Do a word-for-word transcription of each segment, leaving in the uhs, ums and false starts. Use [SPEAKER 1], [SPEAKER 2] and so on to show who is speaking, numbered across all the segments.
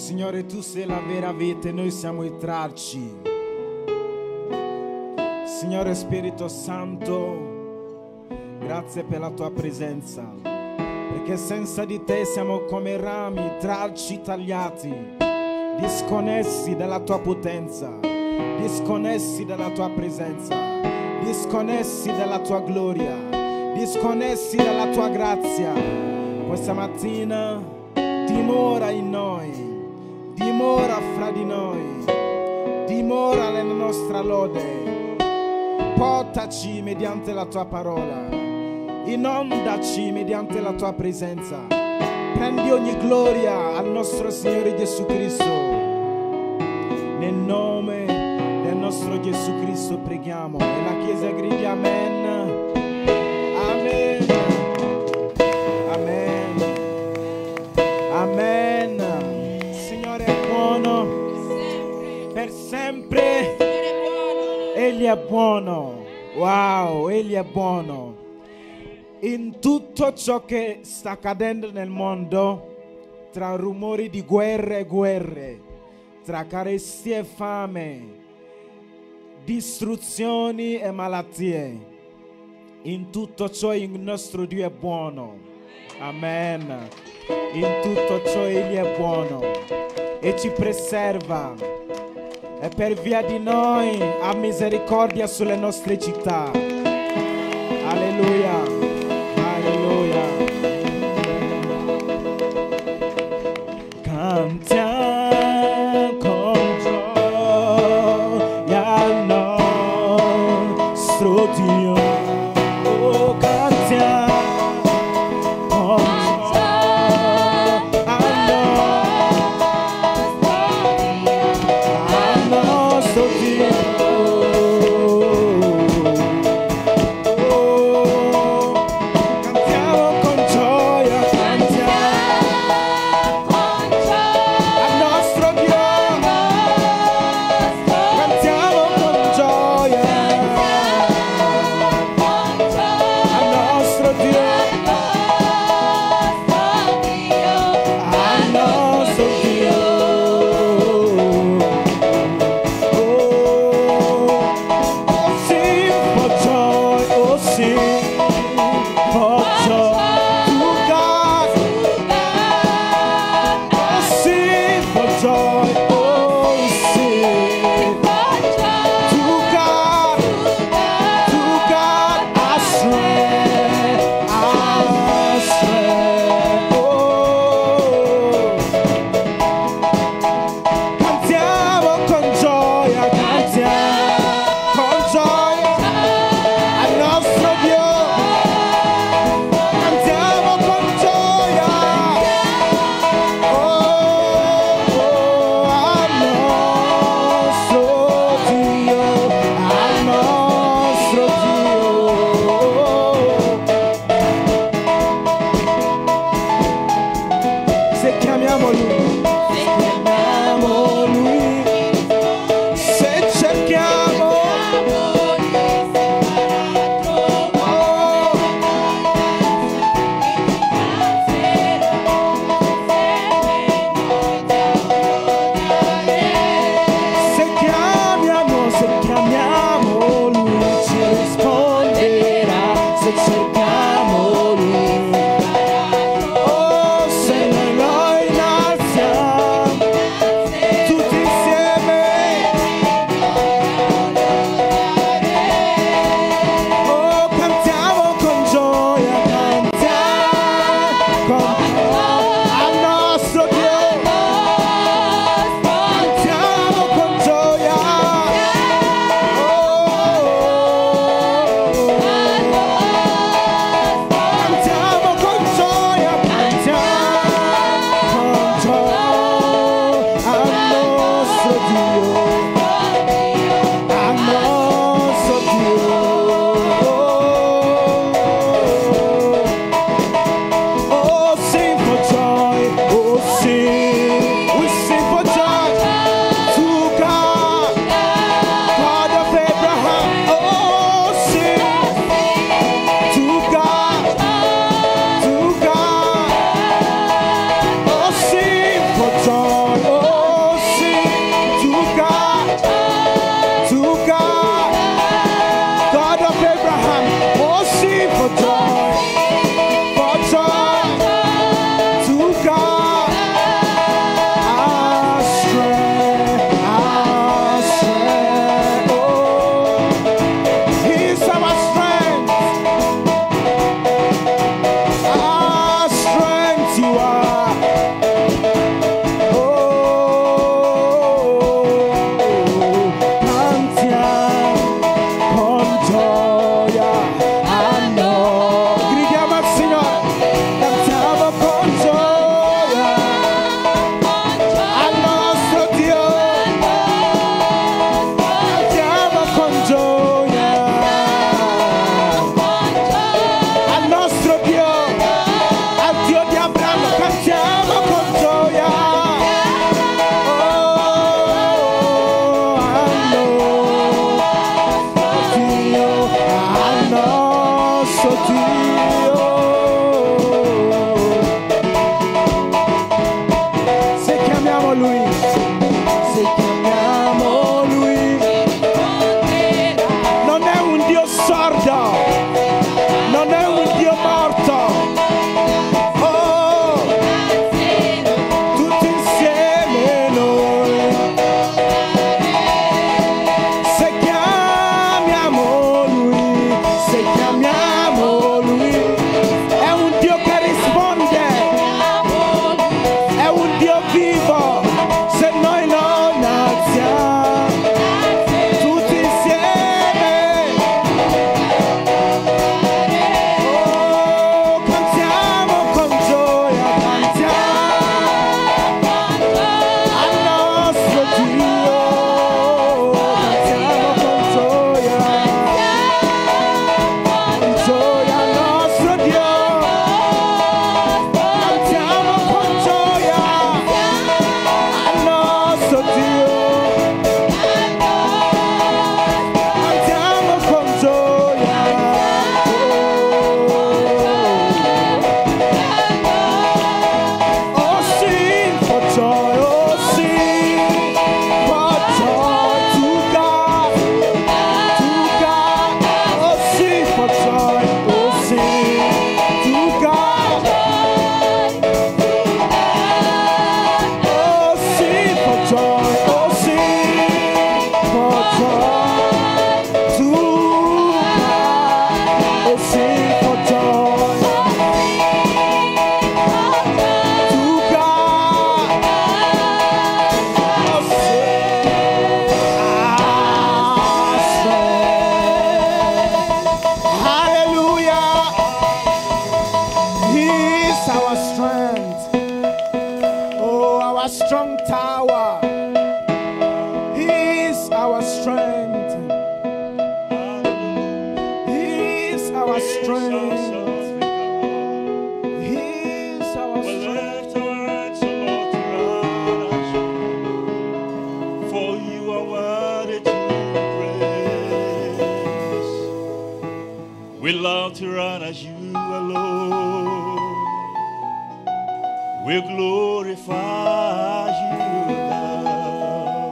[SPEAKER 1] Signore, tu sei la vera vita e noi siamo i tralci. Signore Spirito Santo, grazie per la tua presenza, perché senza di te siamo come rami, tralci tagliati, disconnessi dalla tua potenza, disconnessi dalla tua presenza, disconnessi dalla tua gloria, disconnessi dalla tua grazia. Questa mattina dimora in noi, dimora fra di noi, dimora nella nostra lode, portaci mediante la tua parola, inondaci mediante la tua presenza. Prendi ogni gloria al nostro Signore Gesù Cristo. Nel nome del nostro Gesù Cristo preghiamo e la Chiesa grida amen, amen, amen, amen. Signore è buono per sempre, Egli è buono, wow, Egli è buono. In tutto ciò che sta accadendo nel mondo, tra rumori di guerre e guerre, tra carestie e fame, distruzioni e malattie, in tutto ciò il nostro Dio è buono, amen. In tutto ciò Egli è buono e ci preserva, e per via di noi ha misericordia sulle nostre città. Alleluia, alleluia. Cantiamo con gioia al nostro Dio. Oh, cantiamo con gioia al nostro Dio. nostro Dio. Se chiamiamo Lui, se chiamiamo Lui, non è un Dio sordo, non è un Dio morto. Oh, tutti insieme noi, se chiamiamo Lui, se chiamiamo Lui, è un Dio che risponde, è un Dio vivo. Se noi non alziamo tutti insieme, oh, cantiamo con gioia, cantiamo al nostro Dio, cantiamo con gioia, con gioia al nostro Dio, cantiamo con gioia al nostro Dio, cantiamo con gioia. Oh sing for joy, oh sing for joy to God, to God. Oh sing for joy, oh sing to God. Oh sing for joy, oh sing for joy to God. Oh sing for joy to God. Oh sing our strength. Hallelujah. He is our strength. Oh, our strong tower. He is our strength. He is our strength. He is our strength.
[SPEAKER 2] For you are worthy to be praised. We love to run as you alone. We glorify you now.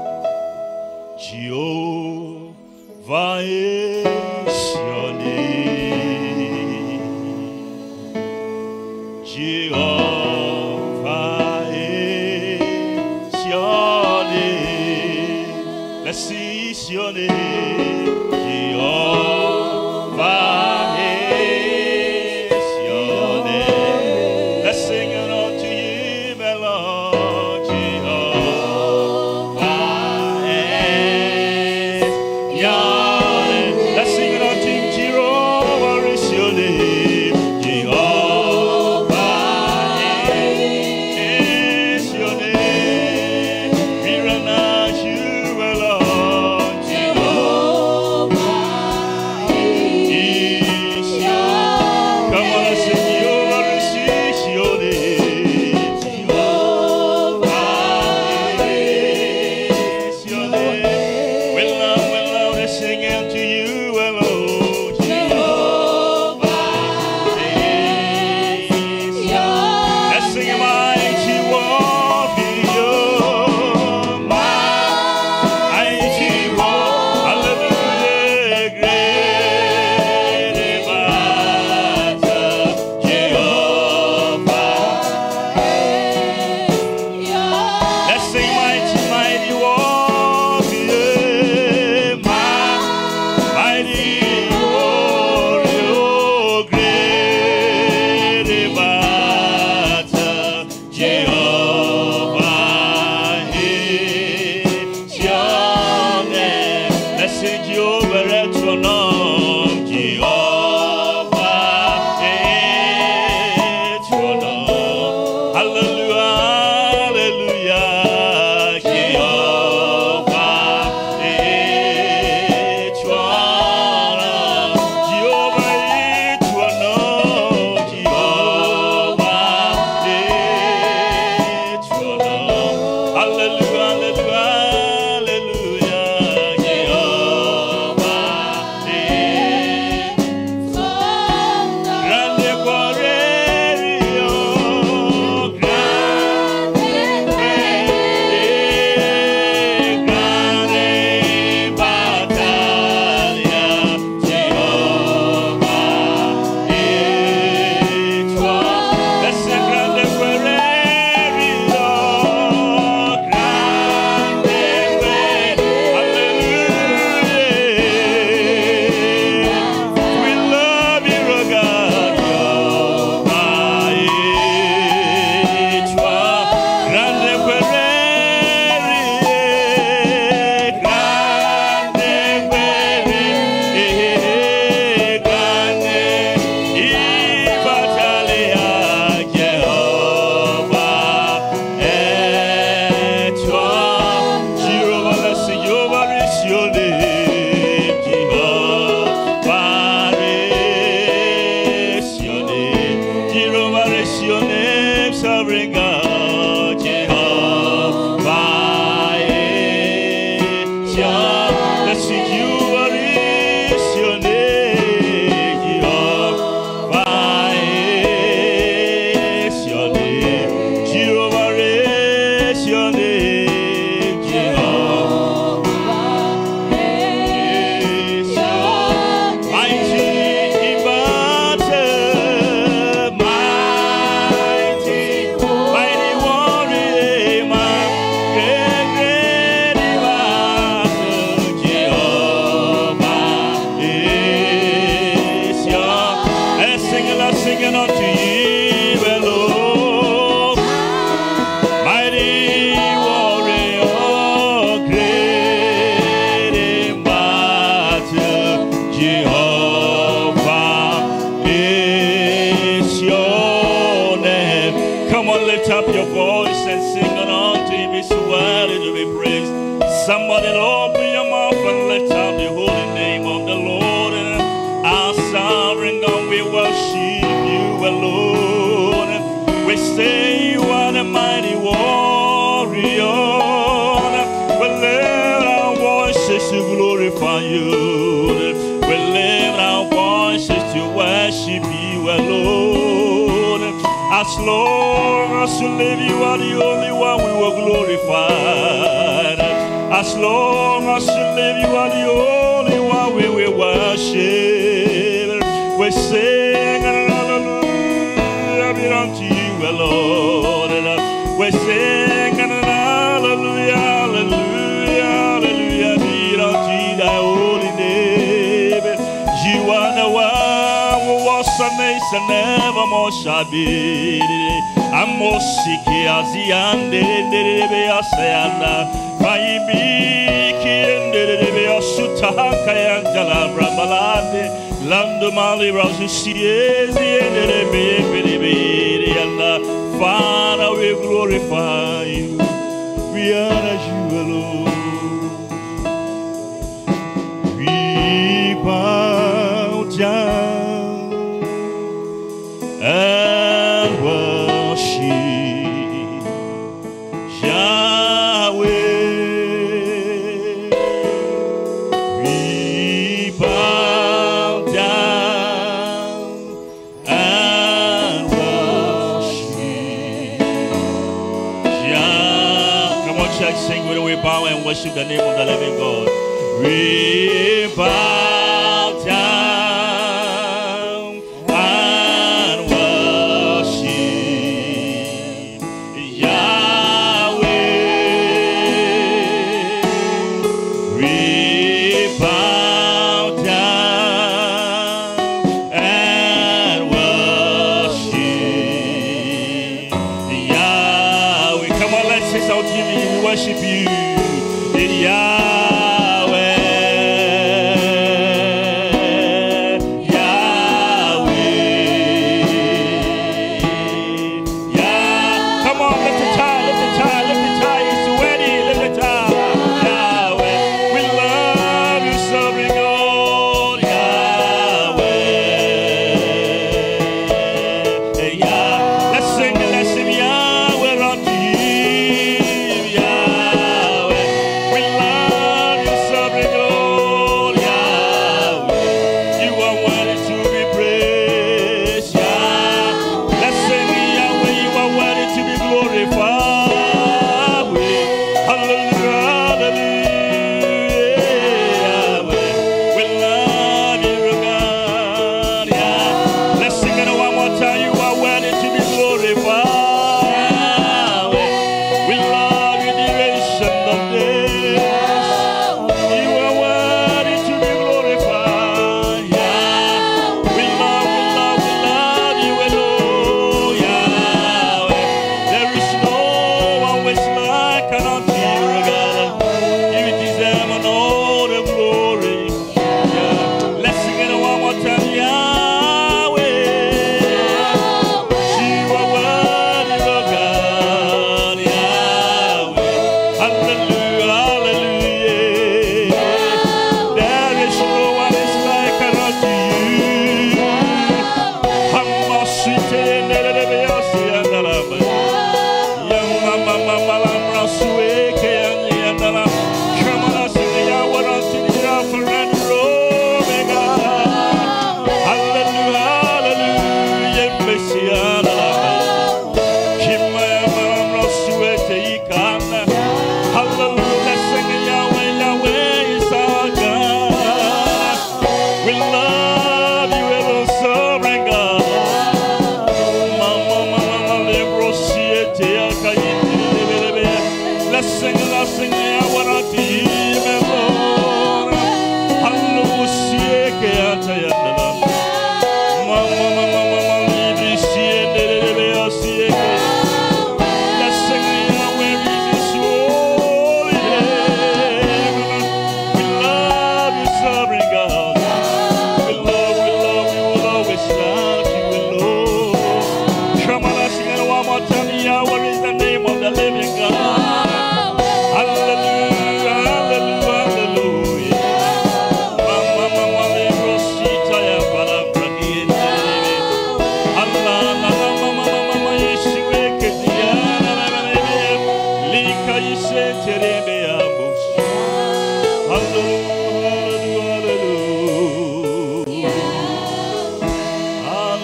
[SPEAKER 2] Jehovah is your name. Jehovah is your name. Let's see is your name. Jehovah is your name. Let's sing it unto you, my Lord. Jehovah is your name. Let's sing it unto him. Jehovah is your name. Jehovah singing unto you alone. Mighty warrior, great in battle, Jehovah is your name. Come on, lift up your voice and sing unto him. He's worthy to be praised. Somebody open your mouth and lift up the holy name of the Lord. Our sovereign God, we worship you alone. We say you are the mighty warrior. We lift our voices to glorify you. We lift our voices to worship you alone. As long as you live, you are the only one we will glorify. As long as you live, you are the only one we will worship. We sing hallelujah be unto you alone. We sing hallelujah, hallelujah, hallelujah be unto thy holy name. You are the one who was and is and nevermore shall be. Amosiki aziande be asayanda. Maibiki endere asuta kayangala brabalade lando mali rasusiezi endere be and Father, we glorify you, we honor you alone. We bow down and worship Yahweh. Sing with we bow and worship the name of the living God. We bow down and worship Yahweh. We bow down and worship Yahweh. Come on, let's say out to you. Worship you, Yahweh.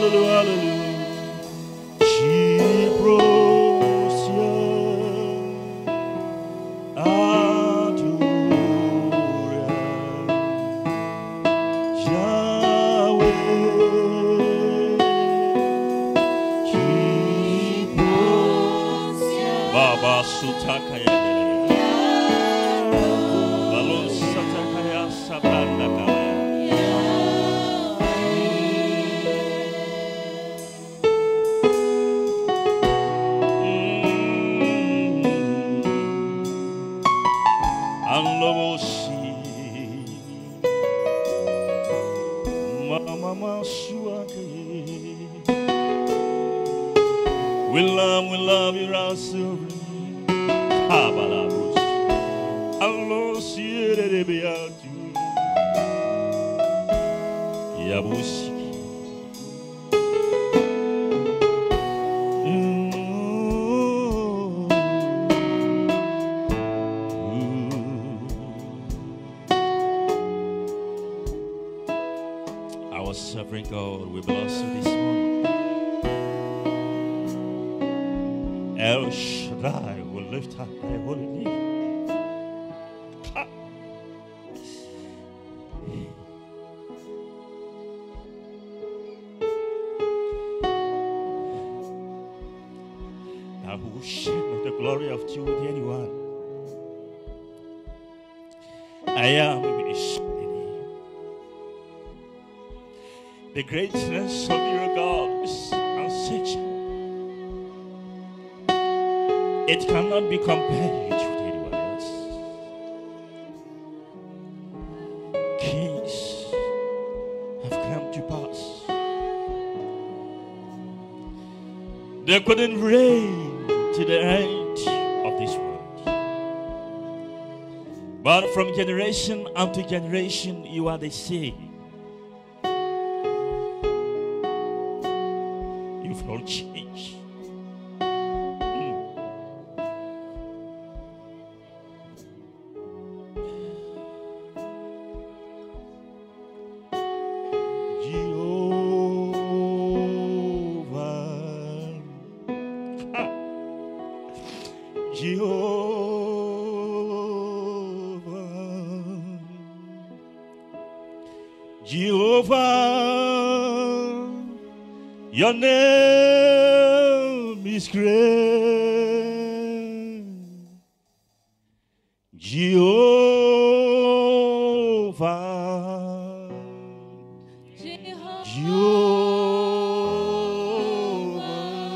[SPEAKER 2] hallelujah, hallelujah. Chiprosia adoria Yahweh. Chiprosia Baba Sutakaya. Balon Satakaya Sabranda Kaya. We love, we love you, our sovereign. Habalabus. Allah, see the beatu. Yabusi. Our sovereign God, we bless you this morning. El Shaddai will lift up thy holy name. Now who will share not the glory of you with anyone? I am is the greatness of your God is unsearchable. It cannot be compared with anyone else. Kings have come to pass. They couldn't reign to the end of this world. But from generation unto generation, you are the same. You've not changed. Jehovah, your name is great. Jehovah, Jehovah,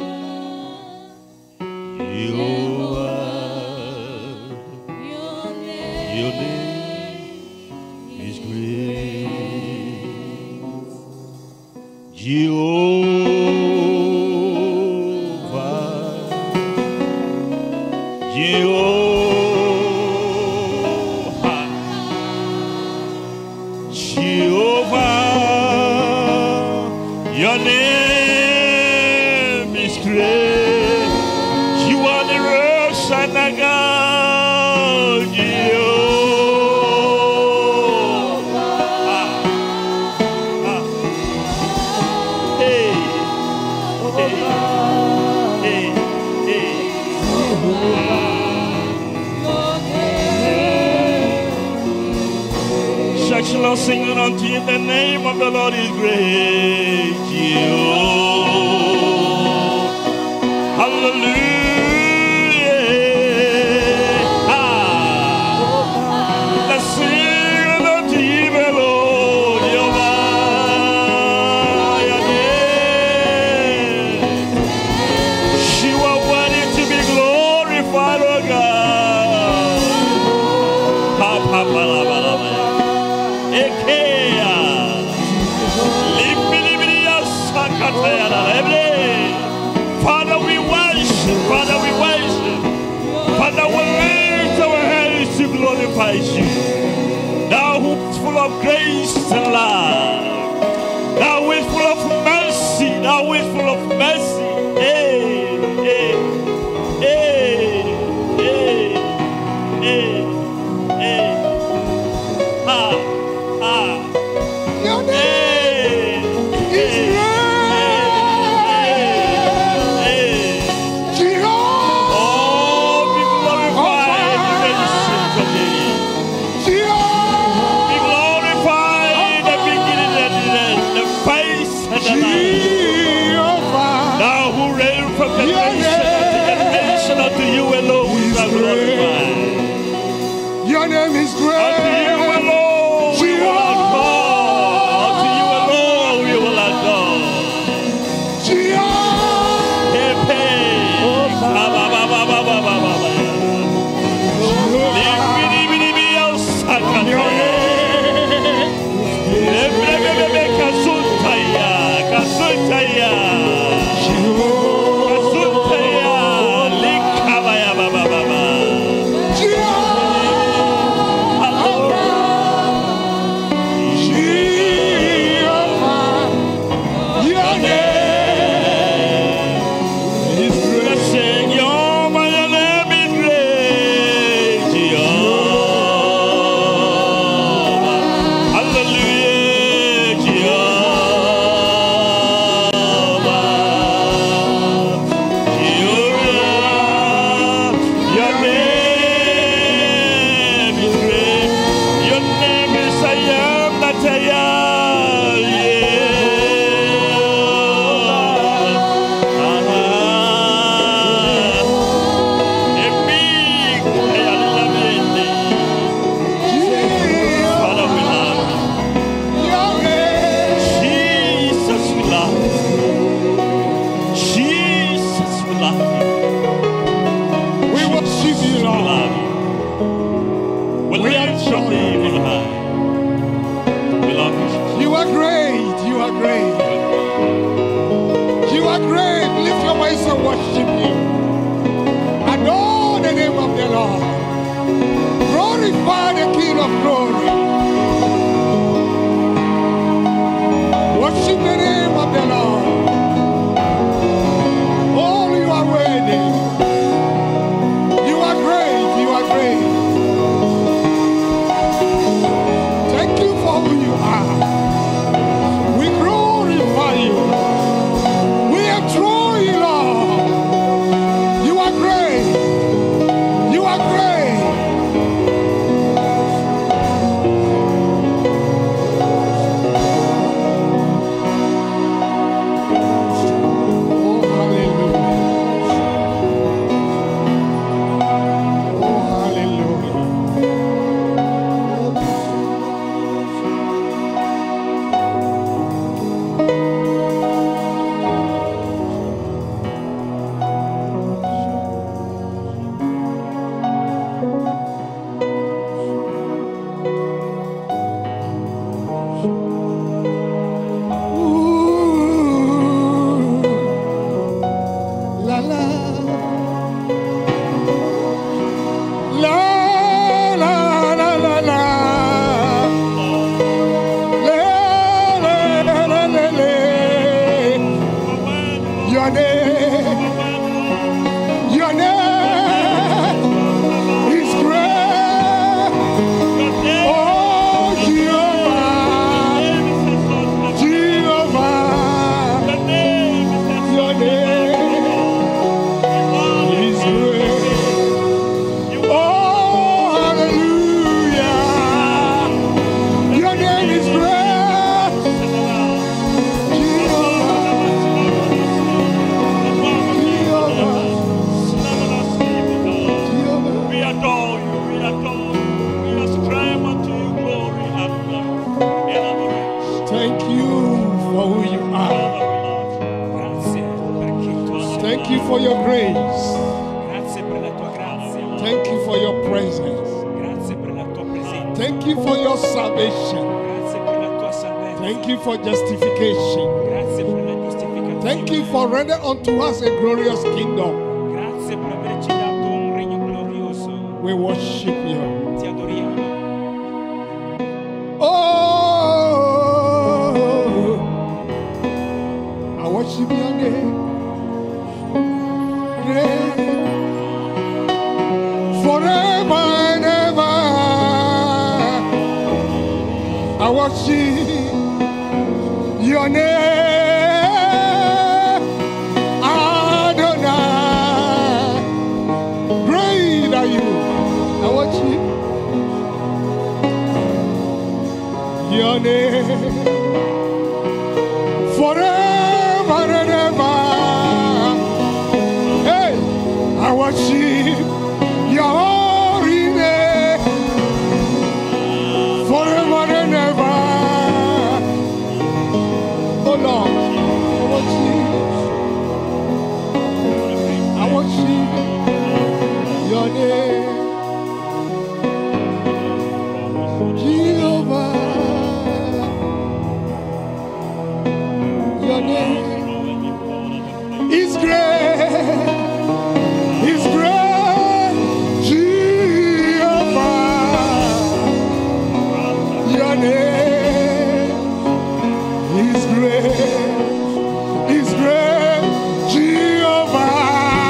[SPEAKER 2] Jehovah, your name is great. Jehovah, Jehovah, Jehovah, your name is great. You are the rose and the God, Jehovah. Hey, hey, hey, hey. Church, Lord, singing unto you, the name of the Lord is great. Jehovah. Hallelujah. Ah. Let's sing unto you, the Lord, Jehovah, your name. You are worthy to be glorified, oh God. Pa, pa, pa, la, ba, la, ba. Ekea. Limbili-bili-ya, sakataya, la, lebre. Father, we worship. Father, we worship. Father, we lift our hands to glorify you. Thou who is full of grace and love. Thou who is full of mercy. Thou who is full of mercy. Hey, hey, hey, hey, hey, hey. Ah, ah.
[SPEAKER 3] Your name
[SPEAKER 2] Hey,
[SPEAKER 3] is
[SPEAKER 2] hey,
[SPEAKER 3] great.
[SPEAKER 2] Jesus, we love you.
[SPEAKER 3] We worship you,
[SPEAKER 2] We
[SPEAKER 3] Lord.
[SPEAKER 2] love you. We
[SPEAKER 3] We
[SPEAKER 2] lift your
[SPEAKER 3] adore
[SPEAKER 2] name
[SPEAKER 3] you.
[SPEAKER 2] on high. We love you.
[SPEAKER 3] You are great. You are great. You are great. Lift your voice and worship you. Adore the name of the Lord. Glorify the King of glory. Worship the name of the Lord. Oh, you are worthy. You are great. You are great. Thank you for who you are. We glorify you. We adore you, Lord. You are great. You are great. Oh, hallelujah. Oh, hallelujah. Ooh, la la. La la la la la. Le, le, le, le, le. Your name, your name is great. Oh, Jehovah, Jehovah, your name is great. Oh, hallelujah, your name is great.
[SPEAKER 2] We adore you, we adore you, we ascribe unto you glory and honor and adoration.
[SPEAKER 3] Thank you for who you are.
[SPEAKER 2] Father, we love you.
[SPEAKER 1] Grazie perché tu sei.
[SPEAKER 3] Thank you for your grace.
[SPEAKER 1] Grazie per la tua grazia.
[SPEAKER 3] Thank you for your presence.
[SPEAKER 1] Grazie per la tua presenza.
[SPEAKER 3] Thank you for your salvation.
[SPEAKER 1] Grazie per la tua salvezza.
[SPEAKER 3] Thank you for justification.
[SPEAKER 1] Grazie per la giustificazione.
[SPEAKER 3] Thank you for rendering unto us a glorious kingdom.
[SPEAKER 1] Grazie per averci dato un regno glorioso.
[SPEAKER 3] We worship you.
[SPEAKER 1] Ti adoriamo.
[SPEAKER 3] Oh, I worship your name. Great. Forever and ever. I worship your name. Adonai. Great are you. I worship your name. Forever and ever. Hey, I worship your holy name. Forever and ever. Oh Lord, I worship. I worship your name. Jehovah. Your name is great. Is great. Jehovah. Your name is great. Is great. Jehovah.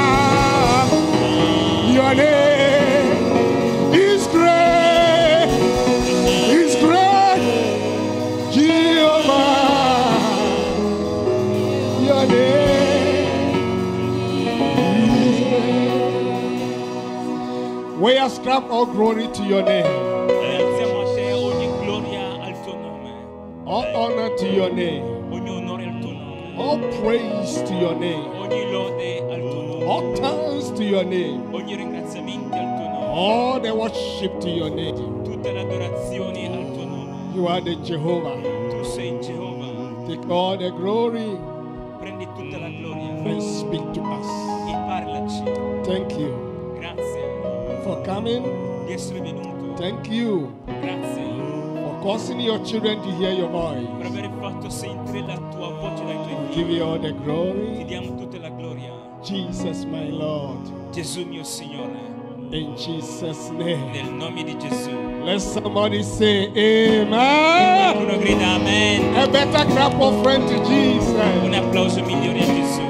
[SPEAKER 3] Your name is great. Is great. Jehovah. Your name is great. We ascribe all glory to your name,
[SPEAKER 1] Ringraziamo a te, ogni gloria al tuo nome,
[SPEAKER 3] all honor to your name,
[SPEAKER 1] ogni onore al tuo nome,
[SPEAKER 3] all praise to your name,
[SPEAKER 1] ogni lode al tuo nome,
[SPEAKER 3] all thanks to your name,
[SPEAKER 1] ogni ringraziamento al tuo nome,
[SPEAKER 3] all the worship to your name.
[SPEAKER 1] tutte le adorazioni al tuo nome.
[SPEAKER 3] You are the Jehovah.
[SPEAKER 1] Tu sei Geova.
[SPEAKER 3] Take all the glory,
[SPEAKER 2] prendi tutta la gloria
[SPEAKER 3] and speak to us.
[SPEAKER 2] e parlaci.
[SPEAKER 3] Thank you
[SPEAKER 2] Grazie
[SPEAKER 3] for coming.
[SPEAKER 2] di essere venuto.
[SPEAKER 3] Thank you
[SPEAKER 2] Grazie
[SPEAKER 3] for causing your children to hear your
[SPEAKER 2] per
[SPEAKER 3] voice.
[SPEAKER 2] aver fatto sentire la tua voce dai tuoi
[SPEAKER 3] Give
[SPEAKER 2] figli.
[SPEAKER 3] you all the
[SPEAKER 2] Ti
[SPEAKER 3] glory.
[SPEAKER 2] diamo tutta la gloria.
[SPEAKER 3] Jesus, my Lord.
[SPEAKER 2] Gesù mio Signore,
[SPEAKER 3] In Jesus' name.
[SPEAKER 2] nel nome di Gesù.
[SPEAKER 3] Let somebody say amen.
[SPEAKER 2] Qualcuno grida amen.
[SPEAKER 3] A better clap of friend to
[SPEAKER 2] Un
[SPEAKER 3] Jesus.
[SPEAKER 2] applauso migliore a Gesù.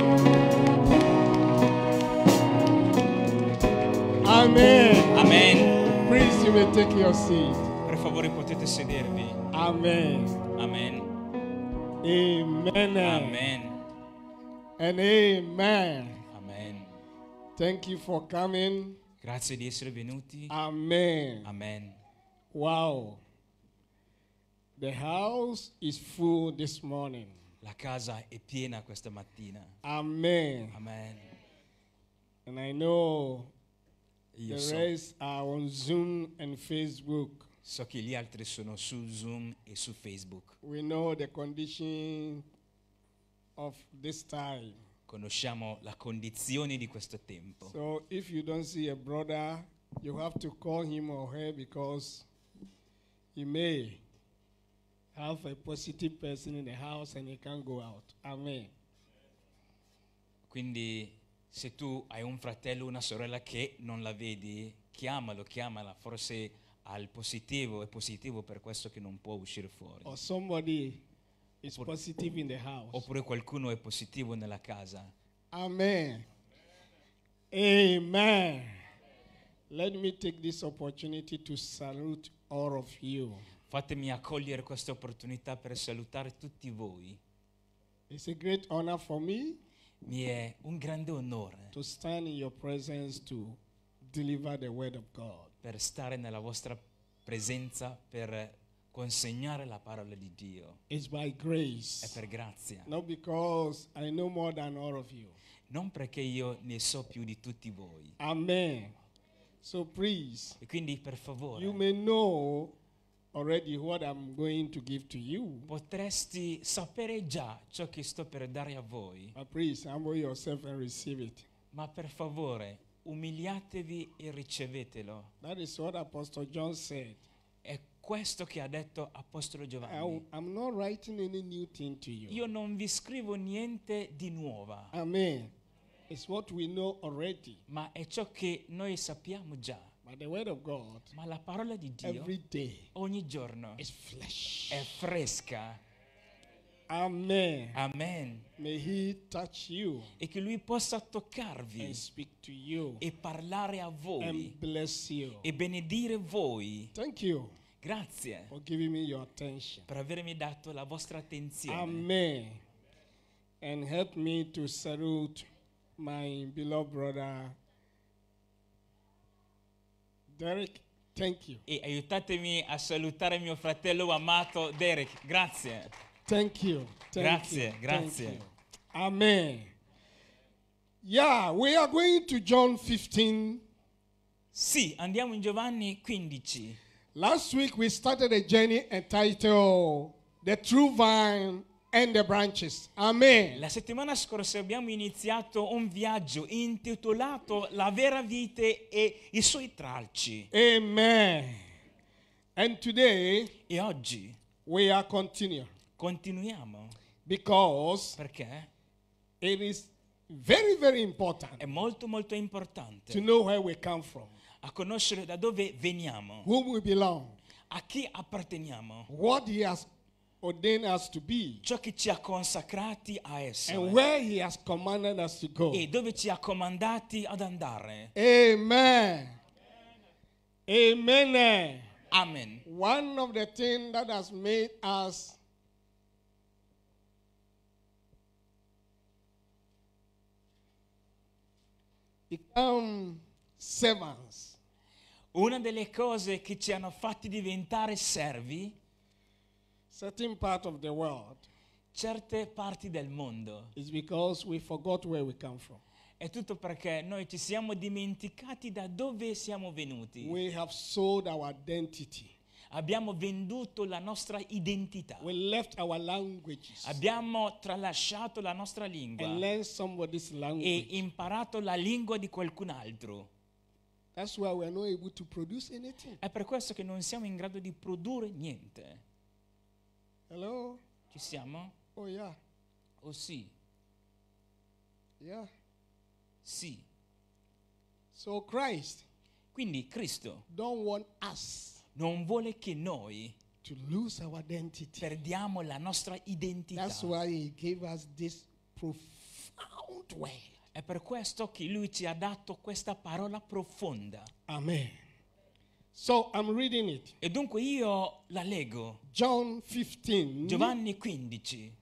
[SPEAKER 3] Amen.
[SPEAKER 2] Amen.
[SPEAKER 3] Please, you may take your seat.
[SPEAKER 2] Per favore potete sedervi.
[SPEAKER 3] Amen.
[SPEAKER 2] Amen.
[SPEAKER 3] Amen.
[SPEAKER 2] Amen.
[SPEAKER 3] And amen.
[SPEAKER 2] Amen.
[SPEAKER 3] Thank you for coming.
[SPEAKER 2] Grazie di essere venuti.
[SPEAKER 3] Amen.
[SPEAKER 2] Amen.
[SPEAKER 3] Wow. The house is full this morning.
[SPEAKER 2] La casa è piena questa mattina.
[SPEAKER 3] Amen.
[SPEAKER 2] Amen.
[SPEAKER 3] And I know
[SPEAKER 2] Io
[SPEAKER 3] the
[SPEAKER 2] so,
[SPEAKER 3] rest are on Zoom and Facebook.
[SPEAKER 2] so che gli altri sono su Zoom e su Facebook.
[SPEAKER 3] We know the condition of this time.
[SPEAKER 2] Conosciamo la condizione di questo tempo.
[SPEAKER 3] So if you don't see a brother, you have to call him or her because he may have a positive person in the house and he can't go out. Amen.
[SPEAKER 2] Quindi se tu hai un fratello o una sorella che non la vedi, chiamalo, chiamala, forse ha il positivo, è positivo per questo che non può uscire fuori.
[SPEAKER 3] Or somebody is positive in the house.
[SPEAKER 2] Oppure qualcuno è positivo nella casa.
[SPEAKER 3] Amen. Amen. Let me take this opportunity to salute all of you.
[SPEAKER 2] Fatemi accogliere questa opportunità per salutare tutti voi.
[SPEAKER 3] It's a great honor for me
[SPEAKER 2] Mi è un grande onore
[SPEAKER 3] to stand in your presence to deliver the word of God.
[SPEAKER 2] per stare nella vostra presenza, per consegnare la parola di Dio.
[SPEAKER 3] It's by
[SPEAKER 2] È
[SPEAKER 3] grace,
[SPEAKER 2] per grazia.
[SPEAKER 3] not because I know more than all of you.
[SPEAKER 2] Non perché io ne so più di tutti voi.
[SPEAKER 3] Amen. So please,
[SPEAKER 2] E quindi per favore,
[SPEAKER 3] you may know already what I'm going to give to you.
[SPEAKER 2] potresti sapere già ciò che sto per dare a voi.
[SPEAKER 3] But please, humble yourself and receive it.
[SPEAKER 2] Ma per favore, umiliatevi e ricevetelo.
[SPEAKER 3] That is what Apostle John said.
[SPEAKER 2] È questo che ha detto Apostolo
[SPEAKER 3] I,
[SPEAKER 2] Giovanni.
[SPEAKER 3] I'm not writing any new thing to you.
[SPEAKER 2] Io non vi scrivo niente di nuova,
[SPEAKER 3] Amen. It's what we know already.
[SPEAKER 2] ma è ciò che noi sappiamo già.
[SPEAKER 3] But the word of God,
[SPEAKER 2] Ma la parola di Dio
[SPEAKER 3] every day,
[SPEAKER 2] ogni giorno
[SPEAKER 3] is flesh.
[SPEAKER 2] è fresca.
[SPEAKER 3] Amen.
[SPEAKER 2] Amen.
[SPEAKER 3] May He touch you
[SPEAKER 2] E che Lui possa toccarvi
[SPEAKER 3] and speak to you
[SPEAKER 2] e parlare a voi
[SPEAKER 3] and bless you.
[SPEAKER 2] e benedire voi.
[SPEAKER 3] Thank you
[SPEAKER 2] Grazie
[SPEAKER 3] for giving me your attention.
[SPEAKER 2] per avermi dato la vostra attenzione.
[SPEAKER 3] Amen. And help me to salute my beloved brother Derek. Thank you.
[SPEAKER 2] E aiutatemi a salutare mio fratello amato Derek. Grazie.
[SPEAKER 3] Thank you. Thank
[SPEAKER 2] Grazie,
[SPEAKER 3] you.
[SPEAKER 2] grazie.
[SPEAKER 3] Thank you. Amen. Yeah, we are going to John fifteen.
[SPEAKER 2] Sì, andiamo in Giovanni quindici.
[SPEAKER 3] Last week we started a journey entitled The True Vine and the Branches. Amen.
[SPEAKER 2] La settimana scorsa abbiamo iniziato un viaggio intitolato La vera vite e i suoi tralci.
[SPEAKER 3] Amen. And today
[SPEAKER 2] E oggi
[SPEAKER 3] we are continuing
[SPEAKER 2] continuiamo
[SPEAKER 3] because
[SPEAKER 2] perché
[SPEAKER 3] it is very, very important
[SPEAKER 2] è molto molto
[SPEAKER 3] to
[SPEAKER 2] importante
[SPEAKER 3] know where we come from,
[SPEAKER 2] a conoscere da dove veniamo,
[SPEAKER 3] whom we belong,
[SPEAKER 2] a chi apparteniamo,
[SPEAKER 3] what He has ordained us to be,
[SPEAKER 2] ciò che ci ha consacrati a essere
[SPEAKER 3] and where He has commanded us to go.
[SPEAKER 2] e dove ci ha comandati ad andare.
[SPEAKER 3] Amen. Amen.
[SPEAKER 2] Amen.
[SPEAKER 3] One of the things that has made us become servants
[SPEAKER 2] Una delle cose che ci hanno fatti diventare servi,
[SPEAKER 3] certain part of the world
[SPEAKER 2] certe parti del mondo,
[SPEAKER 3] is because we forgot where we come from.
[SPEAKER 2] è tutto perché noi ci siamo dimenticati da dove siamo venuti.
[SPEAKER 3] We have sold our identity.
[SPEAKER 2] Abbiamo venduto la nostra identità.
[SPEAKER 3] We left our languages
[SPEAKER 2] Abbiamo tralasciato la nostra
[SPEAKER 3] and
[SPEAKER 2] lingua
[SPEAKER 3] learned somebody's
[SPEAKER 2] e
[SPEAKER 3] language.
[SPEAKER 2] imparato la lingua di qualcun altro.
[SPEAKER 3] That's why we are not able to produce anything.
[SPEAKER 2] È per questo che non siamo in grado di produrre niente.
[SPEAKER 3] Hello?
[SPEAKER 2] Ci siamo?
[SPEAKER 3] Oh, yeah.
[SPEAKER 2] Oh sì,
[SPEAKER 3] Yeah.
[SPEAKER 2] sì.
[SPEAKER 3] So Christ
[SPEAKER 2] Quindi Cristo
[SPEAKER 3] don't want us
[SPEAKER 2] non vuole che noi
[SPEAKER 3] to lose our identity.
[SPEAKER 2] perdiamo la nostra identità.
[SPEAKER 3] That's why he gave us this profound word.
[SPEAKER 2] È per questo che Lui ci ha dato questa parola profonda.
[SPEAKER 3] Amen. So I'm reading it.
[SPEAKER 2] E dunque io la leggo.
[SPEAKER 3] John fifteen.
[SPEAKER 2] Giovanni quindici.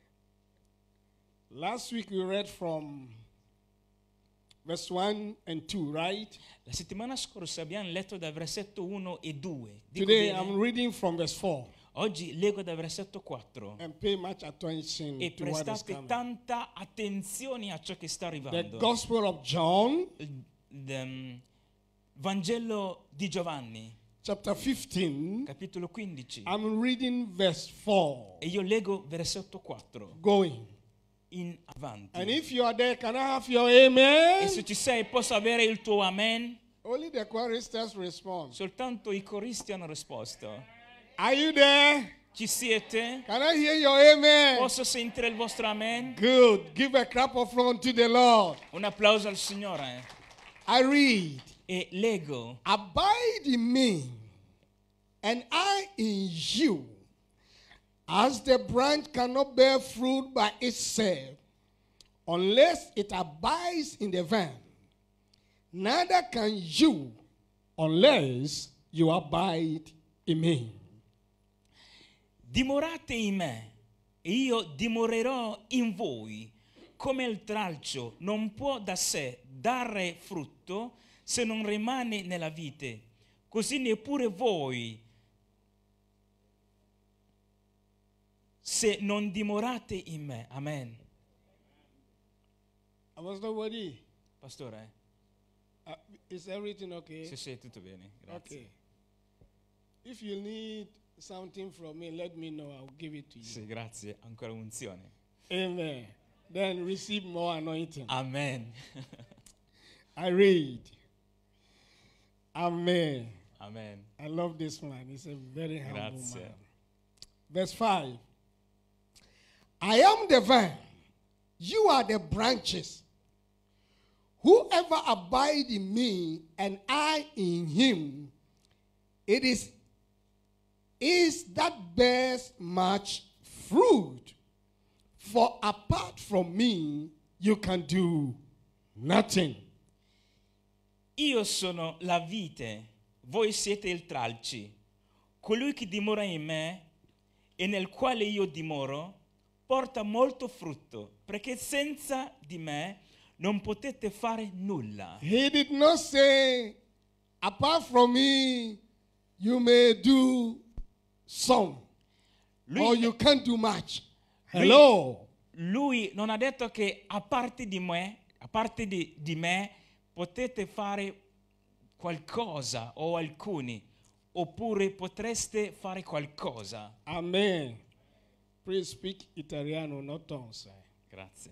[SPEAKER 3] Last week we read from verse one and two, right?
[SPEAKER 2] La settimana scorsa abbiamo letto dal versetto uno e due. Dico
[SPEAKER 3] Today
[SPEAKER 2] bene?
[SPEAKER 3] I'm reading from verse four.
[SPEAKER 2] Oggi leggo dal versetto quattro.
[SPEAKER 3] And pay much attention
[SPEAKER 2] E
[SPEAKER 3] to what is
[SPEAKER 2] prestate
[SPEAKER 3] coming.
[SPEAKER 2] tanta attenzione a ciò che sta
[SPEAKER 3] The
[SPEAKER 2] arrivando.
[SPEAKER 3] Gospel of John,
[SPEAKER 2] Il il, um, Vangelo di Giovanni,
[SPEAKER 3] chapter fifteen.
[SPEAKER 2] capitolo quindici.
[SPEAKER 3] I'm reading verse four.
[SPEAKER 2] E io leggo versetto quattro.
[SPEAKER 3] Going.
[SPEAKER 2] In avanti.
[SPEAKER 3] And if you are there, can I have your
[SPEAKER 2] E
[SPEAKER 3] amen?
[SPEAKER 2] se ci sei, posso avere il tuo amen?
[SPEAKER 3] Only the choristers respond.
[SPEAKER 2] Soltanto i coristi hanno risposto.
[SPEAKER 3] Are you there?
[SPEAKER 2] Ci siete?
[SPEAKER 3] Can I hear your amen?
[SPEAKER 2] Posso sentire il vostro amen?
[SPEAKER 3] Good. Give a clap of front to the Lord.
[SPEAKER 2] Un applauso al Signore.
[SPEAKER 3] I read.
[SPEAKER 2] E leggo.
[SPEAKER 3] Abide in me, and I in you. As the branch cannot bear fruit by itself, unless it abides in the vine, neither can you, unless you abide in me.
[SPEAKER 2] Dimorate in me, e io dimorerò in voi. Come il tralcio non può da sé dare frutto se non rimane nella vite, così neppure voi, se non dimorate in me. Amen.
[SPEAKER 3] Pastor Wadi,
[SPEAKER 2] Pastore,
[SPEAKER 3] uh, is everything okay?
[SPEAKER 2] se sei tutto bene, grazie.
[SPEAKER 3] Okay. If you need something from me, let me know. I'll give it to you.
[SPEAKER 2] Sì, grazie, ancora unzione.
[SPEAKER 3] Amen. Then receive more anointing.
[SPEAKER 2] Amen.
[SPEAKER 3] I read. Amen.
[SPEAKER 2] Amen.
[SPEAKER 3] I love this man. He's a very humble
[SPEAKER 2] Grazie.
[SPEAKER 3] man. Verse five. I am the vine. You are the branches. Whoever abides in me and I in him, it is, is that bears much fruit. For apart from me, you can do nothing.
[SPEAKER 2] Io sono la vite, voi siete il tralci. Colui che dimora in me e nel quale io dimoro porta molto frutto, perché senza di me non potete fare nulla.
[SPEAKER 3] He did not say, apart from me, you may do some,
[SPEAKER 2] Lui,
[SPEAKER 3] or you can't do much. Hello.
[SPEAKER 2] lui non ha detto che a parte di me, a parte di, di me, potete fare qualcosa o alcuni, oppure potreste fare qualcosa.
[SPEAKER 3] Amen. Please speak Italiano, not tongues. eh?
[SPEAKER 2] Grazie.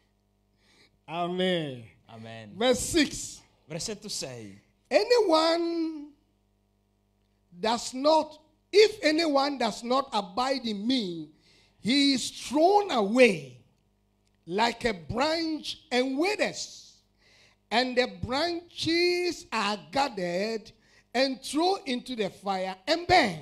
[SPEAKER 3] Amen.
[SPEAKER 2] Amen.
[SPEAKER 3] Verse six.
[SPEAKER 2] Versetto sei.
[SPEAKER 3] Anyone does not, if anyone does not abide in me, he is thrown away like a branch and withers, and the branches are gathered and thrown into the fire and burn.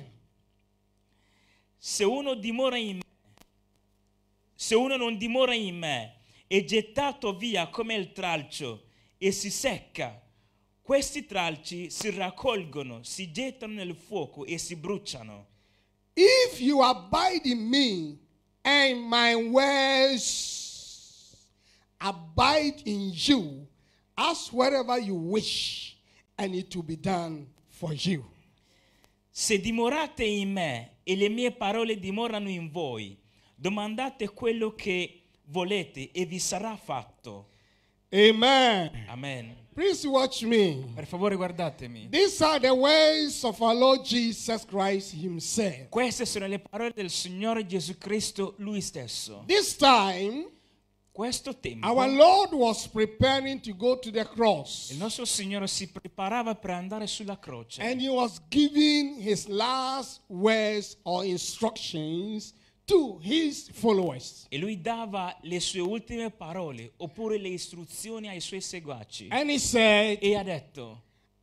[SPEAKER 2] Se uno dimora in me, se uno non dimora in me, è gettato via come il tralcio e si secca. Questi tralci si raccolgono, si gettano nel fuoco e si bruciano.
[SPEAKER 3] If you abide in me and my words abide in you, ask whatever you wish and it will be done for you.
[SPEAKER 2] Se dimorate in me e le mie parole dimorano in voi, domandate quello che volete e vi sarà fatto.
[SPEAKER 3] Amen.
[SPEAKER 2] Amen.
[SPEAKER 3] Please watch me.
[SPEAKER 2] Per favore guardatemi.
[SPEAKER 3] These are the words of our Lord Jesus Christ himself.
[SPEAKER 2] Queste sono le parole del Signore Gesù Cristo lui stesso.
[SPEAKER 3] This time,
[SPEAKER 2] Questo tempo
[SPEAKER 3] our Lord was preparing to go to the cross.
[SPEAKER 2] il nostro Signore si preparava per andare sulla croce.
[SPEAKER 3] And he was giving his last words or instructions to his followers.
[SPEAKER 2] E lui dava le sue ultime parole oppure le istruzioni ai suoi seguaci.
[SPEAKER 3] And he said,
[SPEAKER 2] E ha detto: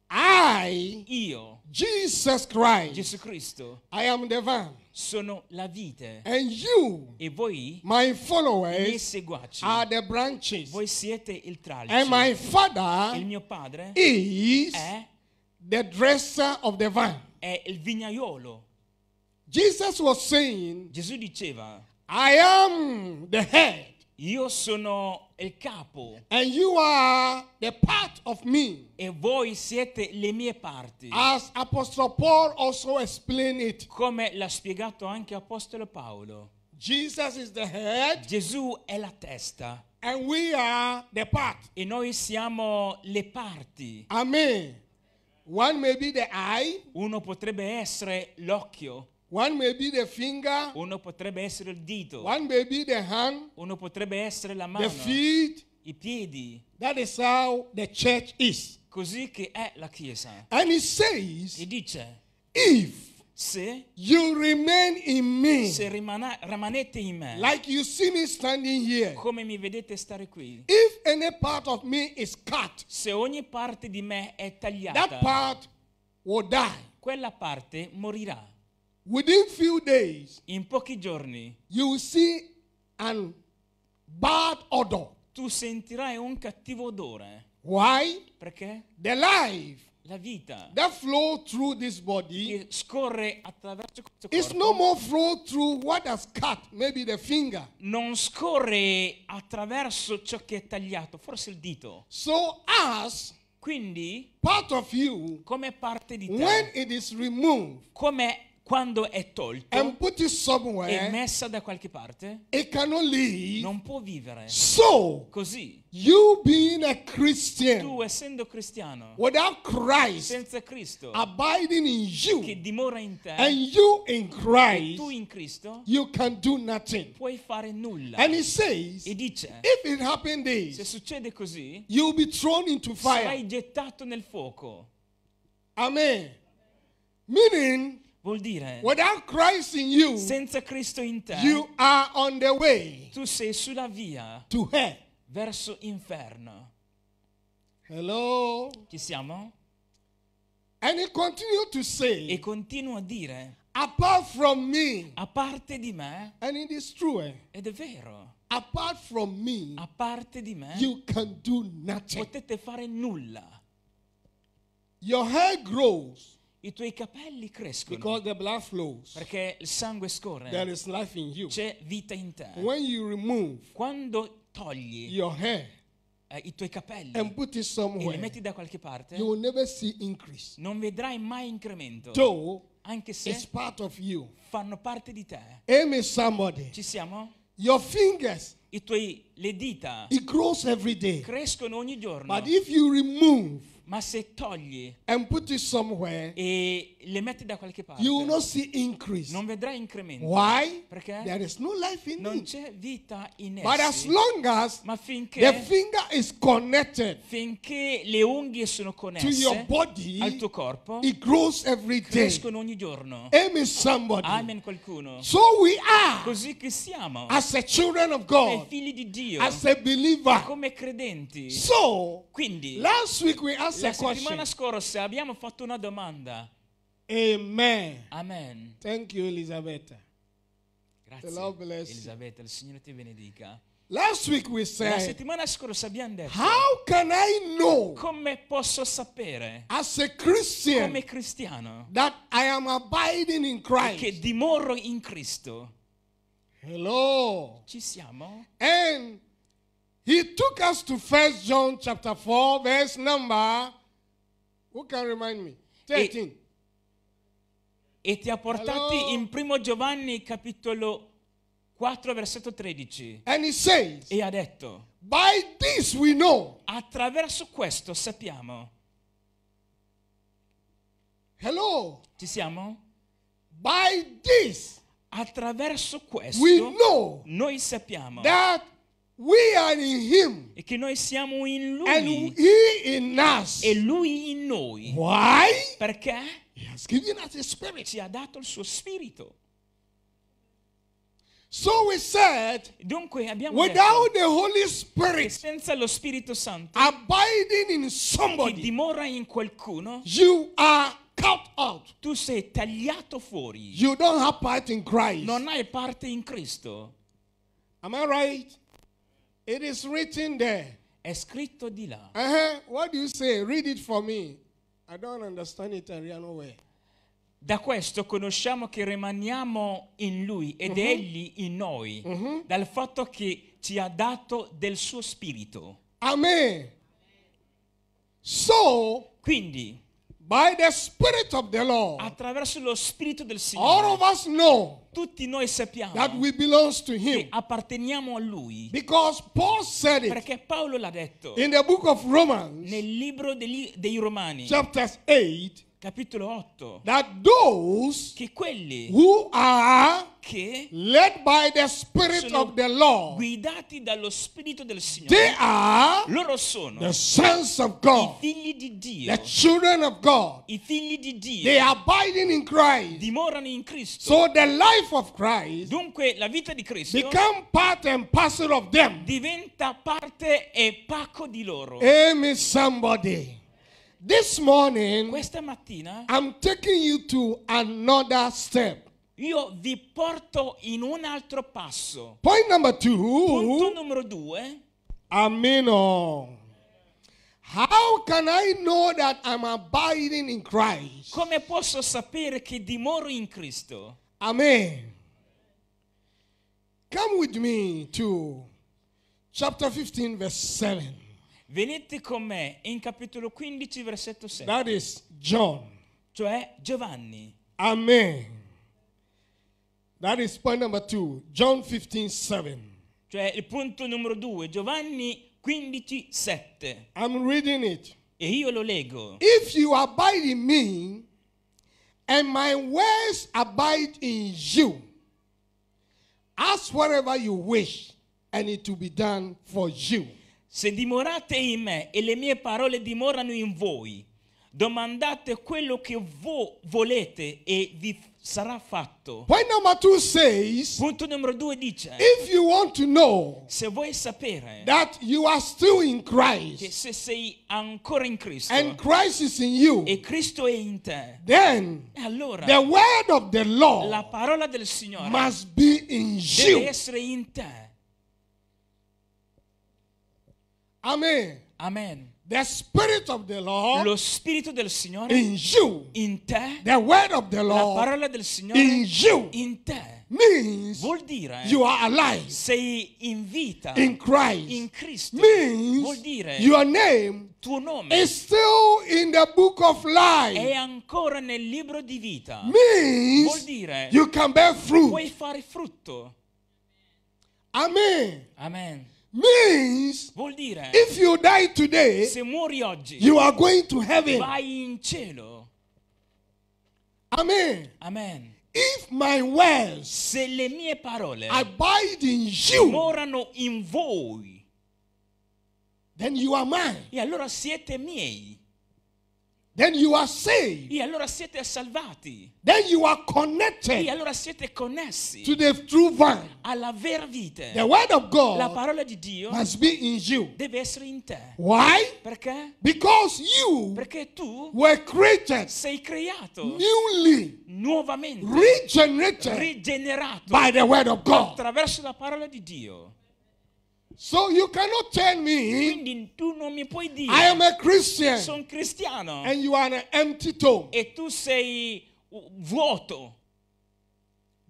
[SPEAKER 3] I,
[SPEAKER 2] io,
[SPEAKER 3] Jesus Christ,
[SPEAKER 2] Gesù Cristo,
[SPEAKER 3] I am the vine.
[SPEAKER 2] sono la vite.
[SPEAKER 3] And you,
[SPEAKER 2] E voi,
[SPEAKER 3] my
[SPEAKER 2] i miei
[SPEAKER 3] followers,
[SPEAKER 2] seguaci,
[SPEAKER 3] are the branches.
[SPEAKER 2] voi siete il tralce.
[SPEAKER 3] And my
[SPEAKER 2] Il
[SPEAKER 3] Father
[SPEAKER 2] mio padre
[SPEAKER 3] is
[SPEAKER 2] è,
[SPEAKER 3] the dresser of the vine.
[SPEAKER 2] è il vignaiolo.
[SPEAKER 3] Jesus was saying,
[SPEAKER 2] Gesù diceva:
[SPEAKER 3] I am the head,
[SPEAKER 2] io sono il capo
[SPEAKER 3] and you are the part of me.
[SPEAKER 2] e voi siete le mie parti.
[SPEAKER 3] As Apostle Paul also explained it,
[SPEAKER 2] Come l'ha spiegato anche Apostolo Paolo.
[SPEAKER 3] Jesus is the head,
[SPEAKER 2] Gesù è la testa
[SPEAKER 3] and we are the part.
[SPEAKER 2] e noi siamo le parti.
[SPEAKER 3] Amen. One may be the eye,
[SPEAKER 2] Uno potrebbe essere l'occhio,
[SPEAKER 3] one may be the finger,
[SPEAKER 2] uno potrebbe essere il dito,
[SPEAKER 3] one may be the hand,
[SPEAKER 2] uno potrebbe essere la
[SPEAKER 3] the
[SPEAKER 2] mano,
[SPEAKER 3] feet.
[SPEAKER 2] i piedi.
[SPEAKER 3] That is how the church is.
[SPEAKER 2] Così che è la Chiesa.
[SPEAKER 3] And he
[SPEAKER 2] E
[SPEAKER 3] says,
[SPEAKER 2] dice:
[SPEAKER 3] if
[SPEAKER 2] se,
[SPEAKER 3] you remain in me,
[SPEAKER 2] se rimana- rimanete in me,
[SPEAKER 3] like you see me standing here,
[SPEAKER 2] come mi vedete stare qui,
[SPEAKER 3] if any part of me is cut,
[SPEAKER 2] se ogni parte di me è
[SPEAKER 3] that
[SPEAKER 2] tagliata,
[SPEAKER 3] part will die.
[SPEAKER 2] quella parte morirà.
[SPEAKER 3] Within few days,
[SPEAKER 2] In pochi giorni
[SPEAKER 3] you will see an bad odor.
[SPEAKER 2] tu sentirai un cattivo odore.
[SPEAKER 3] Why?
[SPEAKER 2] Perché
[SPEAKER 3] The life
[SPEAKER 2] la vita
[SPEAKER 3] that flow through this body
[SPEAKER 2] che scorre attraverso questo
[SPEAKER 3] is
[SPEAKER 2] corpo
[SPEAKER 3] no more flow through what has cut, maybe the finger.
[SPEAKER 2] non scorre attraverso ciò che è tagliato, forse il dito.
[SPEAKER 3] So as
[SPEAKER 2] Quindi,
[SPEAKER 3] part of you,
[SPEAKER 2] come parte di
[SPEAKER 3] when
[SPEAKER 2] te,
[SPEAKER 3] it is removed
[SPEAKER 2] come quando è tolto
[SPEAKER 3] and put it
[SPEAKER 2] e
[SPEAKER 3] somewhere,
[SPEAKER 2] messa da qualche parte,
[SPEAKER 3] it cannot live.
[SPEAKER 2] non può vivere.
[SPEAKER 3] So,
[SPEAKER 2] Così,
[SPEAKER 3] you being a Christian
[SPEAKER 2] tu essendo cristiano,
[SPEAKER 3] without Christ
[SPEAKER 2] senza Cristo,
[SPEAKER 3] abiding in
[SPEAKER 2] che
[SPEAKER 3] you
[SPEAKER 2] dimora in te,
[SPEAKER 3] and you in
[SPEAKER 2] e
[SPEAKER 3] Christ,
[SPEAKER 2] tu in Cristo,
[SPEAKER 3] you can do nothing.
[SPEAKER 2] puoi fare nulla.
[SPEAKER 3] And he says,
[SPEAKER 2] E dice:
[SPEAKER 3] if it happened
[SPEAKER 2] se
[SPEAKER 3] this,
[SPEAKER 2] succede così,
[SPEAKER 3] you'll be thrown into fire.
[SPEAKER 2] sarai gettato nel fuoco.
[SPEAKER 3] Amen. Meaning,
[SPEAKER 2] Vuol dire,
[SPEAKER 3] without Christ in you,
[SPEAKER 2] senza Cristo in te,
[SPEAKER 3] you are on the way
[SPEAKER 2] tu sei sulla via
[SPEAKER 3] to hell.
[SPEAKER 2] verso inferno.
[SPEAKER 3] Hello.
[SPEAKER 2] Ci siamo?
[SPEAKER 3] And he continued to
[SPEAKER 2] E
[SPEAKER 3] say,
[SPEAKER 2] continuo a dire:
[SPEAKER 3] apart from me,
[SPEAKER 2] a parte di me,
[SPEAKER 3] and it is true, eh,
[SPEAKER 2] ed è vero,
[SPEAKER 3] apart from me,
[SPEAKER 2] a parte di me
[SPEAKER 3] you can do nothing.
[SPEAKER 2] potete fare nulla.
[SPEAKER 3] Your hair grows
[SPEAKER 2] I tuoi capelli crescono
[SPEAKER 3] because the blood flows.
[SPEAKER 2] perché il sangue
[SPEAKER 3] There
[SPEAKER 2] scorre,
[SPEAKER 3] is life in you.
[SPEAKER 2] c'è vita in te.
[SPEAKER 3] When you remove
[SPEAKER 2] Quando togli
[SPEAKER 3] your hair
[SPEAKER 2] eh, i tuoi capelli
[SPEAKER 3] and put it
[SPEAKER 2] e li
[SPEAKER 3] somewhere,
[SPEAKER 2] metti da qualche parte,
[SPEAKER 3] you will never see increase.
[SPEAKER 2] non vedrai mai incremento,
[SPEAKER 3] Though
[SPEAKER 2] anche
[SPEAKER 3] it's
[SPEAKER 2] se
[SPEAKER 3] part of you.
[SPEAKER 2] fanno parte di te.
[SPEAKER 3] Amen, somebody.
[SPEAKER 2] Ci siamo?
[SPEAKER 3] Your fingers,
[SPEAKER 2] I tuoi, le dita
[SPEAKER 3] it grows every day.
[SPEAKER 2] crescono ogni giorno,
[SPEAKER 3] But if you remove
[SPEAKER 2] ma se togli
[SPEAKER 3] and put it somewhere,
[SPEAKER 2] e le metti da qualche parte,
[SPEAKER 3] you will not see increase.
[SPEAKER 2] non vedrai incremento.
[SPEAKER 3] Why?
[SPEAKER 2] Perché
[SPEAKER 3] There is no life in
[SPEAKER 2] non
[SPEAKER 3] it.
[SPEAKER 2] c'è vita in
[SPEAKER 3] But as
[SPEAKER 2] essi.
[SPEAKER 3] long as
[SPEAKER 2] Ma finché,
[SPEAKER 3] the finger is connected
[SPEAKER 2] finché le unghie sono
[SPEAKER 3] to your
[SPEAKER 2] connesse
[SPEAKER 3] body,
[SPEAKER 2] al tuo corpo,
[SPEAKER 3] it grows every day.
[SPEAKER 2] crescono ogni giorno.
[SPEAKER 3] Amen, somebody.
[SPEAKER 2] Amen qualcuno.
[SPEAKER 3] So we are,
[SPEAKER 2] Così che siamo
[SPEAKER 3] as a children of
[SPEAKER 2] come
[SPEAKER 3] God,
[SPEAKER 2] figli di Dio,
[SPEAKER 3] as a believer.
[SPEAKER 2] come credenti.
[SPEAKER 3] So,
[SPEAKER 2] Quindi,
[SPEAKER 3] last week we asked
[SPEAKER 2] la
[SPEAKER 3] a question.
[SPEAKER 2] settimana scorsa abbiamo fatto una domanda.
[SPEAKER 3] Amen.
[SPEAKER 2] Amen.
[SPEAKER 3] Thank you, Elizabeth.
[SPEAKER 2] Grazie,
[SPEAKER 3] The Lord bless you.
[SPEAKER 2] Elisabetta, il Signore ti benedica.
[SPEAKER 3] Last week we
[SPEAKER 2] La
[SPEAKER 3] said,
[SPEAKER 2] settimana scorsa abbiamo detto:
[SPEAKER 3] how can I know
[SPEAKER 2] come posso sapere
[SPEAKER 3] as a Christian
[SPEAKER 2] come cristiano
[SPEAKER 3] that I am abiding in
[SPEAKER 2] che
[SPEAKER 3] Christ?
[SPEAKER 2] dimoro in Cristo?
[SPEAKER 3] Hello.
[SPEAKER 2] Ci siamo?
[SPEAKER 3] And he took us to First John chapter four, verse number, who can remind me? thirteen.
[SPEAKER 2] E ti ha portati
[SPEAKER 3] Hello?
[SPEAKER 2] in Primo Giovanni capitolo quattro, versetto tredici.
[SPEAKER 3] And he says,
[SPEAKER 2] E ha detto,
[SPEAKER 3] by this we know.
[SPEAKER 2] attraverso questo sappiamo.
[SPEAKER 3] Hello.
[SPEAKER 2] Ci siamo?
[SPEAKER 3] By this
[SPEAKER 2] Attraverso questo
[SPEAKER 3] we know
[SPEAKER 2] noi sappiamo
[SPEAKER 3] that we are in him
[SPEAKER 2] e che noi siamo in
[SPEAKER 3] and
[SPEAKER 2] Lui
[SPEAKER 3] he in us.
[SPEAKER 2] e Lui in noi.
[SPEAKER 3] Why?
[SPEAKER 2] Perché
[SPEAKER 3] He has given us a spirit.
[SPEAKER 2] ci ha dato il suo spirito.
[SPEAKER 3] So we said,
[SPEAKER 2] Dunque abbiamo
[SPEAKER 3] without
[SPEAKER 2] detto
[SPEAKER 3] the Holy
[SPEAKER 2] che
[SPEAKER 3] Spirit
[SPEAKER 2] senza lo Spirito Santo
[SPEAKER 3] abiding in
[SPEAKER 2] che
[SPEAKER 3] somebody,
[SPEAKER 2] dimora in qualcuno,
[SPEAKER 3] you are cut out.
[SPEAKER 2] tu sei tagliato fuori.
[SPEAKER 3] You don't have part in Christ.
[SPEAKER 2] Non hai parte in Cristo.
[SPEAKER 3] Am I right? It is written there.
[SPEAKER 2] È scritto di là.
[SPEAKER 3] Uh-huh. What do you say? Read it for me. I don't understand Italiano way.
[SPEAKER 2] Da questo conosciamo che rimaniamo in Lui ed
[SPEAKER 3] Mhm.
[SPEAKER 2] Egli in noi,
[SPEAKER 3] Mhm.
[SPEAKER 2] dal fatto che ci ha dato del suo spirito.
[SPEAKER 3] Amen. So,
[SPEAKER 2] Quindi,
[SPEAKER 3] by the Spirit of the Lord,
[SPEAKER 2] attraverso lo spirito del
[SPEAKER 3] all
[SPEAKER 2] Signore,
[SPEAKER 3] of us know
[SPEAKER 2] tutti noi sappiamo
[SPEAKER 3] that we belong to
[SPEAKER 2] che
[SPEAKER 3] Him.
[SPEAKER 2] apparteniamo a Lui.
[SPEAKER 3] Because Paul said it
[SPEAKER 2] Perché Paolo l'ha detto
[SPEAKER 3] in the book of Romans,
[SPEAKER 2] nel libro degli- dei Romani,
[SPEAKER 3] chapter eight,
[SPEAKER 2] capitolo otto,
[SPEAKER 3] that those
[SPEAKER 2] che quelli
[SPEAKER 3] who are
[SPEAKER 2] che
[SPEAKER 3] led by the Spirit
[SPEAKER 2] sono
[SPEAKER 3] of the Lord,
[SPEAKER 2] guidati dallo spirito del
[SPEAKER 3] they
[SPEAKER 2] Signore,
[SPEAKER 3] are
[SPEAKER 2] loro sono
[SPEAKER 3] the sons of
[SPEAKER 2] i
[SPEAKER 3] God,
[SPEAKER 2] figli di Dio.
[SPEAKER 3] the children of God.
[SPEAKER 2] I figli di Dio
[SPEAKER 3] They are abiding in Christ.
[SPEAKER 2] dimorano in Cristo.
[SPEAKER 3] So the life of Christ
[SPEAKER 2] Dunque la vita di Cristo
[SPEAKER 3] become part and parcel of them.
[SPEAKER 2] diventa parte e pacco di loro.
[SPEAKER 3] Amen, somebody. This morning,
[SPEAKER 2] Questa mattina
[SPEAKER 3] I'm taking you to another step.
[SPEAKER 2] io vi porto in un altro passo.
[SPEAKER 3] Point number
[SPEAKER 2] Punto
[SPEAKER 3] two.
[SPEAKER 2] numero due.
[SPEAKER 3] Amen. How can I know that I'm abiding in Christ?
[SPEAKER 2] Come posso sapere che dimoro in Cristo?
[SPEAKER 3] Amen. Come with me to chapter fifteen, verse seven.
[SPEAKER 2] Venite con me in capitolo quindici, versetto sette,
[SPEAKER 3] That is John.
[SPEAKER 2] cioè Giovanni.
[SPEAKER 3] Amen. That is point number two. John fifteen, seven.
[SPEAKER 2] Cioè il punto numero due, Giovanni quindici, sette.
[SPEAKER 3] I'm reading it.
[SPEAKER 2] E io lo leggo.
[SPEAKER 3] If you abide in me, and my words abide in you, ask whatever you wish, and it will be done for you.
[SPEAKER 2] Se dimorate in me e le mie parole dimorano in voi, domandate quello che vo- volete e vi sarà fatto.
[SPEAKER 3] Point number two says,
[SPEAKER 2] Punto numero due dice,
[SPEAKER 3] if you want to know
[SPEAKER 2] se vuoi sapere
[SPEAKER 3] that you are still in
[SPEAKER 2] che
[SPEAKER 3] Christ,
[SPEAKER 2] se sei ancora in Cristo
[SPEAKER 3] and Christ is in you,
[SPEAKER 2] e Cristo è in te,
[SPEAKER 3] then
[SPEAKER 2] e allora
[SPEAKER 3] the word of the
[SPEAKER 2] la
[SPEAKER 3] Lord
[SPEAKER 2] parola del Signore
[SPEAKER 3] must be in
[SPEAKER 2] deve
[SPEAKER 3] you.
[SPEAKER 2] essere in te.
[SPEAKER 3] Amen.
[SPEAKER 2] Amen.
[SPEAKER 3] The Spirit of the Lord
[SPEAKER 2] Lo Spirito del Signore
[SPEAKER 3] in you.
[SPEAKER 2] in te,
[SPEAKER 3] The word of the
[SPEAKER 2] la
[SPEAKER 3] Lord
[SPEAKER 2] parola del Signore
[SPEAKER 3] in you
[SPEAKER 2] in te,
[SPEAKER 3] means
[SPEAKER 2] vuol dire
[SPEAKER 3] you are alive
[SPEAKER 2] sei in vita
[SPEAKER 3] in Christ.
[SPEAKER 2] in Cristo.
[SPEAKER 3] Means
[SPEAKER 2] Vuol dire
[SPEAKER 3] your name
[SPEAKER 2] tuo nome
[SPEAKER 3] is still in the book of
[SPEAKER 2] è
[SPEAKER 3] life.
[SPEAKER 2] ancora nel libro di vita. Vuol
[SPEAKER 3] Means
[SPEAKER 2] dire
[SPEAKER 3] you can bear
[SPEAKER 2] puoi
[SPEAKER 3] fruit.
[SPEAKER 2] fare frutto.
[SPEAKER 3] Amen.
[SPEAKER 2] Amen.
[SPEAKER 3] Means
[SPEAKER 2] Vuol dire
[SPEAKER 3] if you die today,
[SPEAKER 2] se muori oggi
[SPEAKER 3] you are going to heaven.
[SPEAKER 2] vai in cielo.
[SPEAKER 3] Amen.
[SPEAKER 2] Amen.
[SPEAKER 3] If my words
[SPEAKER 2] Se le mie parole
[SPEAKER 3] abide in you,
[SPEAKER 2] dimorano in voi,
[SPEAKER 3] then you are mine.
[SPEAKER 2] e allora siete miei,
[SPEAKER 3] Then you are saved.
[SPEAKER 2] e allora siete salvati,
[SPEAKER 3] Then you are
[SPEAKER 2] e
[SPEAKER 3] connected
[SPEAKER 2] allora siete connessi
[SPEAKER 3] to the true vine.
[SPEAKER 2] alla vera vite.
[SPEAKER 3] The word of
[SPEAKER 2] La
[SPEAKER 3] God
[SPEAKER 2] parola di Dio
[SPEAKER 3] must be in you.
[SPEAKER 2] deve essere in te.
[SPEAKER 3] Why?
[SPEAKER 2] Perché?
[SPEAKER 3] Because you
[SPEAKER 2] Perché tu
[SPEAKER 3] were created
[SPEAKER 2] sei creato
[SPEAKER 3] newly,
[SPEAKER 2] nuovamente,
[SPEAKER 3] regenerated
[SPEAKER 2] rigenerato
[SPEAKER 3] by the word of God.
[SPEAKER 2] attraverso la parola di Dio.
[SPEAKER 3] So you cannot tell me
[SPEAKER 2] Quindi tu non mi puoi dire
[SPEAKER 3] I am a Christian
[SPEAKER 2] sono cristiano
[SPEAKER 3] and you are an empty tomb.
[SPEAKER 2] e tu sei uh, vuoto.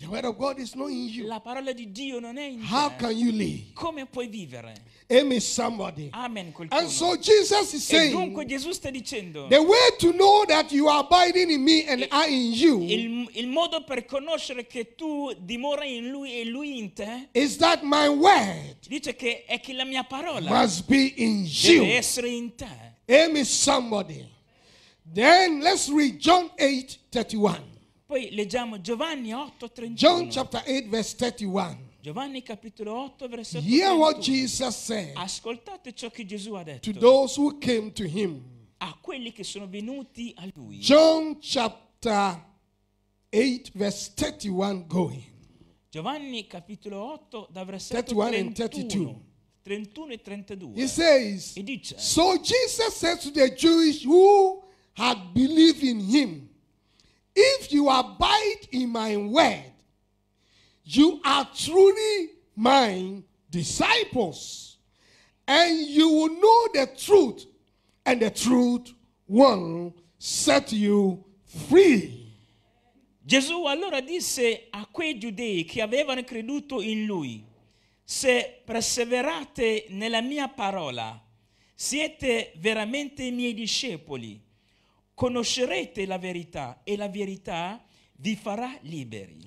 [SPEAKER 3] The word of God is not in you.
[SPEAKER 4] la parola di Dio non è in
[SPEAKER 3] How
[SPEAKER 4] te,
[SPEAKER 3] can you live?
[SPEAKER 4] come puoi vivere?
[SPEAKER 3] Amen, somebody.
[SPEAKER 4] Amen, qualcuno.
[SPEAKER 3] And so Jesus is
[SPEAKER 4] E
[SPEAKER 3] saying,
[SPEAKER 4] dunque Gesù sta dicendo,
[SPEAKER 3] the way to know that you are abiding in me and I in you
[SPEAKER 4] il, il modo per conoscere che tu dimori in Lui e Lui in te,
[SPEAKER 3] is that my word
[SPEAKER 4] dice che è che la mia parola
[SPEAKER 3] must be in
[SPEAKER 4] deve
[SPEAKER 3] you.
[SPEAKER 4] essere in te.
[SPEAKER 3] Amen, somebody. Then let's read John eight thirty-one.
[SPEAKER 4] Poi leggiamo Giovanni otto trentuno.
[SPEAKER 3] John chapter eight, verse thirty-one.
[SPEAKER 4] Giovanni capitolo otto versetto
[SPEAKER 3] Hear what
[SPEAKER 4] trentuno.
[SPEAKER 3] Jesus said
[SPEAKER 4] Ascoltate ciò che Gesù ha detto
[SPEAKER 3] to those who came to him.
[SPEAKER 4] a quelli che sono venuti a Lui.
[SPEAKER 3] John chapter eight, verse thirty-one going.
[SPEAKER 4] Giovanni capitolo otto da versetto
[SPEAKER 3] thirty-one and
[SPEAKER 4] trentuno,
[SPEAKER 3] thirty-two.
[SPEAKER 4] trentuno e trentadue.
[SPEAKER 3] He says,
[SPEAKER 4] E dice,
[SPEAKER 3] so Jesus said to the Jews who had believed in him, if you abide in my word, you are truly my disciples, and you will know the truth, and the truth will set you free.
[SPEAKER 4] Gesù allora disse a quei giudei che avevano creduto in Lui, se perseverate nella mia parola, siete veramente i miei discepoli, conoscerete la verità e la verità vi farà liberi.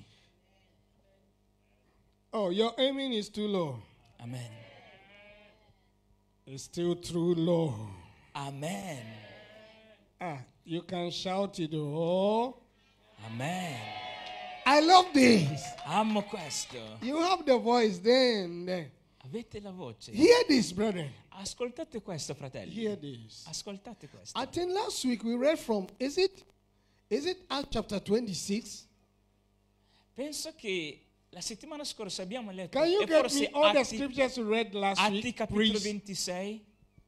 [SPEAKER 3] Oh, your amen is too low.
[SPEAKER 4] Amen.
[SPEAKER 3] It's still too low.
[SPEAKER 4] Amen.
[SPEAKER 3] Ah, you can shout it. Oh,
[SPEAKER 4] Amen.
[SPEAKER 3] I love this.
[SPEAKER 4] Amo questo.
[SPEAKER 3] You have the voice then. then.
[SPEAKER 4] Avete la voce.
[SPEAKER 3] Hear this, brother.
[SPEAKER 4] Ascoltate questo, fratelli.
[SPEAKER 3] Hear this.
[SPEAKER 4] Ascoltate questo.
[SPEAKER 3] I think last week we read from, is it, is it Acts chapter twenty-six?
[SPEAKER 4] Penso che la settimana scorsa abbiamo letto
[SPEAKER 3] Can you
[SPEAKER 4] e
[SPEAKER 3] get
[SPEAKER 4] forse
[SPEAKER 3] me all the
[SPEAKER 4] Atti,
[SPEAKER 3] scriptures we read last
[SPEAKER 4] Atti
[SPEAKER 3] week,
[SPEAKER 4] capitolo
[SPEAKER 3] please?
[SPEAKER 4] ventisei.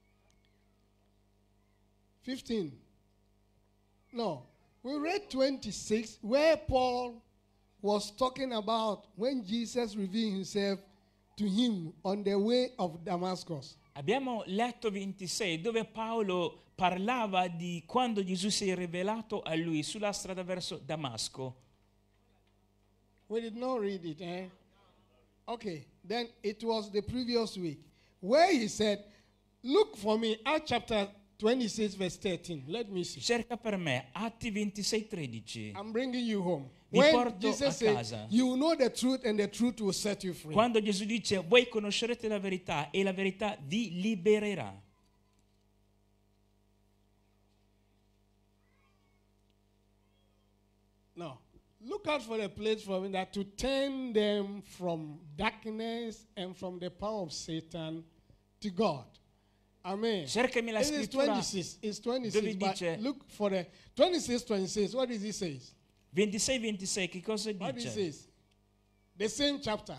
[SPEAKER 3] fifteen. No, we read twenty-six where Paul was talking about when Jesus revealed himself to him on the way of Damascus.
[SPEAKER 4] Abbiamo letto ventisei dove Paolo parlava di quando Gesù si è rivelato a lui sulla strada verso Damasco.
[SPEAKER 3] We did not read it, eh? Okay, then it was the previous week where he said, look for me, Acts chapter twenty-six, verse thirteen. Let me see.
[SPEAKER 4] Cerca per me Atti ventisei tredici.
[SPEAKER 3] I'm bringing you home.
[SPEAKER 4] Vi
[SPEAKER 3] When
[SPEAKER 4] porto a
[SPEAKER 3] Jesus said,
[SPEAKER 4] casa.
[SPEAKER 3] you will know the truth and the truth will set you free.
[SPEAKER 4] Quando Gesù dice voi conoscerete la verità e la verità vi libererà.
[SPEAKER 3] No. Look out for a place for me that to turn them from darkness and from the power of Satan to God. Amen.
[SPEAKER 4] Cercami la
[SPEAKER 3] It is
[SPEAKER 4] scrittura
[SPEAKER 3] twenty-six. It's twenty-six.
[SPEAKER 4] dove
[SPEAKER 3] But
[SPEAKER 4] dice-
[SPEAKER 3] look for the twenty-six, twenty-six. What does it say?
[SPEAKER 4] ventisei ventisei che cosa
[SPEAKER 3] What does it
[SPEAKER 4] dice?
[SPEAKER 3] say? The same chapter.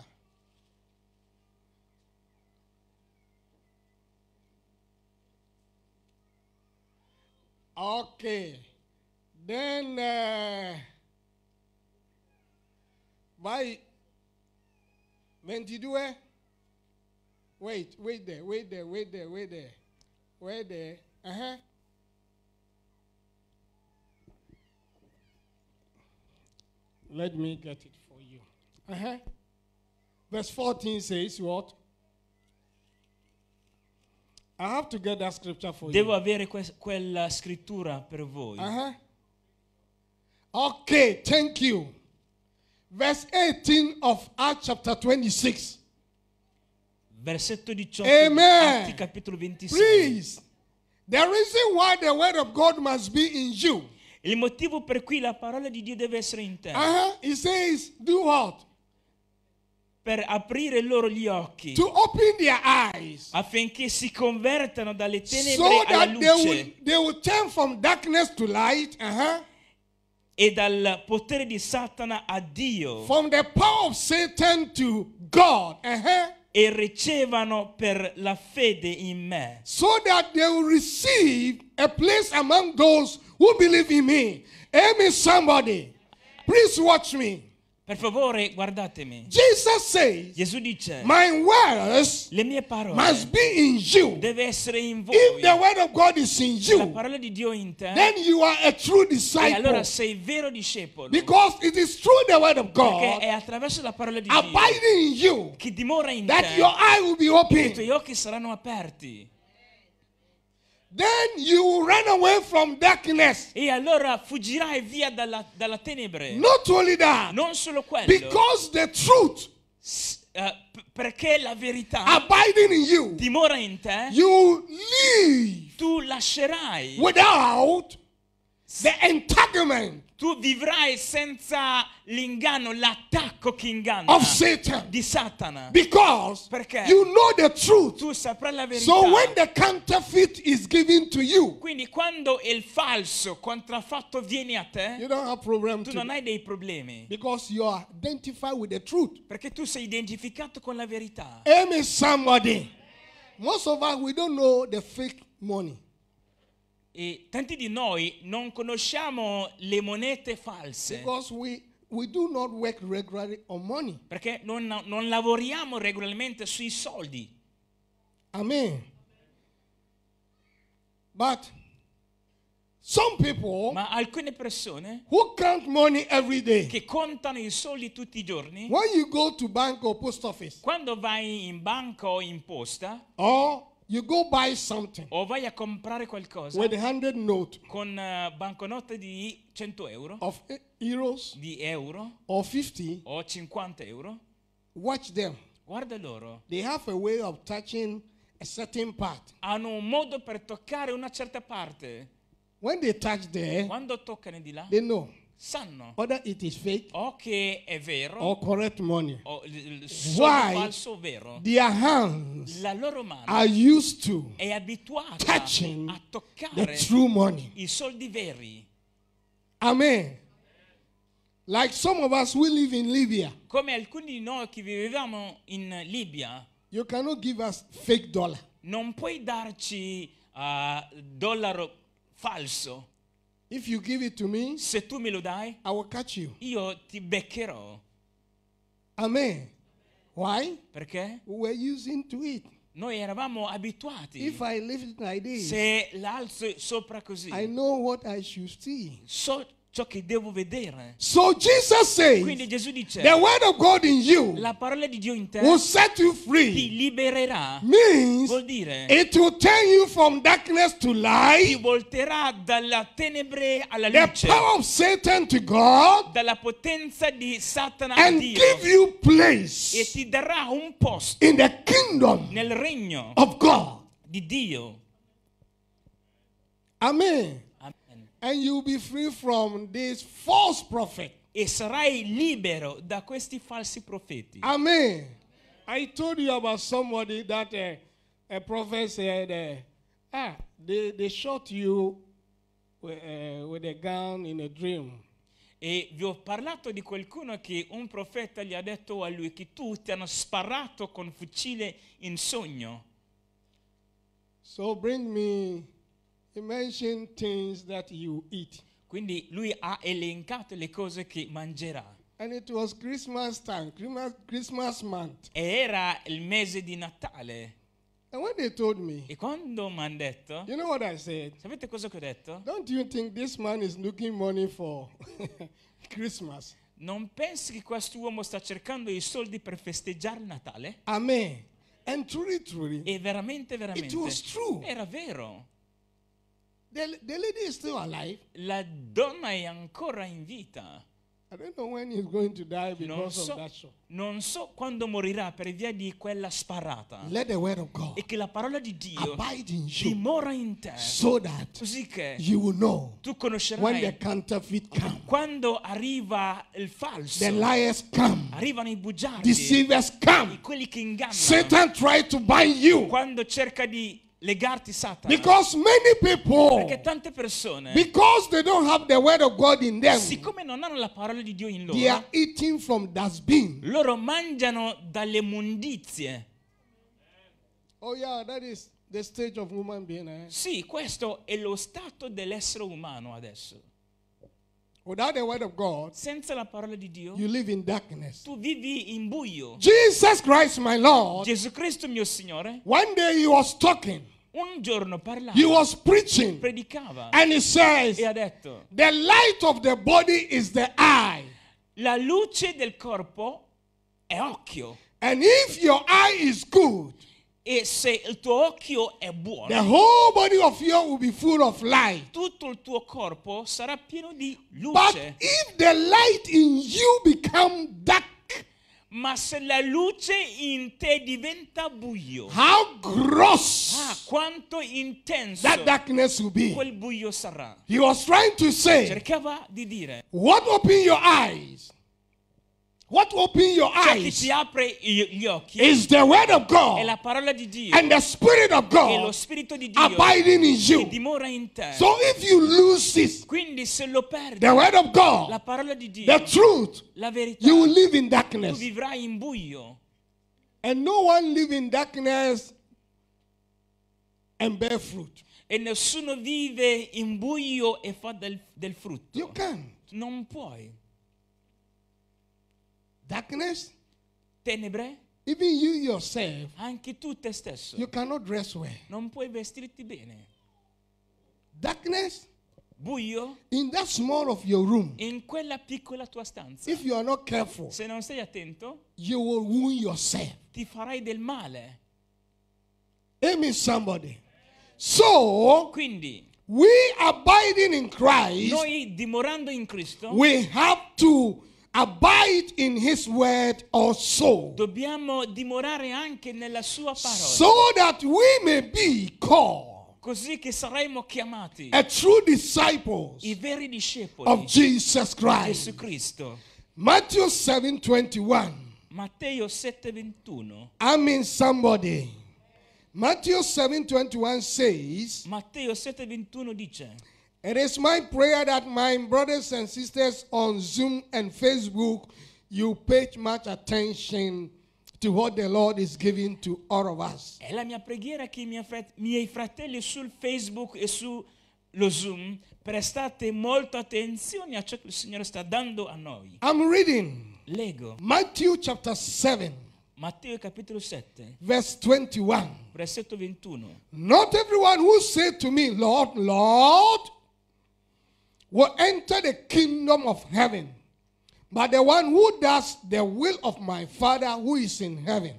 [SPEAKER 3] Okay. Then uh, by twenty-two. Wait, wait there, wait there, wait there, wait there. Wait there. Uh-huh. Let me get it for you. Uh-huh. Verse fourteen says what? I have to get that scripture for
[SPEAKER 4] Devo
[SPEAKER 3] you.
[SPEAKER 4] avere que- quella scrittura per voi.
[SPEAKER 3] Uh-huh. Okay, thank you. Verse eighteen of Acts chapter twenty-six.
[SPEAKER 4] Versetto diciotto
[SPEAKER 3] Amen.
[SPEAKER 4] Atti capitolo ventisei.
[SPEAKER 3] Please. The reason why the word of God must be in you.
[SPEAKER 4] Il motivo per cui la parola di Dio deve essere in te.
[SPEAKER 3] Uh-huh. It says, do what?
[SPEAKER 4] Per aprire loro gli occhi.
[SPEAKER 3] To open their eyes.
[SPEAKER 4] Affinché si convertano dalle tenebre
[SPEAKER 3] So
[SPEAKER 4] alla
[SPEAKER 3] that they will,
[SPEAKER 4] luce
[SPEAKER 3] they will turn from darkness to light. Uh-huh.
[SPEAKER 4] e dal potere di Satana a Dio
[SPEAKER 3] From the power of Satan to God. Uh-huh.
[SPEAKER 4] e ricevano per la fede in me,
[SPEAKER 3] So that they will receive a place among those who believe in me. Amen, somebody. Please watch me.
[SPEAKER 4] Per favore, guardatemi.
[SPEAKER 3] Jesus says,
[SPEAKER 4] Gesù dice,
[SPEAKER 3] my words
[SPEAKER 4] le mie parole
[SPEAKER 3] must be in you.
[SPEAKER 4] deve essere in voi.
[SPEAKER 3] If the word of God is in
[SPEAKER 4] Se la
[SPEAKER 3] you,
[SPEAKER 4] parola di Dio è in te,
[SPEAKER 3] then you are a true
[SPEAKER 4] e allora
[SPEAKER 3] disciple.
[SPEAKER 4] sei vero discepolo.
[SPEAKER 3] Because it is through the word of
[SPEAKER 4] Perché
[SPEAKER 3] God
[SPEAKER 4] è attraverso la parola di Dio
[SPEAKER 3] abiding in you
[SPEAKER 4] che dimora in
[SPEAKER 3] that
[SPEAKER 4] te
[SPEAKER 3] your eye will be
[SPEAKER 4] che i
[SPEAKER 3] open.
[SPEAKER 4] tuoi occhi saranno aperti.
[SPEAKER 3] Then you will run away from darkness.
[SPEAKER 4] E allora fuggirai via dalla, dalla tenebre.
[SPEAKER 3] Not only that,
[SPEAKER 4] Non solo quello.
[SPEAKER 3] because the truth
[SPEAKER 4] S- eh, p- perché la verità
[SPEAKER 3] abiding in you,
[SPEAKER 4] dimora in te,
[SPEAKER 3] you live
[SPEAKER 4] tu lascerai.
[SPEAKER 3] without the entanglement
[SPEAKER 4] Tu vivrai senza l'inganno, l'attacco che inganna
[SPEAKER 3] of Satan.
[SPEAKER 4] di Satana.
[SPEAKER 3] Because
[SPEAKER 4] Perché?
[SPEAKER 3] you know the truth.
[SPEAKER 4] Tu saprai la verità.
[SPEAKER 3] So when the counterfeit is given to you,
[SPEAKER 4] Quindi quando il falso contraffatto viene a te,
[SPEAKER 3] you don't have problem
[SPEAKER 4] tu
[SPEAKER 3] to
[SPEAKER 4] non hai dei problemi.
[SPEAKER 3] because you are identified with the truth.
[SPEAKER 4] Perché tu sei identificato con la verità.
[SPEAKER 3] Amen, somebody. Most of us, we don't know the fake money.
[SPEAKER 4] E tanti di noi non conosciamo le monete false.
[SPEAKER 3] Because we, we do not work regularly on money.
[SPEAKER 4] Perché non, non lavoriamo regolarmente sui soldi.
[SPEAKER 3] Amen. But some people
[SPEAKER 4] Ma alcune persone
[SPEAKER 3] who count money every day,
[SPEAKER 4] che contano i soldi tutti i giorni,
[SPEAKER 3] when you go to bank or post office,
[SPEAKER 4] quando vai in banca o in posta
[SPEAKER 3] or you go buy something
[SPEAKER 4] o vai a comprare qualcosa
[SPEAKER 3] with a hundred note
[SPEAKER 4] con uh, banconote di cento euro,
[SPEAKER 3] of euros
[SPEAKER 4] di euro
[SPEAKER 3] or fifty,
[SPEAKER 4] o cinquanta euro,
[SPEAKER 3] watch them.
[SPEAKER 4] guarda loro.
[SPEAKER 3] They have a way of touching a certain part.
[SPEAKER 4] Hanno un modo per toccare una certa parte.
[SPEAKER 3] When they touch there,
[SPEAKER 4] Quando toccano di là,
[SPEAKER 3] they know
[SPEAKER 4] sanno
[SPEAKER 3] whether it is fake
[SPEAKER 4] o che è vero
[SPEAKER 3] or correct money.
[SPEAKER 4] o il il soldo
[SPEAKER 3] Why?
[SPEAKER 4] falso o vero.
[SPEAKER 3] Their hands
[SPEAKER 4] La loro mano
[SPEAKER 3] are used to
[SPEAKER 4] è abituata
[SPEAKER 3] touching
[SPEAKER 4] a
[SPEAKER 3] the
[SPEAKER 4] toccare
[SPEAKER 3] true money.
[SPEAKER 4] i soldi veri.
[SPEAKER 3] Amen. Like some of us who live in Libya,
[SPEAKER 4] Come alcuni di noi che vivevamo in Libia,
[SPEAKER 3] you cannot give us fake dollar.
[SPEAKER 4] non puoi darci uh, dollaro falso.
[SPEAKER 3] If you give it to me,
[SPEAKER 4] Se tu me lo dai,
[SPEAKER 3] I will catch you.
[SPEAKER 4] io ti beccherò.
[SPEAKER 3] Amen. Why?
[SPEAKER 4] Perché
[SPEAKER 3] We were using to it.
[SPEAKER 4] noi eravamo abituati.
[SPEAKER 3] If I lift it like this,
[SPEAKER 4] Se l'alzo sopra così,
[SPEAKER 3] I know what I should see.
[SPEAKER 4] so ciò che devo vedere.
[SPEAKER 3] So Jesus says,
[SPEAKER 4] Quindi Gesù dice,
[SPEAKER 3] the word of God in you
[SPEAKER 4] la parola di Dio in te
[SPEAKER 3] will set you
[SPEAKER 4] ti
[SPEAKER 3] free.
[SPEAKER 4] libererà.
[SPEAKER 3] Means
[SPEAKER 4] Vuol dire,
[SPEAKER 3] it will turn you from darkness to
[SPEAKER 4] ti
[SPEAKER 3] light,
[SPEAKER 4] volterà dalla tenebre alla
[SPEAKER 3] the
[SPEAKER 4] luce,
[SPEAKER 3] power of Satan to God,
[SPEAKER 4] dalla potenza di Satana a
[SPEAKER 3] and
[SPEAKER 4] Dio,
[SPEAKER 3] give you
[SPEAKER 4] e
[SPEAKER 3] place
[SPEAKER 4] ti darà un posto
[SPEAKER 3] in the kingdom
[SPEAKER 4] nel regno
[SPEAKER 3] of God.
[SPEAKER 4] di Dio.
[SPEAKER 3] Amen.
[SPEAKER 4] Amen.
[SPEAKER 3] And you'll be free from this false prophet.
[SPEAKER 4] E sarai libero da questi falsi profeti.
[SPEAKER 3] Amen. I told you about somebody that uh, a prophet said, uh, ah, they, they shot you with, uh, with a gun in a dream.
[SPEAKER 4] E vi ho parlato di qualcuno che un profeta gli ha detto a lui che tu ti hanno sparato con fucile in sogno.
[SPEAKER 3] So bring me, he mentioned things that you eat.
[SPEAKER 4] Quindi lui ha elencato le cose che mangerà.
[SPEAKER 3] And it was Christmas time, Christmas, Christmas month.
[SPEAKER 4] E era il mese di Natale.
[SPEAKER 3] And when they told me,
[SPEAKER 4] E quando mi hanno detto,
[SPEAKER 3] you know what I said?
[SPEAKER 4] sapete cosa che ho detto?
[SPEAKER 3] Don't you think this man is looking money for Christmas?
[SPEAKER 4] Non pensi che quest'uomo sta cercando i soldi per festeggiare il Natale?
[SPEAKER 3] Amen. And truly, truly,
[SPEAKER 4] E veramente,
[SPEAKER 3] it
[SPEAKER 4] veramente,
[SPEAKER 3] was true.
[SPEAKER 4] era vero.
[SPEAKER 3] The, the lady is still alive.
[SPEAKER 4] La donna è ancora in vita.
[SPEAKER 3] I don't know when he's going to die
[SPEAKER 4] Non
[SPEAKER 3] because
[SPEAKER 4] so,
[SPEAKER 3] of that shot.
[SPEAKER 4] non so quando morirà per via di quella sparata.
[SPEAKER 3] Let the word of God
[SPEAKER 4] E che la parola di Dio
[SPEAKER 3] abide in you
[SPEAKER 4] dimora in te,
[SPEAKER 3] so that
[SPEAKER 4] così che
[SPEAKER 3] you will know
[SPEAKER 4] tu
[SPEAKER 3] when the
[SPEAKER 4] conoscerai
[SPEAKER 3] counterfeit come,
[SPEAKER 4] quando arriva il falso,
[SPEAKER 3] the liars come,
[SPEAKER 4] arrivano i bugiardi,
[SPEAKER 3] deceivers come.
[SPEAKER 4] quelli che ingannano,
[SPEAKER 3] Satan tried to bind you
[SPEAKER 4] quando cerca di legarti Satana.
[SPEAKER 3] because many people,
[SPEAKER 4] Perché tante persone,
[SPEAKER 3] because they don't have the word of God in them,
[SPEAKER 4] siccome non hanno la parola di Dio in
[SPEAKER 3] they are
[SPEAKER 4] loro,
[SPEAKER 3] eating from dustbin.
[SPEAKER 4] loro mangiano dalle mondizie.
[SPEAKER 3] Oh yeah, that is the stage of human being. Eh?
[SPEAKER 4] Sì, questo è lo stato dell'essere umano adesso.
[SPEAKER 3] Without the word of God,
[SPEAKER 4] Senza la parola di Dio,
[SPEAKER 3] you live in darkness.
[SPEAKER 4] tu vivi in buio.
[SPEAKER 3] Jesus Christ, my Lord,
[SPEAKER 4] Gesù Cristo mio Signore,
[SPEAKER 3] one day he was talking,
[SPEAKER 4] un giorno parlava,
[SPEAKER 3] he was preaching,
[SPEAKER 4] predicava
[SPEAKER 3] and he says,
[SPEAKER 4] e ha detto:
[SPEAKER 3] the light of the body is the eye.
[SPEAKER 4] la luce del corpo è occhio,
[SPEAKER 3] And if your eye is good,
[SPEAKER 4] e se il tuo occhio è
[SPEAKER 3] the
[SPEAKER 4] buono,
[SPEAKER 3] whole body of you will be full of light.
[SPEAKER 4] tutto il tuo corpo sarà pieno di
[SPEAKER 3] But
[SPEAKER 4] luce.
[SPEAKER 3] if the light in you become dark,
[SPEAKER 4] Ma se la luce in te diventa buio,
[SPEAKER 3] how gross
[SPEAKER 4] ah, quanto intenso
[SPEAKER 3] that darkness will be.
[SPEAKER 4] quel buio sarà.
[SPEAKER 3] He was trying to say,
[SPEAKER 4] Cercava di dire:
[SPEAKER 3] what open your eyes? What open your
[SPEAKER 4] ciò che
[SPEAKER 3] eyes
[SPEAKER 4] ti apre i- gli occhi
[SPEAKER 3] is the word of
[SPEAKER 4] è la
[SPEAKER 3] God
[SPEAKER 4] parola di Dio,
[SPEAKER 3] and the Spirit of
[SPEAKER 4] e lo
[SPEAKER 3] God
[SPEAKER 4] Spirito di Dio
[SPEAKER 3] abiding in
[SPEAKER 4] che
[SPEAKER 3] you.
[SPEAKER 4] dimora in te.
[SPEAKER 3] So if you lose this,
[SPEAKER 4] Quindi se lo perdi,
[SPEAKER 3] the word of
[SPEAKER 4] la
[SPEAKER 3] God,
[SPEAKER 4] parola di Dio,
[SPEAKER 3] the truth,
[SPEAKER 4] la verità,
[SPEAKER 3] you will live in
[SPEAKER 4] tu
[SPEAKER 3] darkness.
[SPEAKER 4] vivrai in buio.
[SPEAKER 3] And no one live in darkness and bear fruit.
[SPEAKER 4] E nessuno vive in buio e fa del, del frutto.
[SPEAKER 3] You can't.
[SPEAKER 4] Non puoi.
[SPEAKER 3] Darkness,
[SPEAKER 4] Tenebre,
[SPEAKER 3] even you yourself,
[SPEAKER 4] anche tu te stesso,
[SPEAKER 3] you cannot dress well.
[SPEAKER 4] non puoi vestirti bene.
[SPEAKER 3] Darkness,
[SPEAKER 4] Buio
[SPEAKER 3] in that small of your room,
[SPEAKER 4] in quella piccola tua stanza.
[SPEAKER 3] if you are not careful,
[SPEAKER 4] Se non stai attento,
[SPEAKER 3] you will wound yourself.
[SPEAKER 4] ti farai del male.
[SPEAKER 3] Amen, somebody. So,
[SPEAKER 4] Quindi,
[SPEAKER 3] we abiding in Christ,
[SPEAKER 4] noi dimorando in Cristo,
[SPEAKER 3] we have to abide in His word also,
[SPEAKER 4] dobbiamo dimorare anche nella sua parola,
[SPEAKER 3] so that we may be called
[SPEAKER 4] così che saremo chiamati
[SPEAKER 3] a true disciples
[SPEAKER 4] i veri discepoli
[SPEAKER 3] of Jesus
[SPEAKER 4] di
[SPEAKER 3] Christ.
[SPEAKER 4] Gesù Cristo.
[SPEAKER 3] Matthew seven twenty-one.
[SPEAKER 4] Matteo sette ventuno.
[SPEAKER 3] I mean somebody. Matthew seven twenty-one says,
[SPEAKER 4] Matteo sette ventuno dice:
[SPEAKER 3] it is my prayer that my brothers and sisters on Zoom and Facebook, you pay much attention to what the Lord is giving to all of us.
[SPEAKER 4] è la mia preghiera che i miei, frat- miei fratelli sul Facebook e su lo Zoom prestate molta attenzione a ciò che il Signore sta dando a noi.
[SPEAKER 3] I'm reading
[SPEAKER 4] Leggo
[SPEAKER 3] Matthew chapter seven,
[SPEAKER 4] Matteo capitolo sette,
[SPEAKER 3] verse twenty-one.
[SPEAKER 4] versetto ventuno.
[SPEAKER 3] Not everyone who said to me, Lord, Lord, will enter the kingdom of heaven, but the one who does the will of my Father who is in heaven.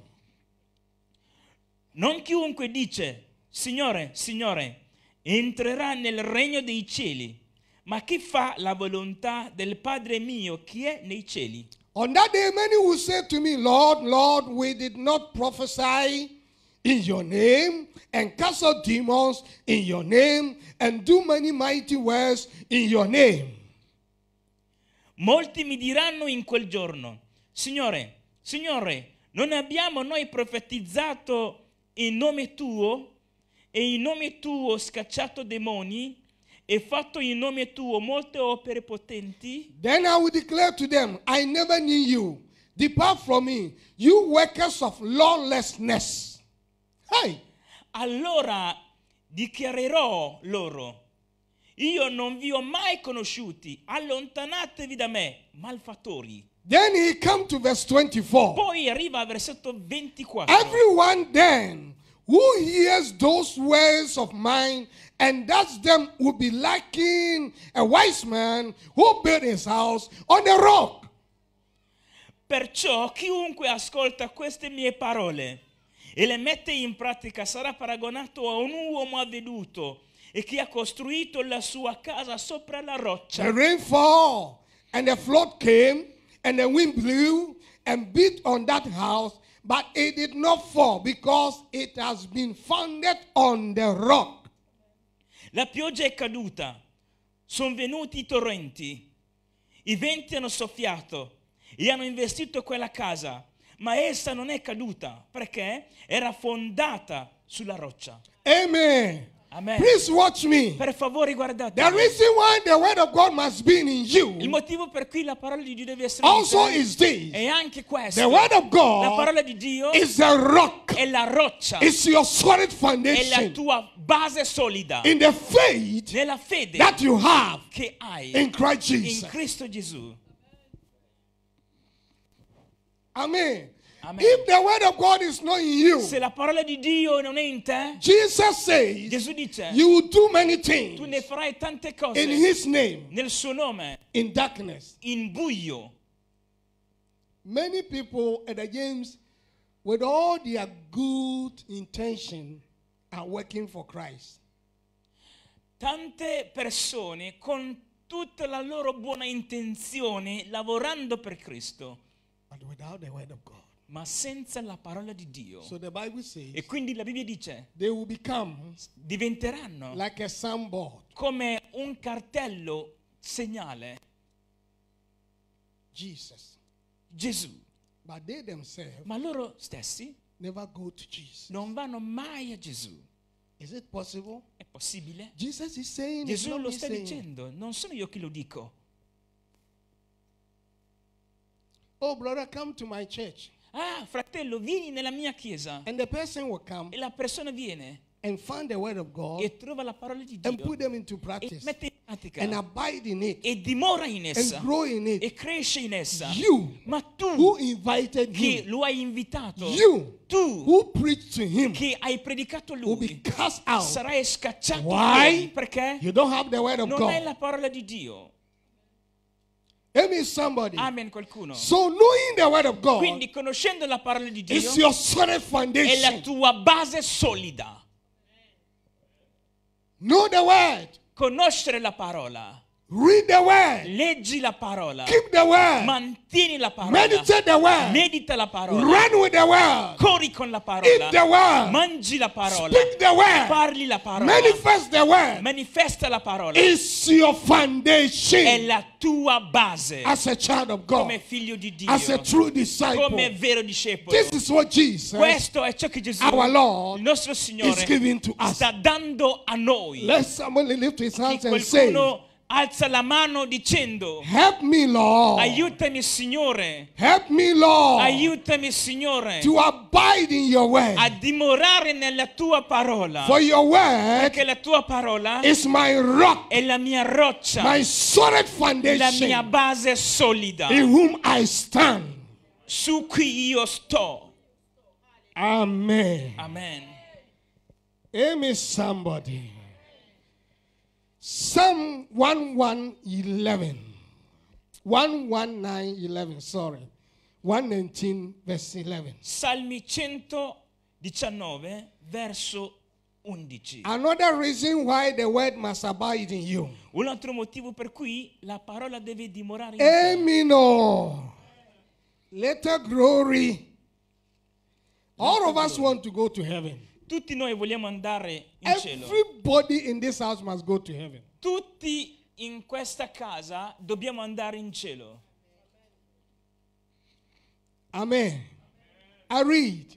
[SPEAKER 4] Non chiunque dice: Signore, Signore, entrerà nel regno dei cieli, ma chi fa la volontà del Padre mio che è nei cieli.
[SPEAKER 3] On that day, many will say to me, Lord, Lord, we did not prophesy in your name, and cast out demons in your name, and do many mighty works in your name.
[SPEAKER 4] Molti mi diranno in quel giorno: Signore, Signore, non abbiamo noi profetizzato in nome tuo, e in nome tuo scacciato demoni, e fatto in nome tuo molte opere potenti?
[SPEAKER 3] Then I will declare to them, I never knew you. Depart from me, you workers of lawlessness. Hey,
[SPEAKER 4] Allora dichiarerò loro: io non vi ho mai conosciuti, allontanatevi da me, malfattori.
[SPEAKER 3] then he come to verse twenty-four.
[SPEAKER 4] Poi arriva al versetto ventiquattro.
[SPEAKER 3] Everyone then who hears those words of mine and does them will be liking a wise man who built his house on the rock.
[SPEAKER 4] Perciò chiunque ascolta queste mie parole e le mette in pratica sarà paragonato a un uomo avveduto e che ha costruito la sua casa sopra la roccia.
[SPEAKER 3] The rain fell and the flood came and the wind blew and beat on that house, but it did not fall because it has been founded on the rock.
[SPEAKER 4] La pioggia è caduta, sono venuti i torrenti, i venti hanno soffiato e hanno investito quella casa, ma essa non è caduta perché era fondata sulla roccia.
[SPEAKER 3] Amen.
[SPEAKER 4] Amen.
[SPEAKER 3] Please watch me.
[SPEAKER 4] Per favore guardate.
[SPEAKER 3] The reason why the word of God must be in
[SPEAKER 4] Il
[SPEAKER 3] you
[SPEAKER 4] motivo per cui la parola di Dio deve essere in
[SPEAKER 3] also
[SPEAKER 4] te
[SPEAKER 3] is this.
[SPEAKER 4] è anche questo.
[SPEAKER 3] The word of
[SPEAKER 4] La
[SPEAKER 3] God
[SPEAKER 4] parola di Dio
[SPEAKER 3] is the rock.
[SPEAKER 4] è la roccia,
[SPEAKER 3] It's your solid
[SPEAKER 4] è la
[SPEAKER 3] foundation
[SPEAKER 4] tua base solida
[SPEAKER 3] in the faith
[SPEAKER 4] nella fede
[SPEAKER 3] that you have
[SPEAKER 4] che hai
[SPEAKER 3] in Christ
[SPEAKER 4] in
[SPEAKER 3] Jesus.
[SPEAKER 4] Cristo Gesù.
[SPEAKER 3] Amen.
[SPEAKER 4] Amen.
[SPEAKER 3] If the word of God is not in you,
[SPEAKER 4] Se la parola di Dio non è in te,
[SPEAKER 3] Jesus says
[SPEAKER 4] Gesù dice,
[SPEAKER 3] you will do many
[SPEAKER 4] tu ne
[SPEAKER 3] things
[SPEAKER 4] farai tante
[SPEAKER 3] in
[SPEAKER 4] cose
[SPEAKER 3] his name
[SPEAKER 4] nel suo nome,
[SPEAKER 3] in darkness.
[SPEAKER 4] in buio.
[SPEAKER 3] Many people at the James, with all their good intention, are working for Christ.
[SPEAKER 4] Tante persone con tutta la loro buona intenzione lavorando per Cristo,
[SPEAKER 3] But without the word of God.
[SPEAKER 4] ma senza la parola di Dio.
[SPEAKER 3] So the Bible says
[SPEAKER 4] E quindi la Bibbia dice,
[SPEAKER 3] they will become
[SPEAKER 4] diventeranno
[SPEAKER 3] like a signboard.
[SPEAKER 4] come un cartello segnale
[SPEAKER 3] Jesus.
[SPEAKER 4] Gesù.
[SPEAKER 3] But they themselves
[SPEAKER 4] Ma loro stessi
[SPEAKER 3] never go to Jesus.
[SPEAKER 4] non vanno mai a Gesù.
[SPEAKER 3] Is it possible?
[SPEAKER 4] È possibile?
[SPEAKER 3] Jesus is saying, it's
[SPEAKER 4] Gesù
[SPEAKER 3] not
[SPEAKER 4] lo
[SPEAKER 3] me
[SPEAKER 4] sta
[SPEAKER 3] saying.
[SPEAKER 4] dicendo, non sono io che lo dico.
[SPEAKER 3] Oh, brother, come to my church.
[SPEAKER 4] Ah, fratello, vieni nella mia chiesa.
[SPEAKER 3] And the person will come
[SPEAKER 4] E la persona viene
[SPEAKER 3] and find the word of God
[SPEAKER 4] e trova la parola di
[SPEAKER 3] and
[SPEAKER 4] Dio
[SPEAKER 3] put them into
[SPEAKER 4] e
[SPEAKER 3] practice
[SPEAKER 4] mette in pratica
[SPEAKER 3] and abide in it
[SPEAKER 4] e dimora in essa
[SPEAKER 3] and grow in it.
[SPEAKER 4] e cresce in essa.
[SPEAKER 3] You
[SPEAKER 4] Ma
[SPEAKER 3] who
[SPEAKER 4] tu
[SPEAKER 3] invited
[SPEAKER 4] che
[SPEAKER 3] him,
[SPEAKER 4] lo hai invitato,
[SPEAKER 3] you
[SPEAKER 4] tu
[SPEAKER 3] who preached to him,
[SPEAKER 4] che hai predicato a
[SPEAKER 3] will be
[SPEAKER 4] lui,
[SPEAKER 3] cast out.
[SPEAKER 4] sarai scacciato
[SPEAKER 3] Why?
[SPEAKER 4] fuori. Perché
[SPEAKER 3] You don't have the word of
[SPEAKER 4] non hai
[SPEAKER 3] God.
[SPEAKER 4] la parola di Dio.
[SPEAKER 3] Amen, somebody.
[SPEAKER 4] Amen, qualcuno.
[SPEAKER 3] So knowing the word of God
[SPEAKER 4] Quindi conoscendo la parola di Dio
[SPEAKER 3] is your solid
[SPEAKER 4] è la
[SPEAKER 3] foundation.
[SPEAKER 4] tua base solida.
[SPEAKER 3] Know the word.
[SPEAKER 4] Conoscere la parola.
[SPEAKER 3] Read the word.
[SPEAKER 4] Leggi la parola.
[SPEAKER 3] Keep the word.
[SPEAKER 4] Mantieni la parola.
[SPEAKER 3] Meditate the word.
[SPEAKER 4] Medita la parola.
[SPEAKER 3] Run with the word.
[SPEAKER 4] Corri con la parola.
[SPEAKER 3] Eat the word.
[SPEAKER 4] Mangi la parola.
[SPEAKER 3] Speak the word.
[SPEAKER 4] Parli la parola.
[SPEAKER 3] Manifest the word.
[SPEAKER 4] Manifesta la parola.
[SPEAKER 3] It's your
[SPEAKER 4] È
[SPEAKER 3] foundation
[SPEAKER 4] la tua base
[SPEAKER 3] as a child of God,
[SPEAKER 4] come figlio di Dio,
[SPEAKER 3] as a true
[SPEAKER 4] come
[SPEAKER 3] disciple.
[SPEAKER 4] vero discepolo.
[SPEAKER 3] This is what Jesus,
[SPEAKER 4] Questo è ciò che Gesù,
[SPEAKER 3] our Lord,
[SPEAKER 4] il nostro
[SPEAKER 3] is
[SPEAKER 4] Signore,
[SPEAKER 3] giving to us.
[SPEAKER 4] sta dando a noi.
[SPEAKER 3] Let somebody lift his
[SPEAKER 4] Che
[SPEAKER 3] hands and say,
[SPEAKER 4] qualcuno alza la mano dicendo:
[SPEAKER 3] help me, Lord.
[SPEAKER 4] aiutami Signore,
[SPEAKER 3] Help me, Lord,
[SPEAKER 4] aiutami Signore
[SPEAKER 3] to abide in your word.
[SPEAKER 4] a dimorare nella tua parola,
[SPEAKER 3] For your word
[SPEAKER 4] perché la tua parola
[SPEAKER 3] is my rock,
[SPEAKER 4] è la mia roccia,
[SPEAKER 3] my solid
[SPEAKER 4] la mia
[SPEAKER 3] foundation,
[SPEAKER 4] base solida
[SPEAKER 3] in whom I stand.
[SPEAKER 4] su cui io sto.
[SPEAKER 3] Amen.
[SPEAKER 4] Amen.
[SPEAKER 3] Amen, somebody. Psalm one one eleven. one nineteen eleven, sorry. one nineteen verse eleven.
[SPEAKER 4] Salmi centodiciannove verso undici.
[SPEAKER 3] Another reason why the word must abide in you.
[SPEAKER 4] Un altro motivo per cui la parola deve dimorare in te.
[SPEAKER 3] Amen. Oh. Later glory. All of us want to go to heaven.
[SPEAKER 4] Tutti noi vogliamo andare in cielo.
[SPEAKER 3] Everybody in this house must go to heaven.
[SPEAKER 4] Tutti in questa casa dobbiamo andare in cielo.
[SPEAKER 3] Amen. I read.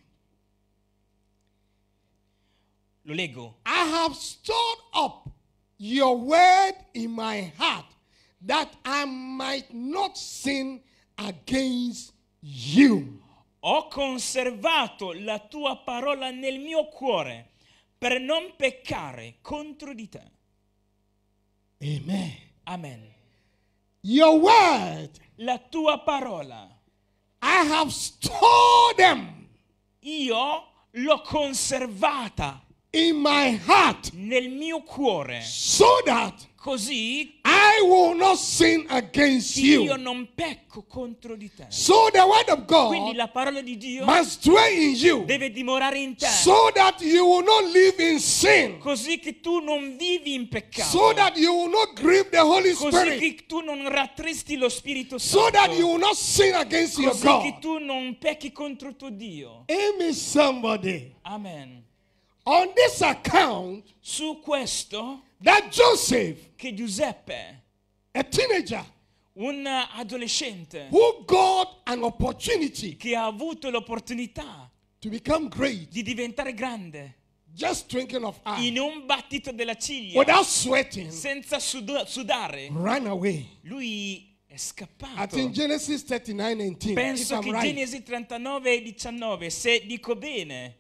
[SPEAKER 4] Lo leggo.
[SPEAKER 3] I have stored up your word in my heart that I might not sin against you.
[SPEAKER 4] Ho conservato la tua parola nel mio cuore per non peccare contro di te.
[SPEAKER 3] Amen.
[SPEAKER 4] Amen.
[SPEAKER 3] Your word,
[SPEAKER 4] La tua parola,
[SPEAKER 3] I have stored them
[SPEAKER 4] io l'ho conservata
[SPEAKER 3] in my heart
[SPEAKER 4] nel mio cuore,
[SPEAKER 3] so that
[SPEAKER 4] così
[SPEAKER 3] I will not sin against
[SPEAKER 4] io
[SPEAKER 3] you.
[SPEAKER 4] non pecco contro di te.
[SPEAKER 3] So the word of
[SPEAKER 4] Quindi
[SPEAKER 3] God
[SPEAKER 4] la parola di Dio
[SPEAKER 3] must dwell in you
[SPEAKER 4] deve dimorare in te,
[SPEAKER 3] so that you will not live in sin,
[SPEAKER 4] così che tu non vivi in peccato,
[SPEAKER 3] so that you will not grieve the Holy
[SPEAKER 4] così
[SPEAKER 3] Spirit,
[SPEAKER 4] che tu non rattristi lo Spirito
[SPEAKER 3] so that you
[SPEAKER 4] Santo,
[SPEAKER 3] will not sin against your
[SPEAKER 4] così che
[SPEAKER 3] God.
[SPEAKER 4] tu non pecchi contro tuo Dio.
[SPEAKER 3] Amen, somebody.
[SPEAKER 4] Amen.
[SPEAKER 3] On this account,
[SPEAKER 4] Su questo
[SPEAKER 3] that Joseph,
[SPEAKER 4] che Giuseppe,
[SPEAKER 3] a teenager,
[SPEAKER 4] un adolescente
[SPEAKER 3] who got an opportunity
[SPEAKER 4] che ha avuto l'opportunità
[SPEAKER 3] to become great,
[SPEAKER 4] di diventare grande,
[SPEAKER 3] just twinkling of eye,
[SPEAKER 4] in un battito della ciglia,
[SPEAKER 3] without sweating,
[SPEAKER 4] senza sudo- sudare,
[SPEAKER 3] ran away.
[SPEAKER 4] lui è
[SPEAKER 3] I
[SPEAKER 4] scappato.
[SPEAKER 3] think Genesis thirty-nine eighteen. If
[SPEAKER 4] Penso
[SPEAKER 3] I'm
[SPEAKER 4] che
[SPEAKER 3] right.
[SPEAKER 4] Genesi trentanove e diciannove, se dico bene.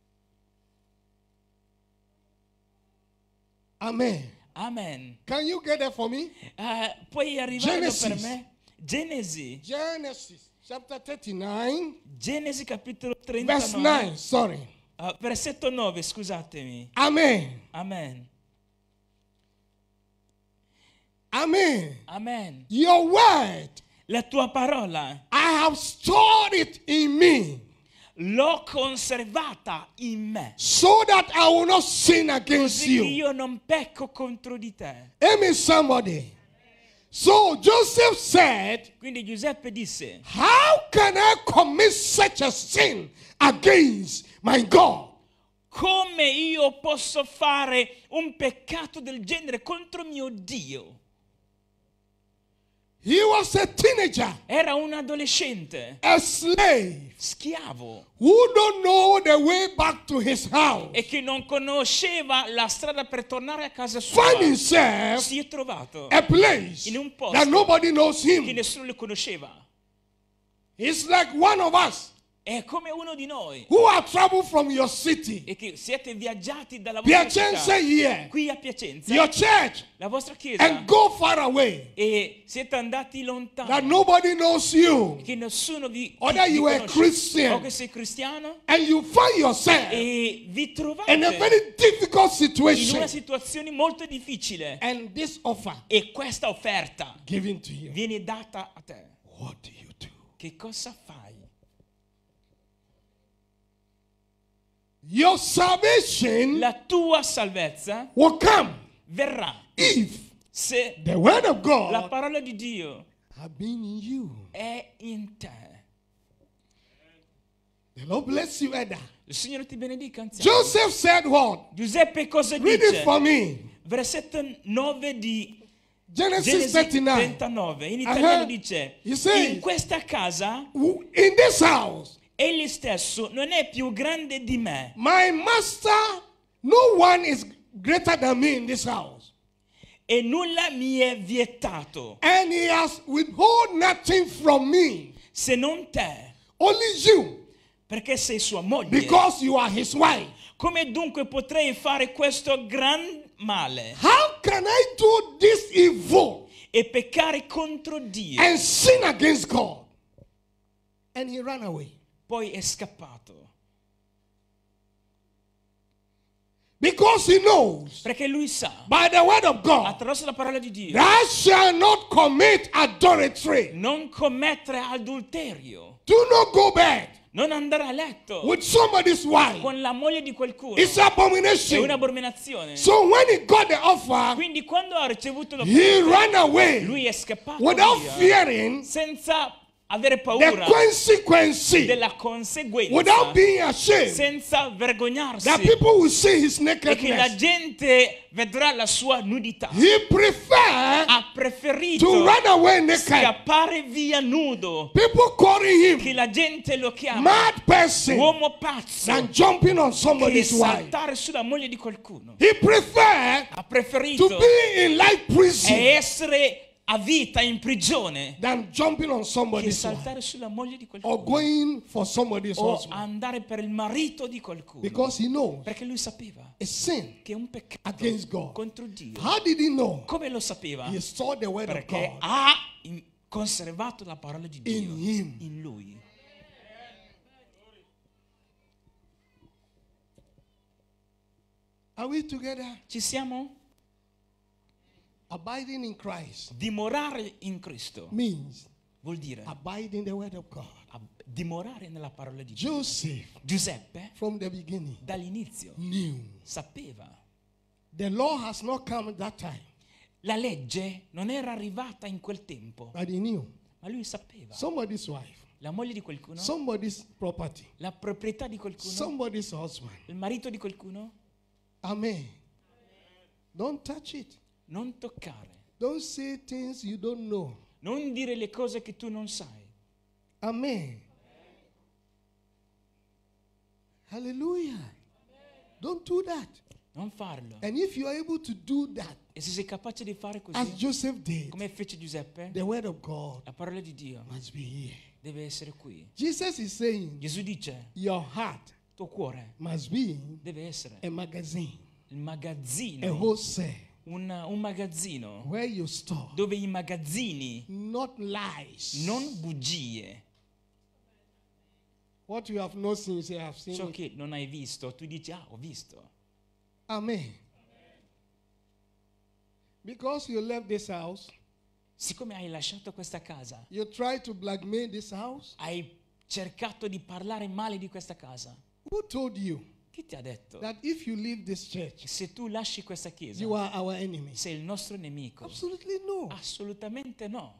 [SPEAKER 3] Amen.
[SPEAKER 4] Amen.
[SPEAKER 3] Can you get there for me?
[SPEAKER 4] Eh, puoi arrivare per
[SPEAKER 3] Genesis.
[SPEAKER 4] me? Genesi.
[SPEAKER 3] Genesis chapter thirty-nine,
[SPEAKER 4] Genesi capitolo
[SPEAKER 3] verse
[SPEAKER 4] trentanove.
[SPEAKER 3] nine. Sorry.
[SPEAKER 4] Ah, versetto nove, scusatemi.
[SPEAKER 3] Amen.
[SPEAKER 4] Amen.
[SPEAKER 3] Amen.
[SPEAKER 4] Amen.
[SPEAKER 3] Your word,
[SPEAKER 4] La tua parola
[SPEAKER 3] I have stored it in me
[SPEAKER 4] l'ho conservata in me,
[SPEAKER 3] so that I will not sin against
[SPEAKER 4] così che
[SPEAKER 3] you.
[SPEAKER 4] io non pecco contro di te.
[SPEAKER 3] Amen, somebody. So Joseph said,
[SPEAKER 4] Quindi Giuseppe disse:
[SPEAKER 3] how can I commit such a sin against my God?
[SPEAKER 4] come io posso fare un peccato del genere contro mio Dio?
[SPEAKER 3] He was a teenager,
[SPEAKER 4] Era un adolescente,
[SPEAKER 3] a slave,
[SPEAKER 4] schiavo,
[SPEAKER 3] who don't know the way back to his house.
[SPEAKER 4] e che non conosceva la strada per tornare a casa sua.
[SPEAKER 3] Find himself
[SPEAKER 4] Si è trovato
[SPEAKER 3] a place
[SPEAKER 4] in un posto
[SPEAKER 3] that nobody knows
[SPEAKER 4] che
[SPEAKER 3] him.
[SPEAKER 4] nessuno lo conosceva.
[SPEAKER 3] It's like one of us
[SPEAKER 4] È come uno di noi,
[SPEAKER 3] who are traveled from your city,
[SPEAKER 4] e che siete viaggiati dalla vostra
[SPEAKER 3] Piacenza
[SPEAKER 4] città
[SPEAKER 3] here,
[SPEAKER 4] qui a Piacenza,
[SPEAKER 3] your church,
[SPEAKER 4] la vostra chiesa,
[SPEAKER 3] and go far away
[SPEAKER 4] e siete andati
[SPEAKER 3] that
[SPEAKER 4] lontano,
[SPEAKER 3] nobody knows you,
[SPEAKER 4] che nessuno vi,
[SPEAKER 3] Other
[SPEAKER 4] vi
[SPEAKER 3] you are
[SPEAKER 4] conosce.
[SPEAKER 3] Christian.
[SPEAKER 4] O che sei cristiano
[SPEAKER 3] and you find yourself
[SPEAKER 4] e vi trovate
[SPEAKER 3] in a very difficult
[SPEAKER 4] in
[SPEAKER 3] situation,
[SPEAKER 4] una situazione molto difficile,
[SPEAKER 3] and this offer
[SPEAKER 4] e questa offerta
[SPEAKER 3] given to you,
[SPEAKER 4] viene data a te.
[SPEAKER 3] what do you do?
[SPEAKER 4] Che cosa fai?
[SPEAKER 3] Your salvation
[SPEAKER 4] La tua salvezza
[SPEAKER 3] will come
[SPEAKER 4] verrà
[SPEAKER 3] if
[SPEAKER 4] se
[SPEAKER 3] the word of
[SPEAKER 4] la
[SPEAKER 3] God
[SPEAKER 4] parola di Dio
[SPEAKER 3] have been in you.
[SPEAKER 4] è in te.
[SPEAKER 3] The Lord bless you, Edda.
[SPEAKER 4] Il Signore ti benedica, anziano.
[SPEAKER 3] Joseph said what?
[SPEAKER 4] Giuseppe cosa
[SPEAKER 3] Read it
[SPEAKER 4] dice?
[SPEAKER 3] for me.
[SPEAKER 4] Versetto nove di
[SPEAKER 3] Genesis
[SPEAKER 4] Genesi
[SPEAKER 3] thirty-nine.
[SPEAKER 4] trentanove. In italiano
[SPEAKER 3] Uh-huh.
[SPEAKER 4] dice:
[SPEAKER 3] He says-
[SPEAKER 4] in questa casa
[SPEAKER 3] In this house,
[SPEAKER 4] egli stesso non è più grande di me,
[SPEAKER 3] my master, no one is greater than me in this house.
[SPEAKER 4] e nulla mi è vietato,
[SPEAKER 3] And he has withhold nothing from me,
[SPEAKER 4] se non te,
[SPEAKER 3] only you,
[SPEAKER 4] perché sei sua moglie.
[SPEAKER 3] because you are his wife.
[SPEAKER 4] Come dunque potrei fare questo gran male
[SPEAKER 3] How can I do this evil
[SPEAKER 4] e peccare contro Dio?
[SPEAKER 3] and sin against God? And he ran away.
[SPEAKER 4] Poi è scappato,
[SPEAKER 3] Because he knows
[SPEAKER 4] perché lui sa,
[SPEAKER 3] by the word of God,
[SPEAKER 4] attraverso la parola di Dio,
[SPEAKER 3] thou shalt not commit adultery.
[SPEAKER 4] non commettere adulterio,
[SPEAKER 3] Do not go back
[SPEAKER 4] non andare a letto
[SPEAKER 3] with somebody's wife.
[SPEAKER 4] con la moglie di qualcuno.
[SPEAKER 3] It's
[SPEAKER 4] È
[SPEAKER 3] abomination.
[SPEAKER 4] un'abominazione.
[SPEAKER 3] So when he got the offer,
[SPEAKER 4] Quindi quando ha ricevuto
[SPEAKER 3] he
[SPEAKER 4] l'offerta,
[SPEAKER 3] ran away
[SPEAKER 4] lui è scappato
[SPEAKER 3] without
[SPEAKER 4] via,
[SPEAKER 3] fearing
[SPEAKER 4] senza avere
[SPEAKER 3] the
[SPEAKER 4] paura
[SPEAKER 3] consequences,
[SPEAKER 4] della conseguenza,
[SPEAKER 3] without being ashamed
[SPEAKER 4] senza vergognarsi,
[SPEAKER 3] that people will see his
[SPEAKER 4] e che la
[SPEAKER 3] nakedness.
[SPEAKER 4] gente vedrà la sua nudità.
[SPEAKER 3] He preferred
[SPEAKER 4] Ha preferito
[SPEAKER 3] to run away naked.
[SPEAKER 4] scappare via nudo,
[SPEAKER 3] People calling
[SPEAKER 4] che
[SPEAKER 3] him
[SPEAKER 4] la gente lo chiama
[SPEAKER 3] mad person
[SPEAKER 4] uomo pazzo,
[SPEAKER 3] than jumping on
[SPEAKER 4] che
[SPEAKER 3] somebody's wife.
[SPEAKER 4] saltare sulla moglie di qualcuno.
[SPEAKER 3] He preferred
[SPEAKER 4] Ha
[SPEAKER 3] to
[SPEAKER 4] preferito
[SPEAKER 3] be in life prison
[SPEAKER 4] essere a vita in prigione
[SPEAKER 3] than jumping on
[SPEAKER 4] che
[SPEAKER 3] somebody's wife
[SPEAKER 4] saltare sulla moglie di
[SPEAKER 3] or
[SPEAKER 4] qualcuno
[SPEAKER 3] going for somebody's
[SPEAKER 4] o
[SPEAKER 3] husband.
[SPEAKER 4] andare per il marito di qualcuno,
[SPEAKER 3] Because he knows
[SPEAKER 4] perché lui sapeva
[SPEAKER 3] a sin
[SPEAKER 4] che è un peccato
[SPEAKER 3] against God.
[SPEAKER 4] contro Dio.
[SPEAKER 3] How did he know?
[SPEAKER 4] Come lo sapeva?
[SPEAKER 3] He saw the word of
[SPEAKER 4] Perché
[SPEAKER 3] God
[SPEAKER 4] ha in- conservato la parola di Dio
[SPEAKER 3] in him.
[SPEAKER 4] in lui.
[SPEAKER 3] Are we together?
[SPEAKER 4] Ci siamo?
[SPEAKER 3] Abiding in Christ
[SPEAKER 4] Dimorare in Cristo
[SPEAKER 3] means
[SPEAKER 4] vuol dire
[SPEAKER 3] abide in the word of God.
[SPEAKER 4] ab- dimorare nella parola di Dio.
[SPEAKER 3] Joseph,
[SPEAKER 4] Giuseppe
[SPEAKER 3] from the beginning,
[SPEAKER 4] dall'inizio
[SPEAKER 3] knew
[SPEAKER 4] sapeva.
[SPEAKER 3] the law has not come at that time,
[SPEAKER 4] La legge non era arrivata in quel tempo,
[SPEAKER 3] but he knew
[SPEAKER 4] ma lui sapeva.
[SPEAKER 3] somebody's wife,
[SPEAKER 4] La moglie di qualcuno,
[SPEAKER 3] somebody's property,
[SPEAKER 4] la proprietà di qualcuno,
[SPEAKER 3] somebody's husband.
[SPEAKER 4] il marito di qualcuno,
[SPEAKER 3] Amen. Don't touch it.
[SPEAKER 4] non toccare.
[SPEAKER 3] Don't say things you don't know.
[SPEAKER 4] Non dire le cose che tu non sai.
[SPEAKER 3] Amen. Hallelujah. Don't do that.
[SPEAKER 4] Non farlo.
[SPEAKER 3] And if you are able to do that,
[SPEAKER 4] E se sei capace di fare
[SPEAKER 3] as
[SPEAKER 4] così,
[SPEAKER 3] Joseph did,
[SPEAKER 4] come fece Giuseppe,
[SPEAKER 3] the word of God
[SPEAKER 4] la parola di Dio
[SPEAKER 3] must be here.
[SPEAKER 4] deve essere qui.
[SPEAKER 3] Jesus is saying
[SPEAKER 4] Gesù dice,
[SPEAKER 3] your heart
[SPEAKER 4] tuo cuore
[SPEAKER 3] must be
[SPEAKER 4] deve essere
[SPEAKER 3] a magazine,
[SPEAKER 4] il
[SPEAKER 3] a
[SPEAKER 4] magazzino,
[SPEAKER 3] wholesale,
[SPEAKER 4] un, un magazzino
[SPEAKER 3] where you store
[SPEAKER 4] dove i magazzini,
[SPEAKER 3] not lies.
[SPEAKER 4] non bugie.
[SPEAKER 3] What you have not seen, you say, I have seen
[SPEAKER 4] Ciò
[SPEAKER 3] it.
[SPEAKER 4] che non hai visto, tu dici, ah, ho visto.
[SPEAKER 3] Amen. Because you left this house,
[SPEAKER 4] Siccome hai lasciato questa casa,
[SPEAKER 3] you try to blackmail this house.
[SPEAKER 4] hai cercato di parlare male di questa casa.
[SPEAKER 3] Who told you
[SPEAKER 4] Chi ti ha detto
[SPEAKER 3] that if you leave this church,
[SPEAKER 4] che se tu lasci questa chiesa
[SPEAKER 3] you are our enemy?
[SPEAKER 4] sei il nostro nemico?
[SPEAKER 3] Absolutely no.
[SPEAKER 4] Assolutamente no.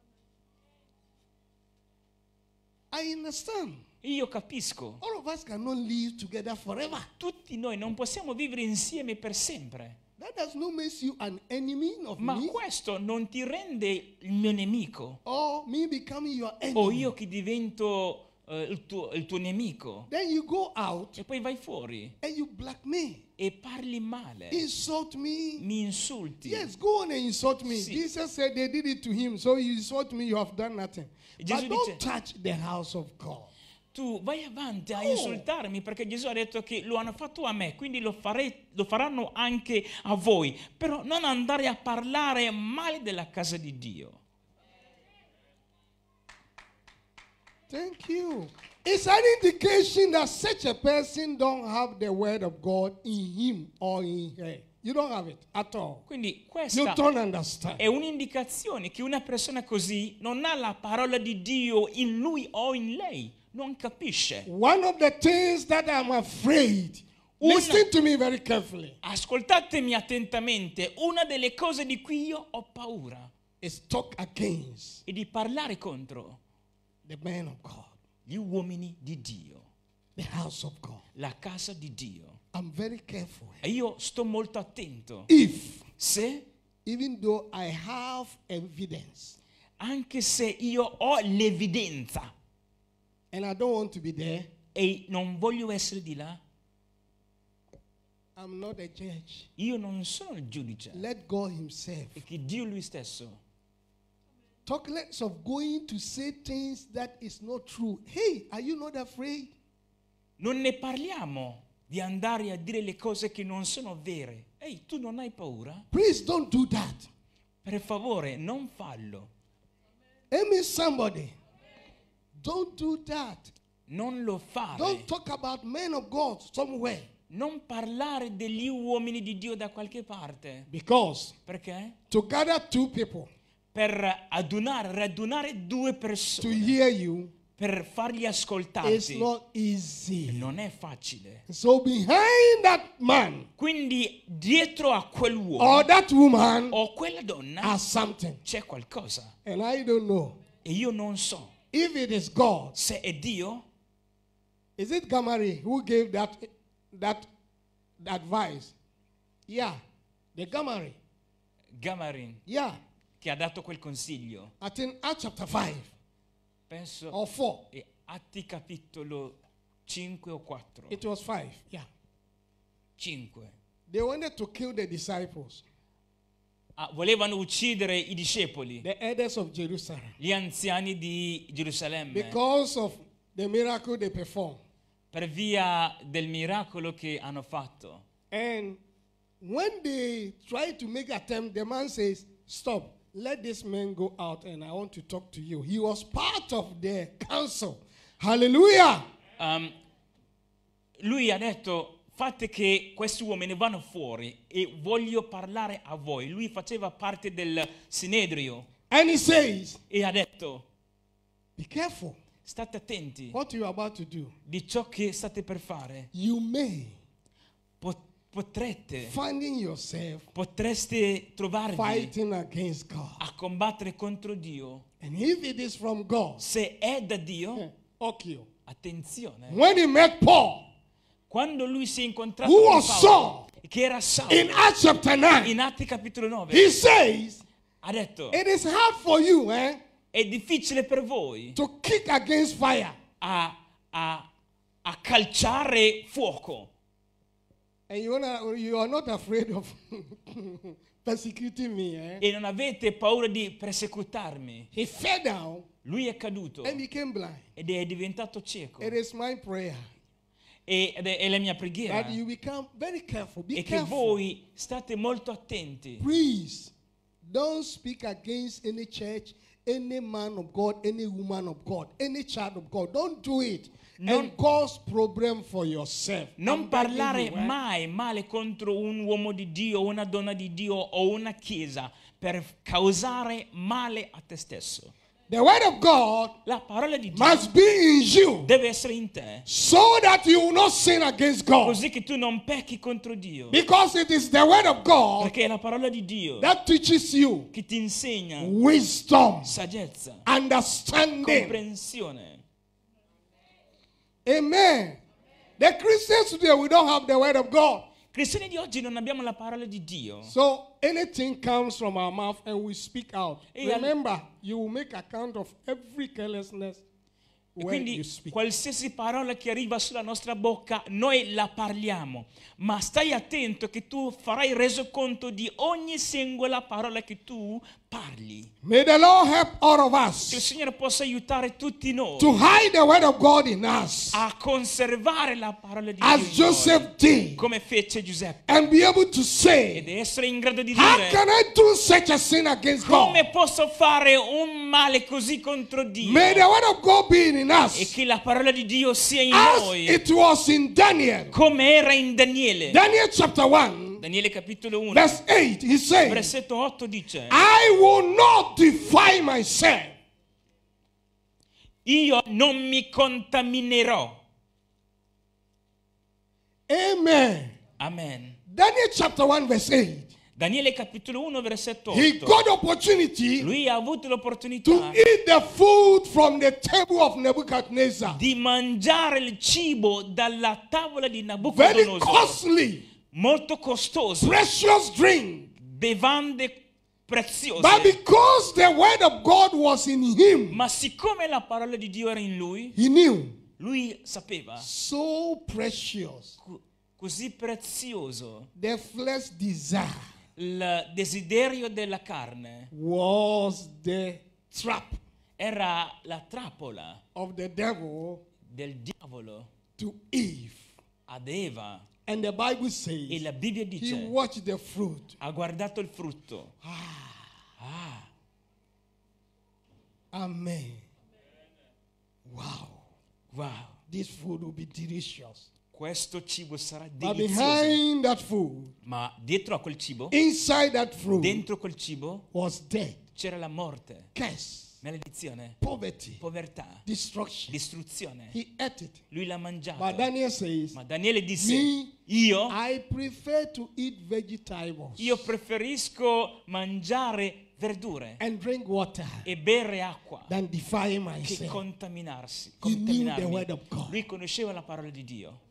[SPEAKER 3] I understand.
[SPEAKER 4] Io capisco.
[SPEAKER 3] All of us cannot live together forever.
[SPEAKER 4] Tutti noi non possiamo vivere insieme per sempre.
[SPEAKER 3] That does not make you an enemy of
[SPEAKER 4] Ma
[SPEAKER 3] me
[SPEAKER 4] questo non ti rende il mio nemico
[SPEAKER 3] or me becoming your enemy.
[SPEAKER 4] o io che divento eh, il, tuo, il tuo nemico.
[SPEAKER 3] Then you go out
[SPEAKER 4] E poi vai fuori
[SPEAKER 3] and you blackmail,
[SPEAKER 4] e parli male,
[SPEAKER 3] insult me.
[SPEAKER 4] mi insulti.
[SPEAKER 3] Yes, go on and insult me.
[SPEAKER 4] Sì.
[SPEAKER 3] Jesus said they did it to him, so you insult me, you have done nothing.
[SPEAKER 4] Gesù
[SPEAKER 3] But don't
[SPEAKER 4] dice-
[SPEAKER 3] touch the house of God.
[SPEAKER 4] Tu vai avanti a
[SPEAKER 3] No.
[SPEAKER 4] insultarmi perché Gesù ha detto che lo hanno fatto a me, quindi lo, farei, lo faranno anche a voi. Però non andare a parlare male della casa di Dio.
[SPEAKER 3] Thank you. It's an indication that such a person don't have the word of God in him or in her. You don't have it at all.
[SPEAKER 4] Quindi
[SPEAKER 3] You
[SPEAKER 4] questa
[SPEAKER 3] don't understand.
[SPEAKER 4] è un'indicazione che una persona così non ha la parola di Dio in lui o in lei, non capisce.
[SPEAKER 3] One of the things that I'm afraid,
[SPEAKER 4] Una-
[SPEAKER 3] listen to me very carefully,
[SPEAKER 4] Ascoltatemi attentamente, una delle cose di cui io ho paura
[SPEAKER 3] is talk against
[SPEAKER 4] è di parlare contro
[SPEAKER 3] the man of God,
[SPEAKER 4] gli uomini di Dio,
[SPEAKER 3] the house of God.
[SPEAKER 4] la casa di Dio.
[SPEAKER 3] I'm very careful.
[SPEAKER 4] E io sto molto attento.
[SPEAKER 3] If,
[SPEAKER 4] Se,
[SPEAKER 3] even though I have evidence
[SPEAKER 4] anche se io ho l'evidenza
[SPEAKER 3] and I don't want to be there,
[SPEAKER 4] e non voglio essere di là,
[SPEAKER 3] I'm not a judge.
[SPEAKER 4] io non sono il giudice.
[SPEAKER 3] Let God himself
[SPEAKER 4] È che Dio lui stesso.
[SPEAKER 3] talk less of going to say things that is not true. Hey, are you not afraid?
[SPEAKER 4] Non ne parliamo di andare a dire le cose che non sono vere. Ehi, tu non hai paura?
[SPEAKER 3] Please don't do that.
[SPEAKER 4] Per favore, non fallo.
[SPEAKER 3] Amen, somebody. Don't do that.
[SPEAKER 4] Non lo fare.
[SPEAKER 3] Don't talk about men of God somewhere.
[SPEAKER 4] Non parlare degli uomini di Dio da qualche parte.
[SPEAKER 3] Because
[SPEAKER 4] Perché?
[SPEAKER 3] to gather two people
[SPEAKER 4] Per adunare, radunare due
[SPEAKER 3] to
[SPEAKER 4] persone,
[SPEAKER 3] hear you
[SPEAKER 4] per farli
[SPEAKER 3] is
[SPEAKER 4] ascoltarti,
[SPEAKER 3] not easy.
[SPEAKER 4] non è facile.
[SPEAKER 3] So behind that man
[SPEAKER 4] Quindi dietro a quell'uomo
[SPEAKER 3] or that woman
[SPEAKER 4] o quella donna
[SPEAKER 3] are something.
[SPEAKER 4] c'è qualcosa.
[SPEAKER 3] And I don't know
[SPEAKER 4] E io non so
[SPEAKER 3] if it is God.
[SPEAKER 4] se è Dio.
[SPEAKER 3] Is it Gamari who gave that that advice? Yeah, the Gamari.
[SPEAKER 4] Gamarin
[SPEAKER 3] Yeah,
[SPEAKER 4] che ha dato quel consiglio.
[SPEAKER 3] I think Acts chapter five
[SPEAKER 4] Penso
[SPEAKER 3] or four.
[SPEAKER 4] è Atti capitolo cinque o quattro.
[SPEAKER 3] It was five. Yeah,
[SPEAKER 4] cinque.
[SPEAKER 3] they wanted to kill the disciples,
[SPEAKER 4] Ah, volevano uccidere i discepoli,
[SPEAKER 3] the elders of Jerusalem,
[SPEAKER 4] gli anziani di Gerusalemme,
[SPEAKER 3] because of the miracle they performed.
[SPEAKER 4] per via del miracolo che hanno fatto.
[SPEAKER 3] And when they tried to make attempt, the man says, "Stop. Let this man go out, and I want to talk to you." He was part of the council. Hallelujah.
[SPEAKER 4] Um, lui ha detto: fate che questi uomini vanno fuori e voglio parlare a voi. Lui faceva parte del Sinedrio
[SPEAKER 3] And he says,
[SPEAKER 4] e ha detto:
[SPEAKER 3] "Be careful
[SPEAKER 4] state attenti
[SPEAKER 3] what you are about to do.
[SPEAKER 4] di ciò che state per fare.
[SPEAKER 3] You may
[SPEAKER 4] Po- potrete,
[SPEAKER 3] finding yourself
[SPEAKER 4] potreste trovarvi
[SPEAKER 3] fighting against God.
[SPEAKER 4] a combattere contro Dio.
[SPEAKER 3] And if it is from God,
[SPEAKER 4] Se è da Dio,
[SPEAKER 3] Okio.
[SPEAKER 4] attenzione.
[SPEAKER 3] When he met Paul,
[SPEAKER 4] Quando lui si è incontrato
[SPEAKER 3] who
[SPEAKER 4] con
[SPEAKER 3] was
[SPEAKER 4] Paolo,
[SPEAKER 3] Saul,
[SPEAKER 4] che era
[SPEAKER 3] in
[SPEAKER 4] Saulo,
[SPEAKER 3] Acts chapter nine,
[SPEAKER 4] in Atti capitolo nove,
[SPEAKER 3] he says,
[SPEAKER 4] ha detto:
[SPEAKER 3] "It is hard for you, eh,
[SPEAKER 4] è difficile per voi
[SPEAKER 3] to kick against fire."
[SPEAKER 4] a, a, a calciare fuoco.
[SPEAKER 3] And you, wanna, you are not afraid of persecuting me. Eh?
[SPEAKER 4] e non avete paura di persecutarmi.
[SPEAKER 3] He fell down
[SPEAKER 4] Lui è caduto
[SPEAKER 3] and became blind.
[SPEAKER 4] ed è diventato cieco.
[SPEAKER 3] It is my prayer
[SPEAKER 4] E, ed è, è la mia preghiera.
[SPEAKER 3] that you become very careful. Be
[SPEAKER 4] E che
[SPEAKER 3] careful.
[SPEAKER 4] voi state molto attenti.
[SPEAKER 3] Please, don't speak against any church, any man of God, any woman of God, any child of God. Don't do it
[SPEAKER 4] Non-
[SPEAKER 3] and cause problem for yourself.
[SPEAKER 4] Non
[SPEAKER 3] I'm begging
[SPEAKER 4] parlare
[SPEAKER 3] you, eh?
[SPEAKER 4] mai male contro un uomo di Dio, una donna di Dio o una chiesa per causare male a te stesso.
[SPEAKER 3] The word of God
[SPEAKER 4] La parola di Dio
[SPEAKER 3] must be in you
[SPEAKER 4] deve essere in te,
[SPEAKER 3] so that you will not sin against God.
[SPEAKER 4] così che tu non pecchi contro Dio.
[SPEAKER 3] Because it is the word of God
[SPEAKER 4] Perché è la parola di Dio
[SPEAKER 3] that teaches you
[SPEAKER 4] che ti insegna
[SPEAKER 3] wisdom,
[SPEAKER 4] saggezza,
[SPEAKER 3] understanding.
[SPEAKER 4] comprensione.
[SPEAKER 3] Amen. The Christians today, we don't have the word of God.
[SPEAKER 4] Cristiani di oggi non abbiamo la parola di Dio.
[SPEAKER 3] So anything comes from our mouth and we speak out.
[SPEAKER 4] E al-
[SPEAKER 3] Remember, you will make account of every carelessness
[SPEAKER 4] E
[SPEAKER 3] when
[SPEAKER 4] quindi
[SPEAKER 3] you speak.
[SPEAKER 4] qualsiasi parola che arriva sulla nostra bocca, noi la parliamo. Ma stai attento che tu farai resoconto di ogni singola parola che tu parli.
[SPEAKER 3] May the Lord help all of
[SPEAKER 4] Che il
[SPEAKER 3] us
[SPEAKER 4] Signore possa aiutare tutti noi
[SPEAKER 3] to hide the word of God in us,
[SPEAKER 4] a conservare la parola di
[SPEAKER 3] as
[SPEAKER 4] Dio in
[SPEAKER 3] Joseph
[SPEAKER 4] noi,
[SPEAKER 3] did,
[SPEAKER 4] come fece Giuseppe,
[SPEAKER 3] and be able to
[SPEAKER 4] ed
[SPEAKER 3] say,
[SPEAKER 4] essere in grado di
[SPEAKER 3] how
[SPEAKER 4] dire:
[SPEAKER 3] can I do such a sin against
[SPEAKER 4] come
[SPEAKER 3] God?
[SPEAKER 4] posso fare un male così contro Dio?
[SPEAKER 3] May the word of God be in
[SPEAKER 4] E
[SPEAKER 3] us,
[SPEAKER 4] che la parola di Dio sia in
[SPEAKER 3] as
[SPEAKER 4] noi,
[SPEAKER 3] it was in Daniel.
[SPEAKER 4] come era in Daniele.
[SPEAKER 3] Daniel chapter one,
[SPEAKER 4] Daniele capitolo uno,
[SPEAKER 3] verse eight, he said,
[SPEAKER 4] versetto otto dice:
[SPEAKER 3] I will not defile myself.
[SPEAKER 4] io non mi contaminerò.
[SPEAKER 3] Amen.
[SPEAKER 4] Amen.
[SPEAKER 3] Daniel chapter one, verse eight.
[SPEAKER 4] Daniele capitolo uno, versetto
[SPEAKER 3] He
[SPEAKER 4] otto.
[SPEAKER 3] got opportunity
[SPEAKER 4] Lui ha avuto l'opportunità
[SPEAKER 3] to eat the food from the table of Nebuchadnezzar.
[SPEAKER 4] di mangiare il cibo dalla tavola di
[SPEAKER 3] Very
[SPEAKER 4] Nabucodonosor.
[SPEAKER 3] costly,
[SPEAKER 4] Molto costoso,
[SPEAKER 3] precious drink.
[SPEAKER 4] bevande preziose.
[SPEAKER 3] But because the word of God was in him,
[SPEAKER 4] Ma siccome la parola di Dio era in lui,
[SPEAKER 3] he knew.
[SPEAKER 4] lui sapeva,
[SPEAKER 3] So precious.
[SPEAKER 4] co- così prezioso,
[SPEAKER 3] The flesh desire
[SPEAKER 4] il desiderio della carne
[SPEAKER 3] was the trap
[SPEAKER 4] era la trappola
[SPEAKER 3] of the devil
[SPEAKER 4] del diavolo
[SPEAKER 3] to Eve.
[SPEAKER 4] ad Eva.
[SPEAKER 3] And the Bible
[SPEAKER 4] E
[SPEAKER 3] says
[SPEAKER 4] la Bibbia
[SPEAKER 3] he
[SPEAKER 4] dice:
[SPEAKER 3] watched the fruit.
[SPEAKER 4] ha guardato il frutto. Ah,
[SPEAKER 3] Amen. Wow.
[SPEAKER 4] wow,
[SPEAKER 3] This food will be delicious.
[SPEAKER 4] questo cibo sarà
[SPEAKER 3] But
[SPEAKER 4] delizioso.
[SPEAKER 3] behind that food,
[SPEAKER 4] Ma dietro a quel cibo,
[SPEAKER 3] inside that fruit,
[SPEAKER 4] dentro quel cibo,
[SPEAKER 3] was death,
[SPEAKER 4] c'era la morte,
[SPEAKER 3] curse,
[SPEAKER 4] maledizione,
[SPEAKER 3] poverty,
[SPEAKER 4] povertà,
[SPEAKER 3] destruction.
[SPEAKER 4] distruzione.
[SPEAKER 3] He ate it.
[SPEAKER 4] Lui l'ha mangiato.
[SPEAKER 3] But Daniel says,
[SPEAKER 4] Ma Daniele disse:
[SPEAKER 3] Me,
[SPEAKER 4] io,
[SPEAKER 3] I prefer to eat vegetables
[SPEAKER 4] io preferisco mangiare verdure
[SPEAKER 3] and drink water
[SPEAKER 4] e bere acqua
[SPEAKER 3] than defile
[SPEAKER 4] che
[SPEAKER 3] myself.
[SPEAKER 4] contaminarsi,
[SPEAKER 3] He knew the
[SPEAKER 4] contaminarmi.
[SPEAKER 3] word of God.
[SPEAKER 4] Lui conosceva la parola di Dio.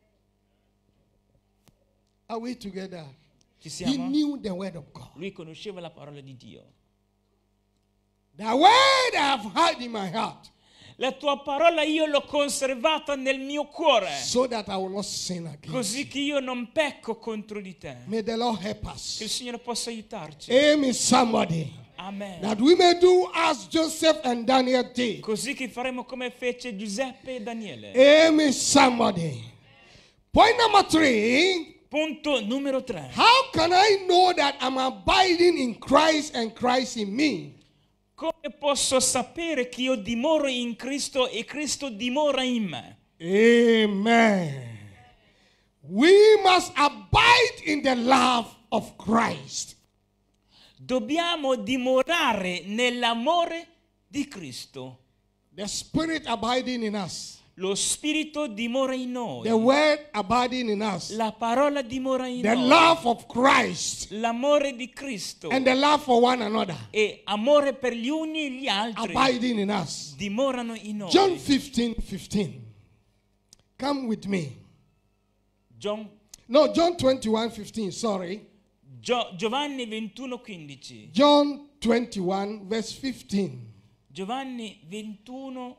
[SPEAKER 3] Are we together?
[SPEAKER 4] Ci
[SPEAKER 3] He
[SPEAKER 4] siamo?
[SPEAKER 3] knew the word of God.
[SPEAKER 4] Lui conosceva la parola di Dio.
[SPEAKER 3] The word I have hid in my heart,
[SPEAKER 4] La tua parola io l'ho conservata nel mio cuore,
[SPEAKER 3] so that I will not sin against
[SPEAKER 4] così
[SPEAKER 3] you.
[SPEAKER 4] che io non pecco contro di te.
[SPEAKER 3] May the Lord help
[SPEAKER 4] Che il
[SPEAKER 3] us.
[SPEAKER 4] Signore possa aiutarci.
[SPEAKER 3] Amen, somebody.
[SPEAKER 4] Amen.
[SPEAKER 3] That we may do as Joseph and Daniel did.
[SPEAKER 4] Così che faremo come fece Giuseppe e Daniele.
[SPEAKER 3] Amen, somebody. Point number three.
[SPEAKER 4] Punto numero tre.
[SPEAKER 3] How can I know that I'm abiding in Christ and Christ in me?
[SPEAKER 4] Come posso sapere che io dimoro in Cristo e Cristo dimora in me?
[SPEAKER 3] Amen. We must abide in the love of Christ.
[SPEAKER 4] Dobbiamo dimorare nell'amore di Cristo.
[SPEAKER 3] The Spirit abiding in us.
[SPEAKER 4] Lo Spirito dimora in noi.
[SPEAKER 3] The Word abiding in us.
[SPEAKER 4] La parola dimora in
[SPEAKER 3] The
[SPEAKER 4] noi.
[SPEAKER 3] love of Christ.
[SPEAKER 4] L'amore di Cristo
[SPEAKER 3] And the love for one another.
[SPEAKER 4] e amore per gli uni e gli altri
[SPEAKER 3] Abiding in us.
[SPEAKER 4] dimorano in noi.
[SPEAKER 3] John fifteen fifteen. Come with me.
[SPEAKER 4] John-
[SPEAKER 3] No, John twenty-one fifteen. Sorry.
[SPEAKER 4] Gio- Giovanni ventuno quindici.
[SPEAKER 3] John twenty-one verse fifteen.
[SPEAKER 4] Giovanni ventuno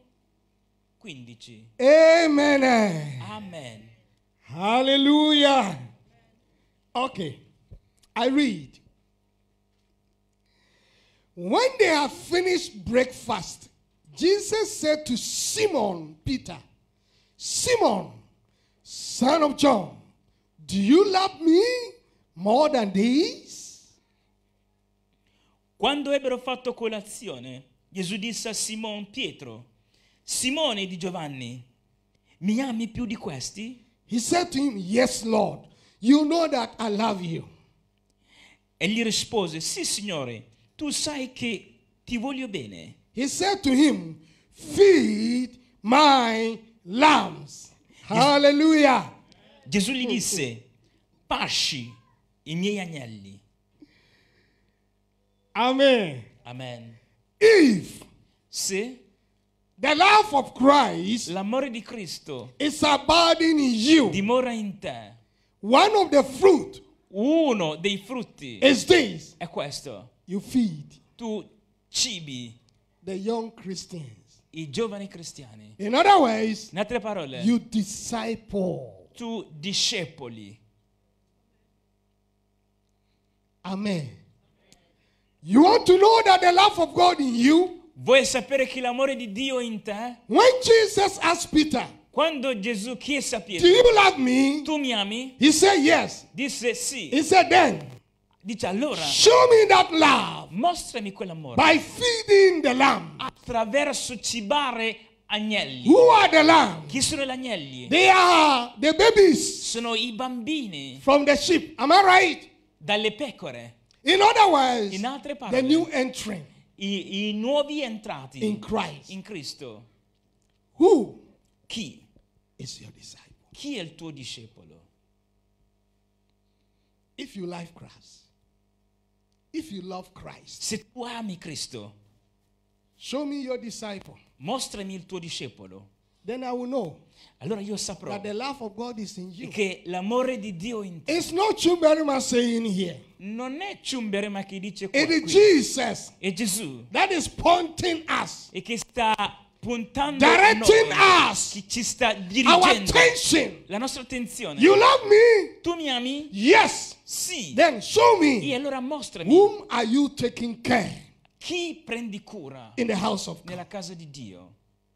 [SPEAKER 4] quindici.
[SPEAKER 3] Amen.
[SPEAKER 4] Amen.
[SPEAKER 3] Hallelujah. Okay. I read. When they had finished breakfast, Jesus said to Simon Peter, Simon, son of John, do you love me more than these?
[SPEAKER 4] Quando ebbero fatto colazione, Gesù disse a Simon Pietro, Simone di Giovanni, mi ami più di questi?
[SPEAKER 3] He said to him, yes, Lord, you know that I love you.
[SPEAKER 4] E gli rispose, sì, Signore, tu sai che ti voglio bene.
[SPEAKER 3] He said to him, feed my lambs. Hallelujah.
[SPEAKER 4] Gesù gli disse, pasci i miei agnelli.
[SPEAKER 3] Amen.
[SPEAKER 4] Amen.
[SPEAKER 3] If
[SPEAKER 4] Se
[SPEAKER 3] the love of Christ
[SPEAKER 4] l'amore di Cristo
[SPEAKER 3] is abiding in you,
[SPEAKER 4] dimora in te,
[SPEAKER 3] one of the fruit
[SPEAKER 4] uno dei frutti
[SPEAKER 3] is this.
[SPEAKER 4] è questo.
[SPEAKER 3] You feed
[SPEAKER 4] Tu cibi
[SPEAKER 3] the young Christians.
[SPEAKER 4] i giovani cristiani.
[SPEAKER 3] In other words,
[SPEAKER 4] In altre parole,
[SPEAKER 3] you disciple.
[SPEAKER 4] tu discepoli.
[SPEAKER 3] Amen. You want to know that the love of God in you?
[SPEAKER 4] Vuoi sapere che l'amore di Dio è in te?
[SPEAKER 3] When Jesus asked Peter,
[SPEAKER 4] Quando Gesù chiese a
[SPEAKER 3] do
[SPEAKER 4] Pietro,
[SPEAKER 3] you love me?
[SPEAKER 4] tu mi ami?
[SPEAKER 3] He said yes.
[SPEAKER 4] Disse sì.
[SPEAKER 3] He said then,
[SPEAKER 4] Dice allora,
[SPEAKER 3] show me that love
[SPEAKER 4] mostrami quell'amore
[SPEAKER 3] by feeding the lamb.
[SPEAKER 4] attraverso cibare agnelli.
[SPEAKER 3] Who are the lamb?
[SPEAKER 4] Chi sono gli agnelli?
[SPEAKER 3] They are the babies
[SPEAKER 4] Sono i bambini
[SPEAKER 3] from the sheep. Am I right?
[SPEAKER 4] dalle pecore.
[SPEAKER 3] In other words,
[SPEAKER 4] In altre
[SPEAKER 3] the
[SPEAKER 4] parole,
[SPEAKER 3] new entrant
[SPEAKER 4] i, i nuovi entrati
[SPEAKER 3] in Christ.
[SPEAKER 4] in Cristo.
[SPEAKER 3] Who
[SPEAKER 4] Chi?
[SPEAKER 3] is your disciple?
[SPEAKER 4] Chi è il tuo discepolo?
[SPEAKER 3] If you love Christ, if you love Christ,
[SPEAKER 4] Se tu ami Cristo,
[SPEAKER 3] show me your disciple.
[SPEAKER 4] mostrami il tuo discepolo.
[SPEAKER 3] Then I will know
[SPEAKER 4] Allora io saprò
[SPEAKER 3] that the love of God is in you.
[SPEAKER 4] che l'amore di Dio in te
[SPEAKER 3] It's not Chumberima saying here.
[SPEAKER 4] non è Ciumberema che dice qua,
[SPEAKER 3] It is
[SPEAKER 4] qui.
[SPEAKER 3] Jesus
[SPEAKER 4] È Gesù
[SPEAKER 3] that is pointing us,
[SPEAKER 4] e che sta puntando
[SPEAKER 3] directing
[SPEAKER 4] noi,
[SPEAKER 3] us,
[SPEAKER 4] che ci sta
[SPEAKER 3] our
[SPEAKER 4] dirigendo
[SPEAKER 3] attention.
[SPEAKER 4] la nostra attenzione.
[SPEAKER 3] You love me?
[SPEAKER 4] Tu mi ami?
[SPEAKER 3] Yes.
[SPEAKER 4] Sì.
[SPEAKER 3] Then show
[SPEAKER 4] E
[SPEAKER 3] me,
[SPEAKER 4] allora mostrami
[SPEAKER 3] whom are you taking care
[SPEAKER 4] chi prendi cura
[SPEAKER 3] in the house of God?
[SPEAKER 4] nella casa di Dio.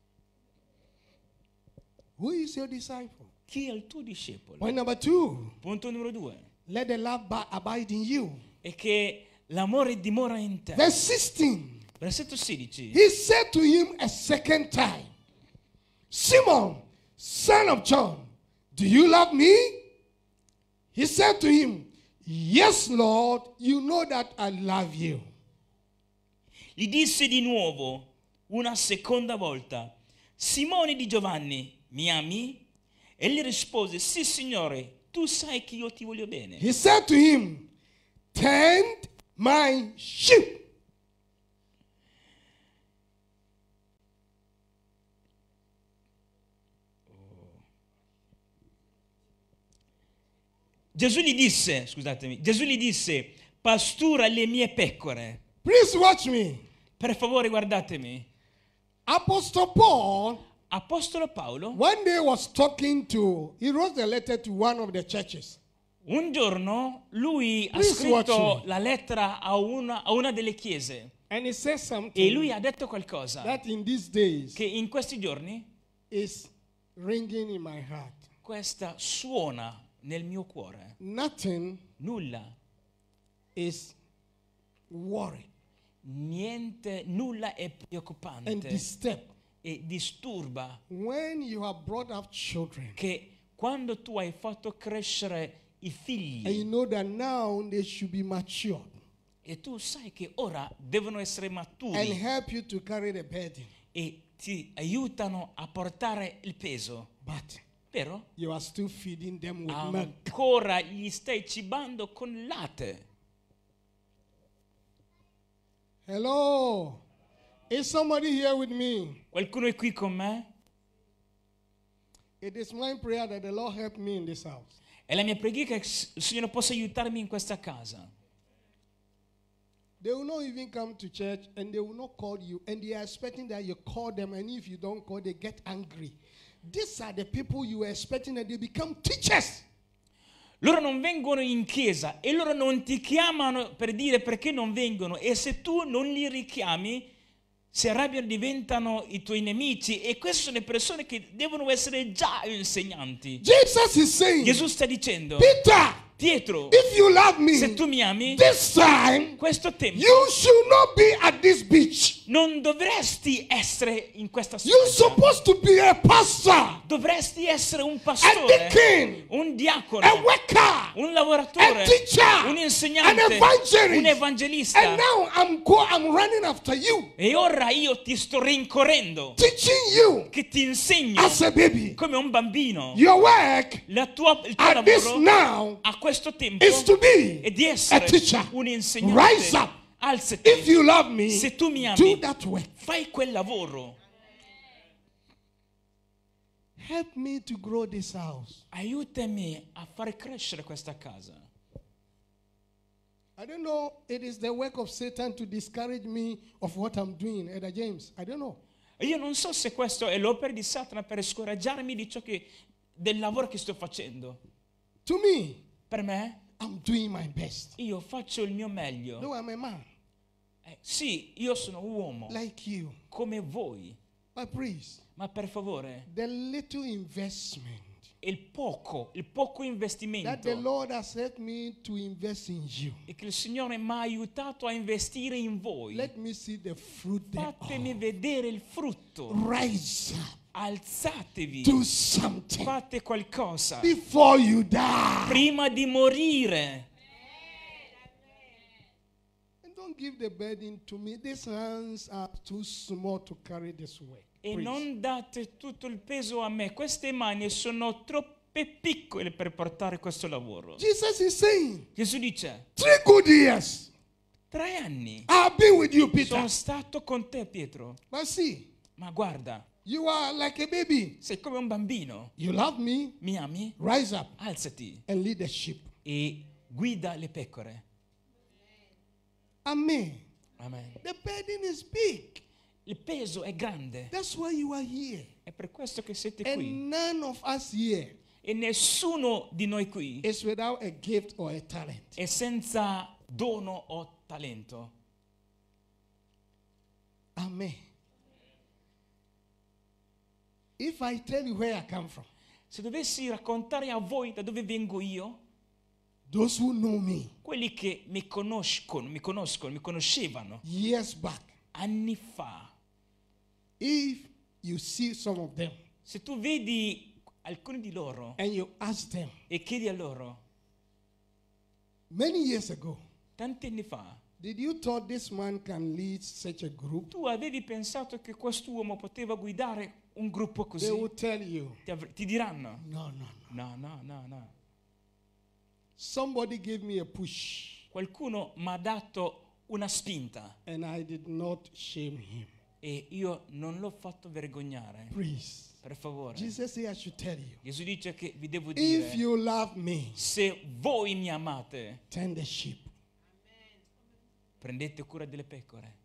[SPEAKER 3] Who is your disciple?
[SPEAKER 4] Chi è il tuo discepolo?
[SPEAKER 3] Point number two,
[SPEAKER 4] Punto numero due
[SPEAKER 3] let the love ba- abide in you.
[SPEAKER 4] è che l'amore dimora in te.
[SPEAKER 3] Verse sixteen,
[SPEAKER 4] Versetto sedici.
[SPEAKER 3] he said to him a second time, Simon, son of John, do you love me? He said to him, yes, Lord, you know that I love you.
[SPEAKER 4] Gli disse di nuovo una seconda volta, Simone di Giovanni, mi ami? E gli rispose, sì Signore, tu sai che io ti voglio bene.
[SPEAKER 3] He said to him, tend my sheep.
[SPEAKER 4] Gesù gli disse, scusatemi, Gesù gli disse, pastura le mie pecore.
[SPEAKER 3] Please watch me.
[SPEAKER 4] Per favore guardatemi.
[SPEAKER 3] Apostle Paul,
[SPEAKER 4] Apostolo Paolo
[SPEAKER 3] one day was talking to, he wrote a letter to one of the churches.
[SPEAKER 4] un giorno lui ha
[SPEAKER 3] Please watch
[SPEAKER 4] scritto
[SPEAKER 3] me.
[SPEAKER 4] la lettera a una, a una delle chiese
[SPEAKER 3] And he says
[SPEAKER 4] e
[SPEAKER 3] something
[SPEAKER 4] lui ha detto qualcosa
[SPEAKER 3] that in these days
[SPEAKER 4] che in questi giorni
[SPEAKER 3] is ringing in my heart.
[SPEAKER 4] questa suona nel mio cuore.
[SPEAKER 3] Nothing
[SPEAKER 4] Nulla,
[SPEAKER 3] is worry
[SPEAKER 4] niente, nulla è
[SPEAKER 3] and
[SPEAKER 4] preoccupante
[SPEAKER 3] disturb.
[SPEAKER 4] e disturba
[SPEAKER 3] When you have brought up children
[SPEAKER 4] che quando tu hai fatto crescere i
[SPEAKER 3] and you
[SPEAKER 4] figli
[SPEAKER 3] know that now they should be matured
[SPEAKER 4] e tu sai che ora devono essere
[SPEAKER 3] and
[SPEAKER 4] maturi
[SPEAKER 3] help you to carry the burden,
[SPEAKER 4] e ti aiutano a portare il peso,
[SPEAKER 3] but
[SPEAKER 4] però
[SPEAKER 3] you are still feeding them with milk.
[SPEAKER 4] ancora gli stai cibando con latte.
[SPEAKER 3] Hello, is somebody here with me?
[SPEAKER 4] Qualcuno è qui con me?
[SPEAKER 3] It is my prayer that the Lord help me in this house.
[SPEAKER 4] È la mia preghiera che il Signore possa aiutarmi in questa casa.
[SPEAKER 3] They will not even come to church and they will not call you, and they are expecting that you call them, and if you don't call, they get angry. These are the people you were expecting that they become teachers.
[SPEAKER 4] Loro non vengono in chiesa e loro non ti chiamano per dire perché non vengono, e se tu non li richiami si arrabbiano, diventano i tuoi nemici, e queste sono le persone che devono essere già insegnanti.
[SPEAKER 3] Jesus is saying,
[SPEAKER 4] Gesù sta dicendo:
[SPEAKER 3] Peter,
[SPEAKER 4] Pietro,
[SPEAKER 3] if you love me,
[SPEAKER 4] se tu mi ami,
[SPEAKER 3] this time
[SPEAKER 4] questo tempo
[SPEAKER 3] you should not be at this beach.
[SPEAKER 4] non dovresti essere in questa
[SPEAKER 3] You're
[SPEAKER 4] spiaggia.
[SPEAKER 3] supposed to be a pastor,
[SPEAKER 4] Dovresti essere un
[SPEAKER 3] a
[SPEAKER 4] pastore,
[SPEAKER 3] deacon,
[SPEAKER 4] un diacono,
[SPEAKER 3] a worker,
[SPEAKER 4] un
[SPEAKER 3] a
[SPEAKER 4] lavoratore,
[SPEAKER 3] teacher,
[SPEAKER 4] un
[SPEAKER 3] an
[SPEAKER 4] insegnante, un
[SPEAKER 3] evangelist.
[SPEAKER 4] evangelista.
[SPEAKER 3] And now I'm go I'm running after you,
[SPEAKER 4] E ora io ti sto rincorrendo,
[SPEAKER 3] teaching you
[SPEAKER 4] che ti insegno
[SPEAKER 3] as a baby.
[SPEAKER 4] come un bambino.
[SPEAKER 3] Your work
[SPEAKER 4] La tua, il tuo
[SPEAKER 3] at this
[SPEAKER 4] lavoro
[SPEAKER 3] now
[SPEAKER 4] a questo tempo
[SPEAKER 3] is to be
[SPEAKER 4] è di
[SPEAKER 3] a
[SPEAKER 4] essere
[SPEAKER 3] teacher.
[SPEAKER 4] un
[SPEAKER 3] Rise
[SPEAKER 4] insegnante.
[SPEAKER 3] up.
[SPEAKER 4] Alzati.
[SPEAKER 3] If you love me,
[SPEAKER 4] Se tu mi
[SPEAKER 3] do
[SPEAKER 4] ami,
[SPEAKER 3] that work.
[SPEAKER 4] fai quel lavoro.
[SPEAKER 3] Help me to grow this house.
[SPEAKER 4] Aiutami a far crescere questa casa.
[SPEAKER 3] I don't know, it is the work of Satan to discourage me of what I'm doing, Elder James. I don't know.
[SPEAKER 4] Io non so se questo è l'opera di Satana per scoraggiarmi di ciò che, del lavoro che sto facendo.
[SPEAKER 3] To me,
[SPEAKER 4] Per me,
[SPEAKER 3] I'm doing my best.
[SPEAKER 4] io faccio il mio meglio.
[SPEAKER 3] No, I'm a man
[SPEAKER 4] Eh, sì, io sono uomo,
[SPEAKER 3] like you.
[SPEAKER 4] come voi.
[SPEAKER 3] But please,
[SPEAKER 4] Ma per favore,
[SPEAKER 3] the little investment
[SPEAKER 4] il poco, il poco
[SPEAKER 3] that the
[SPEAKER 4] investimento
[SPEAKER 3] Lord has helped me to invest in you,
[SPEAKER 4] e che il Signore mi ha aiutato a investire in voi,
[SPEAKER 3] let me see the fruit thereof.
[SPEAKER 4] fatemi vedere il frutto.
[SPEAKER 3] Rise up,
[SPEAKER 4] Alzatevi,
[SPEAKER 3] do something
[SPEAKER 4] fate qualcosa
[SPEAKER 3] before you die.
[SPEAKER 4] prima di morire.
[SPEAKER 3] And don't give the burden to me. These hands are too small to carry this work.
[SPEAKER 4] E
[SPEAKER 3] Please.
[SPEAKER 4] non date tutto il peso a me. Queste mani sono troppe piccole per portare questo lavoro.
[SPEAKER 3] Jesus is saying,
[SPEAKER 4] Gesù dice:
[SPEAKER 3] three good years
[SPEAKER 4] tre anni
[SPEAKER 3] I've been with you, Peter.
[SPEAKER 4] sono stato con te, Pietro.
[SPEAKER 3] But see,
[SPEAKER 4] Ma guarda,
[SPEAKER 3] you are like a baby.
[SPEAKER 4] sei come un bambino.
[SPEAKER 3] You love me,
[SPEAKER 4] Mi ami?
[SPEAKER 3] rise up
[SPEAKER 4] Alzati
[SPEAKER 3] and lead the sheep.
[SPEAKER 4] e guida le pecore.
[SPEAKER 3] Amen.
[SPEAKER 4] Amen.
[SPEAKER 3] The burden is big.
[SPEAKER 4] Il peso è grande.
[SPEAKER 3] That's why you are here.
[SPEAKER 4] È per questo che siete qui.
[SPEAKER 3] And none of us here
[SPEAKER 4] E nessuno di noi qui
[SPEAKER 3] is without a gift or a talent.
[SPEAKER 4] è senza dono o talento.
[SPEAKER 3] Amen. If I tell you where I come from,
[SPEAKER 4] Se dovessi raccontare a voi da dove vengo io,
[SPEAKER 3] those who know me
[SPEAKER 4] quelli che mi conoscono, mi conoscono, mi conoscevano
[SPEAKER 3] years back,
[SPEAKER 4] anni fa,
[SPEAKER 3] if you see some of them
[SPEAKER 4] se tu vedi alcuni di loro
[SPEAKER 3] and you ask them,
[SPEAKER 4] e chiedi a loro,
[SPEAKER 3] many years ago,
[SPEAKER 4] tanti anni fa,
[SPEAKER 3] did you thought this man can lead such a group?
[SPEAKER 4] tu avevi pensato che quest'uomo poteva guidare un gruppo così?
[SPEAKER 3] They will tell you,
[SPEAKER 4] Ti, avr- ti diranno,
[SPEAKER 3] no, no, no.
[SPEAKER 4] no, no, no, no.
[SPEAKER 3] Somebody gave me a push
[SPEAKER 4] Qualcuno mi ha dato una spinta
[SPEAKER 3] and I did not shame him.
[SPEAKER 4] e io non l'ho fatto vergognare.
[SPEAKER 3] Please.
[SPEAKER 4] Per favore.
[SPEAKER 3] Jesus said I should tell you,
[SPEAKER 4] Gesù dice che vi devo
[SPEAKER 3] if
[SPEAKER 4] dire,
[SPEAKER 3] you love me,
[SPEAKER 4] se voi mi amate,
[SPEAKER 3] tend the sheep.
[SPEAKER 4] prendete cura delle pecore.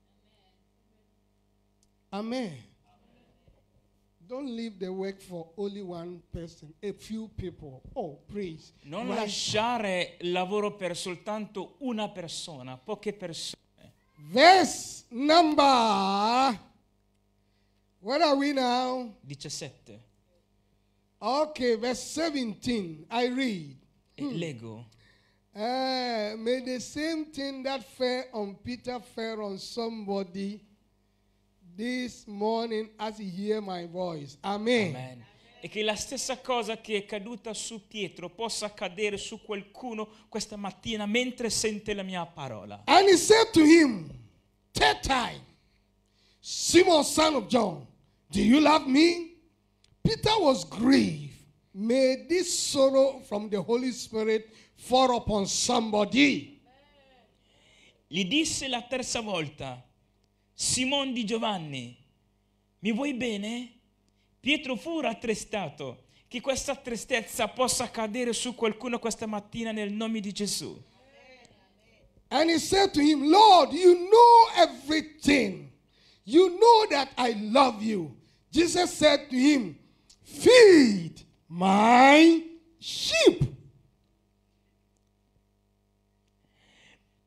[SPEAKER 3] Amen. Don't leave the work for only one person, a few people. Oh, praise.
[SPEAKER 4] Non
[SPEAKER 3] Rise.
[SPEAKER 4] lasciare il lavoro per soltanto una persona, poche persone.
[SPEAKER 3] Verse number, where are we now?
[SPEAKER 4] diciassette.
[SPEAKER 3] Okay, verse seventeen. I read.
[SPEAKER 4] E leggo.
[SPEAKER 3] Uh, may the same thing that fell on Peter fell on somebody this morning as he hear my voice. Amen.
[SPEAKER 4] Amen. E che la stessa cosa che è caduta su Pietro possa accadere su qualcuno questa mattina mentre sente la mia parola.
[SPEAKER 3] And he said to him, third time, Simon, son of John, do you love me? Peter was grieved. May this sorrow from the Holy Spirit fall upon somebody.
[SPEAKER 4] Gli disse la terza volta, Simon di Giovanni, mi vuoi bene? Pietro fu rattristato. Che questa tristezza possa cadere su qualcuno questa mattina nel nome di Gesù.
[SPEAKER 3] And he said to him, Lord, you know everything. You know that I love you. Jesus said to him, feed my sheep.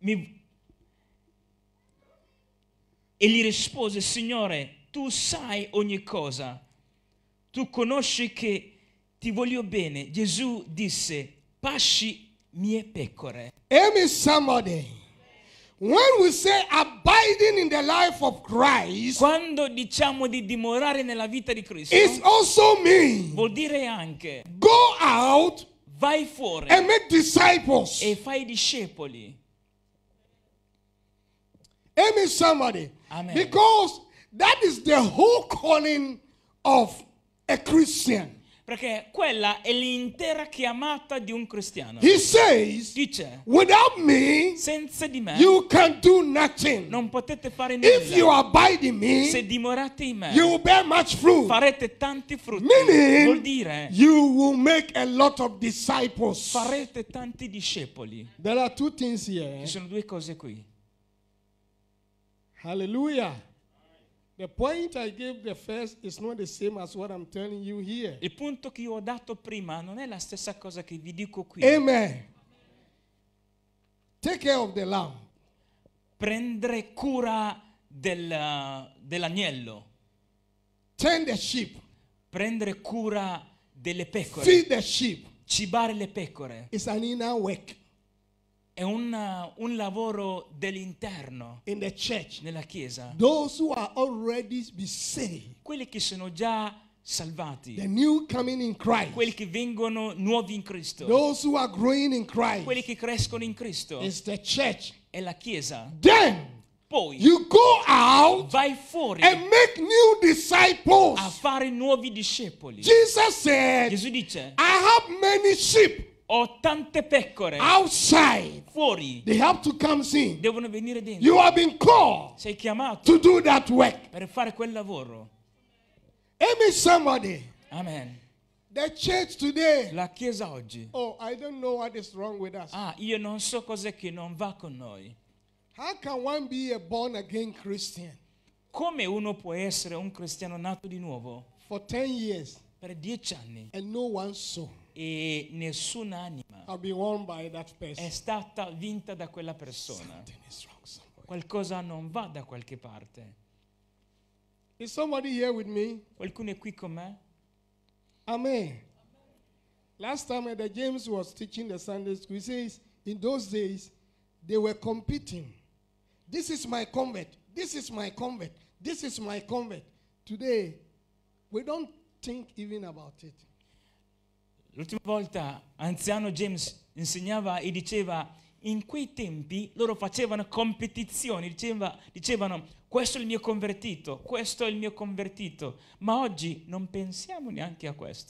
[SPEAKER 4] mi... e gli rispose: Signore, tu sai ogni cosa, tu conosci che ti voglio bene. Gesù disse: pasci mie pecore.
[SPEAKER 3] Amen, somebody. When we say abiding in the life of Christ,
[SPEAKER 4] Quando diciamo di dimorare nella vita di Cristo,
[SPEAKER 3] it also means
[SPEAKER 4] vuol dire anche
[SPEAKER 3] go out
[SPEAKER 4] vai fuori
[SPEAKER 3] and make disciples.
[SPEAKER 4] e fai discepoli.
[SPEAKER 3] Amen, somebody.
[SPEAKER 4] Amen.
[SPEAKER 3] Because that is the whole calling of a Christian.
[SPEAKER 4] Perché quella è l'intera chiamata di un cristiano.
[SPEAKER 3] He says,
[SPEAKER 4] Dice:
[SPEAKER 3] without me,
[SPEAKER 4] senza di me
[SPEAKER 3] you can do nothing.
[SPEAKER 4] non potete fare
[SPEAKER 3] If you
[SPEAKER 4] nulla.
[SPEAKER 3] abide in me,
[SPEAKER 4] Se dimorate in me,
[SPEAKER 3] you will bear much fruit.
[SPEAKER 4] farete tanti frutti.
[SPEAKER 3] Meaning,
[SPEAKER 4] Vuol dire
[SPEAKER 3] you will make a lot of disciples.
[SPEAKER 4] farete tanti discepoli.
[SPEAKER 3] There are two things here.
[SPEAKER 4] Ci sono due cose qui.
[SPEAKER 3] Hallelujah. The point I gave the first is not the same as what I'm telling you here.
[SPEAKER 4] Il punto che io ho dato prima non è la stessa cosa che vi dico qui.
[SPEAKER 3] Amen. Take care of the lamb.
[SPEAKER 4] Prendere cura del, dell'agnello.
[SPEAKER 3] Tend the sheep.
[SPEAKER 4] Prendere cura delle pecore.
[SPEAKER 3] Feed the sheep.
[SPEAKER 4] Cibare le pecore.
[SPEAKER 3] It's an inner work
[SPEAKER 4] È una, un lavoro dell'interno
[SPEAKER 3] in the church.
[SPEAKER 4] nella Chiesa.
[SPEAKER 3] Those who are already be saved,
[SPEAKER 4] Quelli che sono già salvati.
[SPEAKER 3] the new coming in Christ,
[SPEAKER 4] Quelli che vengono nuovi in Cristo.
[SPEAKER 3] those who are growing in
[SPEAKER 4] Quelli
[SPEAKER 3] Christ,
[SPEAKER 4] che crescono in Cristo.
[SPEAKER 3] is the church.
[SPEAKER 4] È la Chiesa.
[SPEAKER 3] Then
[SPEAKER 4] Poi
[SPEAKER 3] you go out
[SPEAKER 4] vai fuori
[SPEAKER 3] and make new disciples.
[SPEAKER 4] a fare nuovi discepoli.
[SPEAKER 3] Jesus said,
[SPEAKER 4] Gesù dice:
[SPEAKER 3] I have many sheep
[SPEAKER 4] ho tante pecore
[SPEAKER 3] outside.
[SPEAKER 4] fuori,
[SPEAKER 3] They have to come in.
[SPEAKER 4] devono venire dentro.
[SPEAKER 3] You have been called
[SPEAKER 4] Sei chiamato
[SPEAKER 3] to do that work.
[SPEAKER 4] per fare quel lavoro.
[SPEAKER 3] Amen, somebody.
[SPEAKER 4] Amen.
[SPEAKER 3] The church today.
[SPEAKER 4] La Chiesa oggi.
[SPEAKER 3] Oh, I don't know what is wrong with us.
[SPEAKER 4] Ah, io non so cos'è che non va con noi.
[SPEAKER 3] How can one be a born again Christian
[SPEAKER 4] Come uno può essere un cristiano nato di nuovo
[SPEAKER 3] for ten years
[SPEAKER 4] per dieci anni
[SPEAKER 3] and no one soul
[SPEAKER 4] e nessuna anima
[SPEAKER 3] have been won by that person?
[SPEAKER 4] è stata vinta da quella persona?
[SPEAKER 3] Something is wrong somewhere.
[SPEAKER 4] Qualcosa non va da qualche parte.
[SPEAKER 3] Is somebody here with me?
[SPEAKER 4] Qualcuno è qui con me?
[SPEAKER 3] Amen. Last time uh, the James was teaching the Sunday school, he says in those days they were competing. This is my convert. This is my convert. This is my convert. Today, we don't think even about it.
[SPEAKER 4] L'ultima volta anziano James insegnava e diceva: in quei tempi loro facevano competizioni, diceva, dicevano questo è il mio convertito, questo è il mio convertito, ma oggi non pensiamo neanche a questo.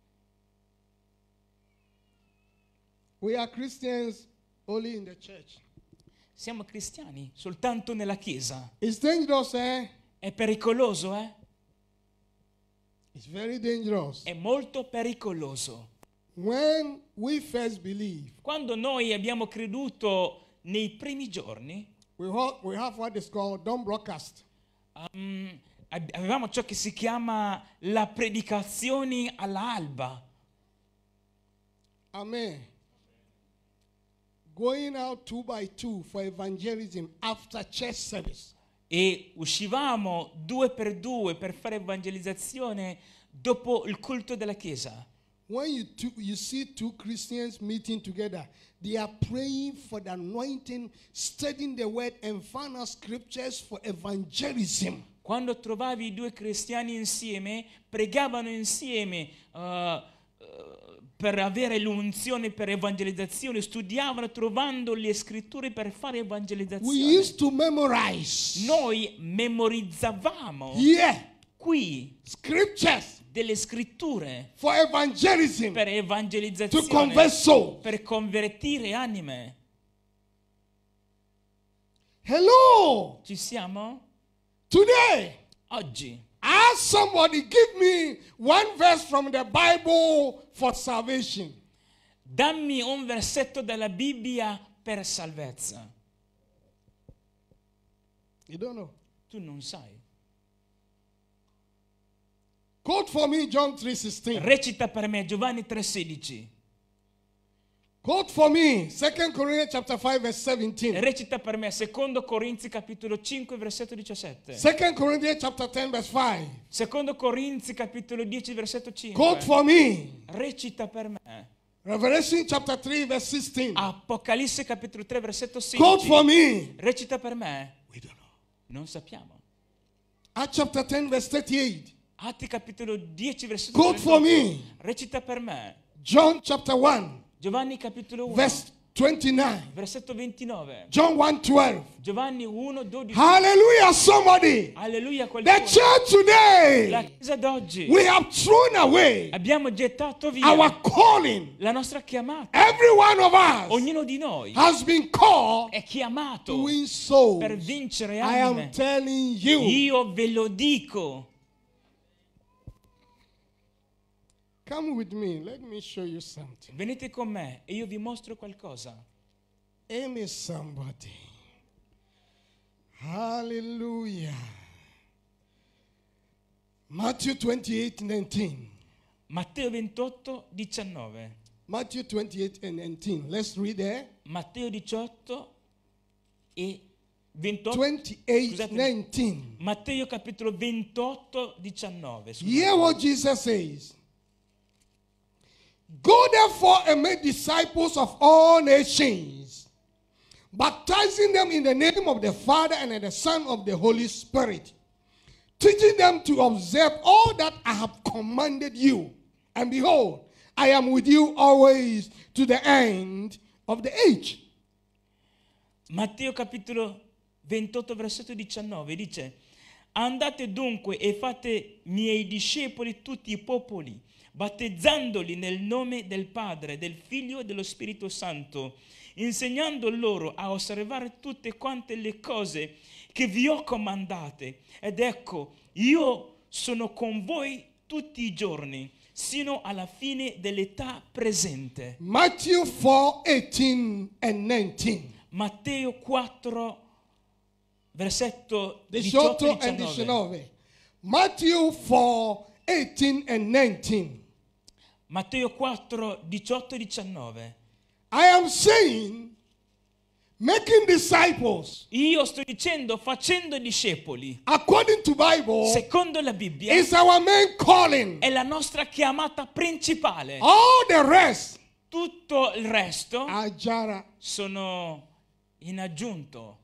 [SPEAKER 3] We are Christians only in the church.
[SPEAKER 4] Siamo cristiani soltanto nella Chiesa.
[SPEAKER 3] It's dangerous, eh?
[SPEAKER 4] È pericoloso, eh?
[SPEAKER 3] It's very dangerous.
[SPEAKER 4] È molto pericoloso.
[SPEAKER 3] When we first believe,
[SPEAKER 4] Quando noi abbiamo creduto nei primi giorni,
[SPEAKER 3] we have, we have what is called dawn broadcast.
[SPEAKER 4] um, ab- avevamo ciò che si chiama la predicazione all'alba.
[SPEAKER 3] Amen. Going out two by two for evangelism after church service.
[SPEAKER 4] E uscivamo due per due per fare evangelizzazione dopo il culto della Chiesa.
[SPEAKER 3] When you, two, you see two Christians meeting together, they are praying for the anointing, studying the word, and find out scriptures for evangelism.
[SPEAKER 4] Quando trovavi i due cristiani insieme, pregavano insieme uh, uh, per avere l'unzione per evangelizzazione, studiavano trovando le scritture per fare
[SPEAKER 3] We
[SPEAKER 4] evangelizzazione.
[SPEAKER 3] used to memorize.
[SPEAKER 4] Noi memorizzavamo
[SPEAKER 3] Yeah.
[SPEAKER 4] qui
[SPEAKER 3] Scriptures
[SPEAKER 4] delle scritture
[SPEAKER 3] for evangelism
[SPEAKER 4] per
[SPEAKER 3] to
[SPEAKER 4] evangelizzazione,
[SPEAKER 3] convert souls.
[SPEAKER 4] per convertire anime.
[SPEAKER 3] Hello.
[SPEAKER 4] Ci siamo?
[SPEAKER 3] Today,
[SPEAKER 4] Oggi
[SPEAKER 3] ask somebody, give me one verse from the Bible for salvation.
[SPEAKER 4] dammi un versetto della Bibbia per salvezza.
[SPEAKER 3] You don't know.
[SPEAKER 4] Tu non sai.
[SPEAKER 3] Quote for me John three sixteen.
[SPEAKER 4] Recita per me Giovanni tre sedici.
[SPEAKER 3] Quote for me Second Corinthians chapter five verse seventeen.
[SPEAKER 4] Recita per me Secondo Corinzi capitolo cinque versetto diciassette.
[SPEAKER 3] Second Corinthians chapter ten verse five.
[SPEAKER 4] Secondo Corinzi capitolo dieci versetto cinque.
[SPEAKER 3] Quote for me
[SPEAKER 4] Recita per me
[SPEAKER 3] Revelation chapter three verse sixteen.
[SPEAKER 4] Apocalisse capitolo tre versetto
[SPEAKER 3] Quote for
[SPEAKER 4] sedici.
[SPEAKER 3] me
[SPEAKER 4] Recita per me
[SPEAKER 3] We don't know.
[SPEAKER 4] Non sappiamo.
[SPEAKER 3] Acts chapter ten verse thirty-eight.
[SPEAKER 4] Atti capitolo dieci versetto
[SPEAKER 3] Quote for
[SPEAKER 4] trentotto.
[SPEAKER 3] me
[SPEAKER 4] Recita per me
[SPEAKER 3] John chapter one
[SPEAKER 4] Giovanni capitolo uno
[SPEAKER 3] verse twenty-nine.
[SPEAKER 4] versetto ventinove.
[SPEAKER 3] John one twelve.
[SPEAKER 4] Giovanni uno dodici.
[SPEAKER 3] Hallelujah, somebody.
[SPEAKER 4] Alleluia
[SPEAKER 3] The
[SPEAKER 4] qualcuno.
[SPEAKER 3] church
[SPEAKER 4] La
[SPEAKER 3] today,
[SPEAKER 4] chiesa d'oggi
[SPEAKER 3] we have thrown away
[SPEAKER 4] abbiamo gettato via
[SPEAKER 3] our calling.
[SPEAKER 4] la nostra chiamata.
[SPEAKER 3] Every one of us
[SPEAKER 4] Ognuno di noi
[SPEAKER 3] has been called
[SPEAKER 4] è chiamato
[SPEAKER 3] to win souls.
[SPEAKER 4] per vincere
[SPEAKER 3] I am
[SPEAKER 4] anime.
[SPEAKER 3] telling you.
[SPEAKER 4] Io ve lo dico.
[SPEAKER 3] Come with me. Let me show you something.
[SPEAKER 4] Venite con me e io vi mostro qualcosa.
[SPEAKER 3] Amen, somebody. Hallelujah. Matthew twenty-eight nineteen.
[SPEAKER 4] Matteo ventotto diciannove.
[SPEAKER 3] Matthew twenty-eight and nineteen. Let's read there.
[SPEAKER 4] Matteo diciotto e ventotto.
[SPEAKER 3] twenty-eight
[SPEAKER 4] Scusate.
[SPEAKER 3] nineteen.
[SPEAKER 4] Matteo capitolo ventotto diciannove. Scusate.
[SPEAKER 3] Hear what Jesus says. Go therefore and make disciples of all nations, baptizing them in the name of the Father and of the Son of the Holy Spirit, teaching them to observe all that I have commanded you. And behold, I am with you always to the end of the age.
[SPEAKER 4] Matteo capitolo ventotto versetto diciannove dice: andate dunque e fate miei discepoli tutti i popoli, battezzandoli nel nome del Padre, del Figlio e dello Spirito Santo, insegnando loro a osservare tutte quante le cose che vi ho comandate. Ed ecco, io sono con voi tutti i giorni, sino alla fine dell'età presente.
[SPEAKER 3] Matthew four eighteen and nineteen.
[SPEAKER 4] Matteo quattro, versetto
[SPEAKER 3] diciotto
[SPEAKER 4] diciotto
[SPEAKER 3] and
[SPEAKER 4] diciannove.
[SPEAKER 3] diciannove. Matthew four eighteen and nineteen.
[SPEAKER 4] Matteo quattro, diciotto e diciannove.
[SPEAKER 3] I am saying, making disciples,
[SPEAKER 4] Io sto dicendo facendo discepoli.
[SPEAKER 3] according to Bible,
[SPEAKER 4] Secondo la Bibbia
[SPEAKER 3] is our main calling.
[SPEAKER 4] è la nostra chiamata principale.
[SPEAKER 3] All the rest
[SPEAKER 4] Tutto il resto
[SPEAKER 3] are jara.
[SPEAKER 4] sono in aggiunto.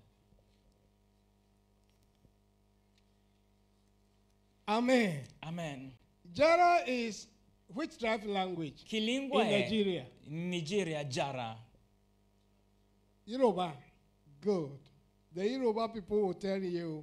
[SPEAKER 3] Amen.
[SPEAKER 4] Amen.
[SPEAKER 3] Jara is which tribe language?
[SPEAKER 4] Che lingua
[SPEAKER 3] In
[SPEAKER 4] è?
[SPEAKER 3] Nigeria.
[SPEAKER 4] In Nigeria, Jara.
[SPEAKER 3] Yoruba. Good. The Yoruba people will tell you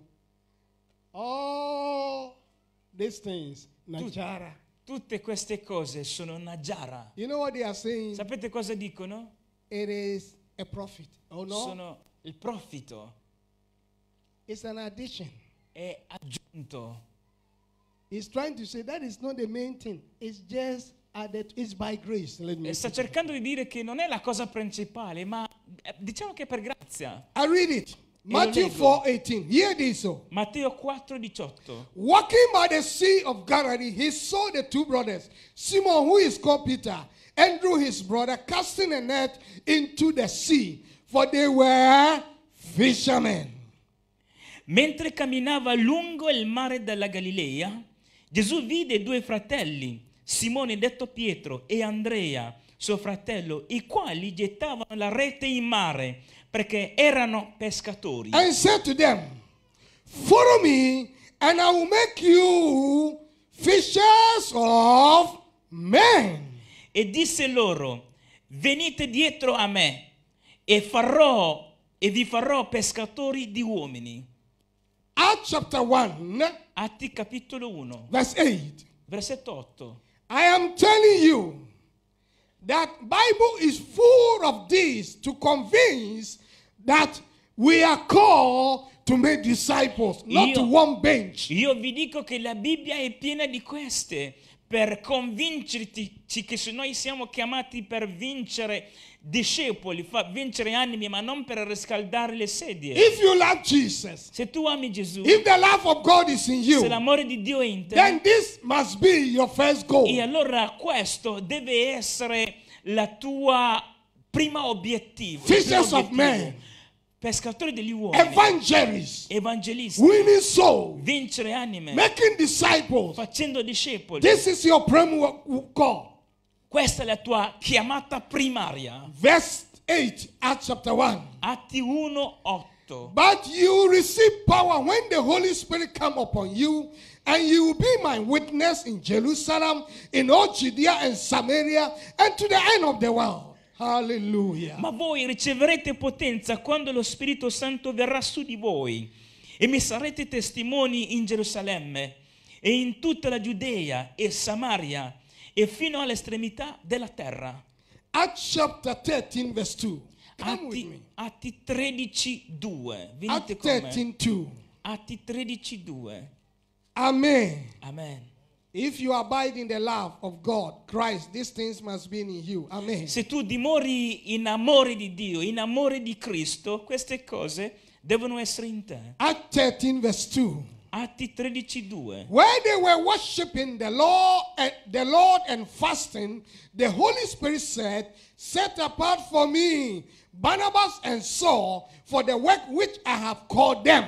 [SPEAKER 3] all these things. Najara.
[SPEAKER 4] Tutte queste cose sono Najara.
[SPEAKER 3] You know what they are saying?
[SPEAKER 4] Sapete cosa dicono?
[SPEAKER 3] It is a profit. Oh no?
[SPEAKER 4] Sono il profitto.
[SPEAKER 3] It's an addition.
[SPEAKER 4] È aggiunto.
[SPEAKER 3] He's trying to say that is not the main thing. It's just added. It's by grace. Let me
[SPEAKER 4] E sta
[SPEAKER 3] put it.
[SPEAKER 4] cercando di dire che non è la cosa principale, ma eh, diciamo che è per grazia.
[SPEAKER 3] I read it. Matthew
[SPEAKER 4] leggo.
[SPEAKER 3] four eighteen. Hear this. So.
[SPEAKER 4] Matteo quattro diciotto.
[SPEAKER 3] Walking by the sea of Galilee, he saw the two brothers, Simon, who is called Peter, Andrew, his brother, casting a net into the sea, for they were fishermen.
[SPEAKER 4] Mentre camminava lungo il mare della Galilea, Gesù vide due fratelli, Simone detto Pietro e Andrea, suo fratello, i quali gettavano la rete in mare perché erano pescatori.
[SPEAKER 3] And said to them, follow me, and I will make you fishers of men.
[SPEAKER 4] E disse loro: venite dietro a me e farò e vi farò pescatori di uomini.
[SPEAKER 3] Acts chapter one,
[SPEAKER 4] Atti capitolo uno,
[SPEAKER 3] verse eight.
[SPEAKER 4] versetto otto.
[SPEAKER 3] I am telling you that Bible is full of this to convince that we are called to make disciples, not
[SPEAKER 4] Io-
[SPEAKER 3] to one bench.
[SPEAKER 4] Io vi dico che la Bibbia è piena di queste per convincerti che se noi siamo chiamati per vincere discepoli, fa vincere animi, ma non per riscaldare le sedie.
[SPEAKER 3] If you love Jesus,
[SPEAKER 4] Se tu ami Gesù,
[SPEAKER 3] if the love of God is in
[SPEAKER 4] se
[SPEAKER 3] you,
[SPEAKER 4] l'amore di Dio è in te,
[SPEAKER 3] then this must be your first goal.
[SPEAKER 4] e allora questo deve essere la tua primo obiettivo, il
[SPEAKER 3] Fishers
[SPEAKER 4] primo
[SPEAKER 3] of men.
[SPEAKER 4] obiettivo, pescatori degli uomini,
[SPEAKER 3] Evangelists.
[SPEAKER 4] evangelisti,
[SPEAKER 3] Winning souls.
[SPEAKER 4] vincere anime,
[SPEAKER 3] Making disciples.
[SPEAKER 4] facendo discepoli.
[SPEAKER 3] This is your primary call.
[SPEAKER 4] Questa è la tua chiamata primaria.
[SPEAKER 3] Verse eight, Acts chapter one.
[SPEAKER 4] Atti uno otto.
[SPEAKER 3] But you receive power when the Holy Spirit come upon you, and you will be my witness in Jerusalem, in all Judea and Samaria, and to the end of the world. Hallelujah.
[SPEAKER 4] Ma voi riceverete potenza quando lo Spirito Santo verrà su di voi e mi sarete testimoni in Gerusalemme e in tutta la Giudea e Samaria e fino all'estremità della terra.
[SPEAKER 3] Acts chapter thirteen, verse two. Come with
[SPEAKER 4] Atti,
[SPEAKER 3] me.
[SPEAKER 4] Atti tredici due. Venite
[SPEAKER 3] Acts
[SPEAKER 4] con me.
[SPEAKER 3] thirteen two.
[SPEAKER 4] Atti tredici due.
[SPEAKER 3] Amen.
[SPEAKER 4] Amen.
[SPEAKER 3] If you abide in the love of God, Christ, these things must be in you. Amen.
[SPEAKER 4] Se tu dimori in amore di Dio, in amore di Cristo, queste cose devono essere in te.
[SPEAKER 3] Acts thirteen, verse two.
[SPEAKER 4] Atti tredici due.
[SPEAKER 3] Where they were worshiping the Lord, uh, the Lord and fasting, the Holy Spirit said, "Set apart for me Barnabas and Saul for the work which I have called them."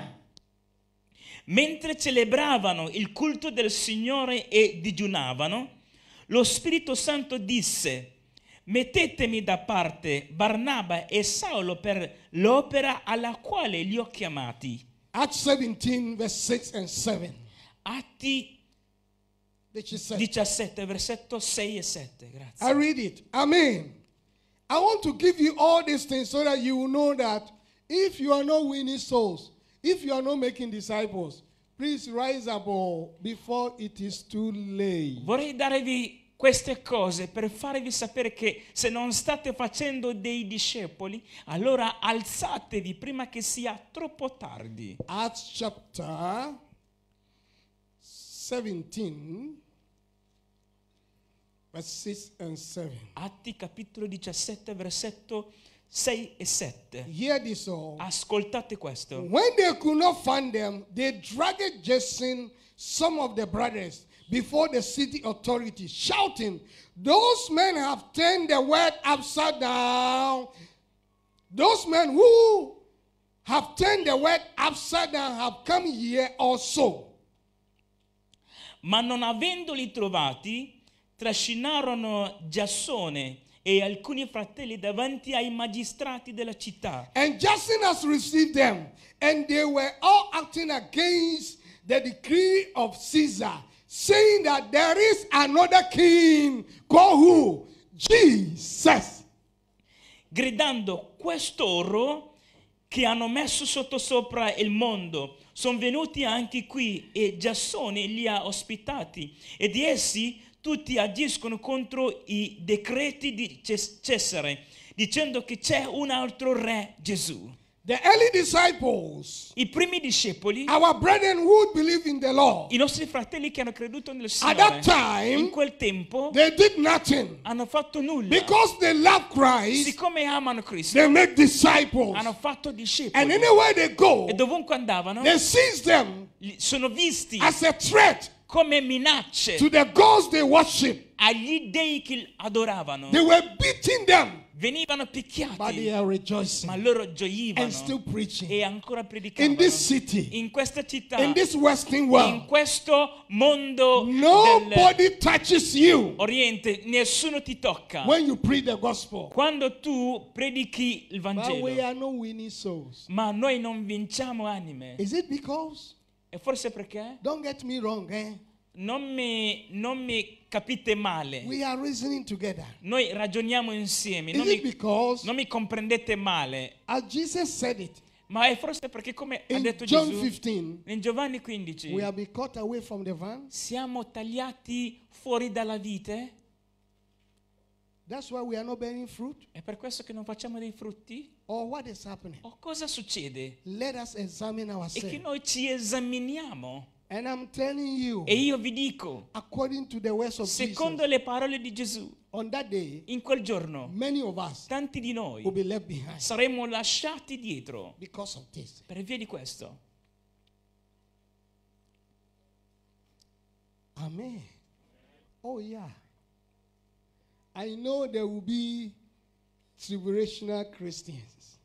[SPEAKER 4] Mentre celebravano il culto del Signore e digiunavano, lo Spirito Santo disse: mettetemi da parte Barnaba e Saulo per l'opera alla quale li ho chiamati.
[SPEAKER 3] Acts seventeen, verse six and seven.
[SPEAKER 4] Atti
[SPEAKER 3] diciassette.
[SPEAKER 4] diciassette, versetto sei e sette. Grazie.
[SPEAKER 3] I read it. Amen. I want to give you all these things so that you will know that if you are not winning souls, if you are not making disciples, please rise up before it is too late.
[SPEAKER 4] Vorrei darvi queste cose per farvi sapere che se non state facendo dei discepoli, allora alzatevi prima che sia troppo tardi.
[SPEAKER 3] Acts chapter seventeen, verse six and seven.
[SPEAKER 4] Atti capitolo diciassette, versetto sei e sette.
[SPEAKER 3] Hear this all.
[SPEAKER 4] Ascoltate questo.
[SPEAKER 3] When they could not find them, they dragged Jason, some of the brothers, before the city authorities, shouting, "Those men have turned the word upside down. Those men who have turned the word upside down have come here also."
[SPEAKER 4] Ma non avendoli trovati, trascinarono Giassone e alcuni fratelli davanti ai magistrati della città.
[SPEAKER 3] And Jason has received them, and they were all acting against the decree of Caesar, saying that there is another king called who? Jesus.
[SPEAKER 4] Gridando: costoro che hanno messo sottosopra il mondo sono venuti anche qui e Giassone li ha ospitati, ed essi tutti agiscono contro i decreti di Cesare, dicendo che c'è un altro re, Gesù.
[SPEAKER 3] The early disciples,
[SPEAKER 4] I primi discepoli,
[SPEAKER 3] our brethren who believe in the Lord,
[SPEAKER 4] i nostri fratelli che hanno creduto nel
[SPEAKER 3] at that
[SPEAKER 4] Signore, in
[SPEAKER 3] time,
[SPEAKER 4] quel tempo
[SPEAKER 3] they did nothing.
[SPEAKER 4] hanno fatto nulla.
[SPEAKER 3] Because they love Christ,
[SPEAKER 4] Siccome amano Cristo,
[SPEAKER 3] they make disciples.
[SPEAKER 4] hanno fatto
[SPEAKER 3] And
[SPEAKER 4] discepoli.
[SPEAKER 3] anywhere they go,
[SPEAKER 4] E dovunque andavano,
[SPEAKER 3] they seize them
[SPEAKER 4] li- sono visti
[SPEAKER 3] as a threat
[SPEAKER 4] come minacce
[SPEAKER 3] to the gods they worship.
[SPEAKER 4] agli dei che adoravano.
[SPEAKER 3] They were beating them,
[SPEAKER 4] Venivano
[SPEAKER 3] but they
[SPEAKER 4] picchiati,
[SPEAKER 3] are
[SPEAKER 4] ma
[SPEAKER 3] rejoicing
[SPEAKER 4] loro gioivano
[SPEAKER 3] and still preaching.
[SPEAKER 4] e ancora
[SPEAKER 3] In
[SPEAKER 4] predicavano.
[SPEAKER 3] this city,
[SPEAKER 4] In questa città,
[SPEAKER 3] in this Western
[SPEAKER 4] in
[SPEAKER 3] world,
[SPEAKER 4] questo mondo
[SPEAKER 3] nobody touches you
[SPEAKER 4] dell'Oriente, nessuno ti tocca
[SPEAKER 3] when you preach the gospel.
[SPEAKER 4] quando tu predichi il
[SPEAKER 3] But we
[SPEAKER 4] Vangelo.
[SPEAKER 3] are not winning souls.
[SPEAKER 4] Ma noi non vinciamo anime.
[SPEAKER 3] Is it because?
[SPEAKER 4] E forse perché?
[SPEAKER 3] Don't get me wrong, eh?
[SPEAKER 4] Non mi, non mi capite male.
[SPEAKER 3] We are reasoning together.
[SPEAKER 4] Noi ragioniamo insieme. Non
[SPEAKER 3] Is it
[SPEAKER 4] mi,
[SPEAKER 3] because,
[SPEAKER 4] non mi comprendete male.
[SPEAKER 3] as Jesus said it
[SPEAKER 4] Ma è forse perché, come ha
[SPEAKER 3] in
[SPEAKER 4] detto
[SPEAKER 3] John
[SPEAKER 4] Gesù
[SPEAKER 3] fifteen,
[SPEAKER 4] in Giovanni quindici,
[SPEAKER 3] we have been cut away from the vine?
[SPEAKER 4] siamo tagliati fuori dalla vite?
[SPEAKER 3] That's why we are not bearing fruit?
[SPEAKER 4] È per questo che non facciamo dei frutti?
[SPEAKER 3] Or what is happening?
[SPEAKER 4] O cosa succede?
[SPEAKER 3] Let us examine
[SPEAKER 4] E che
[SPEAKER 3] ourselves.
[SPEAKER 4] noi ci esaminiamo.
[SPEAKER 3] And I'm telling you,
[SPEAKER 4] E io vi dico,
[SPEAKER 3] according to the words of
[SPEAKER 4] secondo
[SPEAKER 3] Jesus,
[SPEAKER 4] le parole di Gesù,
[SPEAKER 3] on that day,
[SPEAKER 4] in quel giorno,
[SPEAKER 3] many of us
[SPEAKER 4] tanti di noi
[SPEAKER 3] will be left behind
[SPEAKER 4] saremo lasciati dietro
[SPEAKER 3] because of this.
[SPEAKER 4] per via di questo.
[SPEAKER 3] Amen. Oh, yeah. I know there will be tribulational Christians.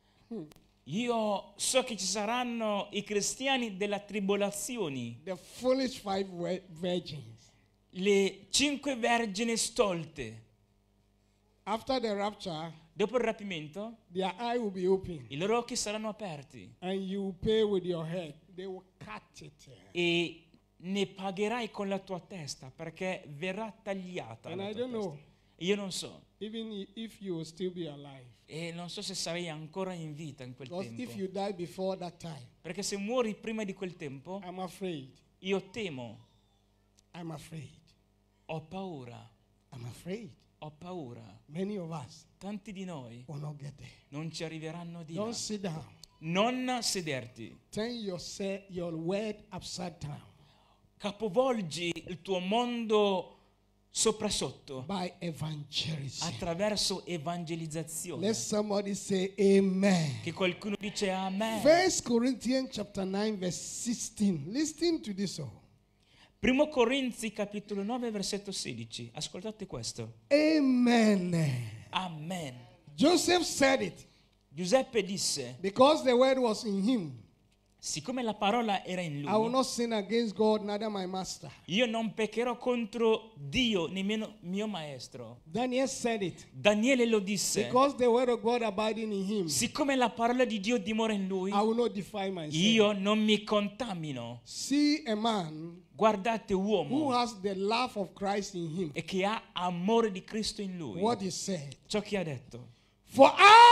[SPEAKER 4] Io so che ci saranno i cristiani della tribolazione,
[SPEAKER 3] The foolish five vi- virgins.
[SPEAKER 4] le cinque vergini stolte.
[SPEAKER 3] After the rapture,
[SPEAKER 4] Dopo il rapimento,
[SPEAKER 3] their eye will be open,
[SPEAKER 4] i loro occhi saranno aperti
[SPEAKER 3] and you will pay with your head. They will cut it.
[SPEAKER 4] e ne pagherai con la tua testa, perché verrà tagliata
[SPEAKER 3] And
[SPEAKER 4] la
[SPEAKER 3] I
[SPEAKER 4] tua
[SPEAKER 3] don't know,
[SPEAKER 4] testa. Io non so,
[SPEAKER 3] even i- if you will still be alive.
[SPEAKER 4] e non so se sarei ancora in vita in quel
[SPEAKER 3] Because if
[SPEAKER 4] tempo.
[SPEAKER 3] you die before that time,
[SPEAKER 4] Perché se muori prima di quel tempo,
[SPEAKER 3] I'm afraid.
[SPEAKER 4] io temo,
[SPEAKER 3] I'm afraid.
[SPEAKER 4] ho paura,
[SPEAKER 3] I'm afraid.
[SPEAKER 4] ho paura.
[SPEAKER 3] Many of us
[SPEAKER 4] Tanti di noi
[SPEAKER 3] will not get there.
[SPEAKER 4] non ci arriveranno di là.
[SPEAKER 3] Don't sit down.
[SPEAKER 4] Non sederti.
[SPEAKER 3] Turn your, se- your word upside down
[SPEAKER 4] Capovolgi il tuo mondo sopra sotto
[SPEAKER 3] by evangelism.
[SPEAKER 4] attraverso evangelizzazione.
[SPEAKER 3] Let somebody say amen.
[SPEAKER 4] Che qualcuno dice amen.
[SPEAKER 3] First Corinthians chapter nine verse sixteen. Listen to this all.
[SPEAKER 4] Primo Corinzi capitolo nove versetto sedici. Ascoltate questo.
[SPEAKER 3] Amen.
[SPEAKER 4] Amen.
[SPEAKER 3] Joseph said it
[SPEAKER 4] Giuseppe disse,
[SPEAKER 3] because the word was in him.
[SPEAKER 4] siccome la parola era in
[SPEAKER 3] I will
[SPEAKER 4] lui,
[SPEAKER 3] not sin against God, neither my master.
[SPEAKER 4] io non peccherò contro Dio, nemmeno mio maestro.
[SPEAKER 3] Daniel said it
[SPEAKER 4] Daniele lo disse,
[SPEAKER 3] because the word of God abiding in him.
[SPEAKER 4] siccome la parola di Dio dimora in lui,
[SPEAKER 3] I will not defile myself.
[SPEAKER 4] io non mi contamino.
[SPEAKER 3] See a man
[SPEAKER 4] Guardate
[SPEAKER 3] who
[SPEAKER 4] uomo
[SPEAKER 3] has the love of Christ in him.
[SPEAKER 4] e che ha amore di Cristo in lui.
[SPEAKER 3] What he said.
[SPEAKER 4] Ciò che ha detto.
[SPEAKER 3] For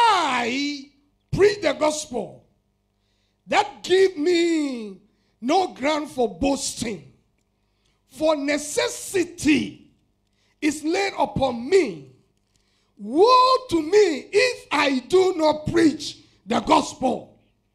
[SPEAKER 3] I preach the gospel that give me no ground for boasting. For necessity is laid upon me. Woe to me if I do not preach the gospel.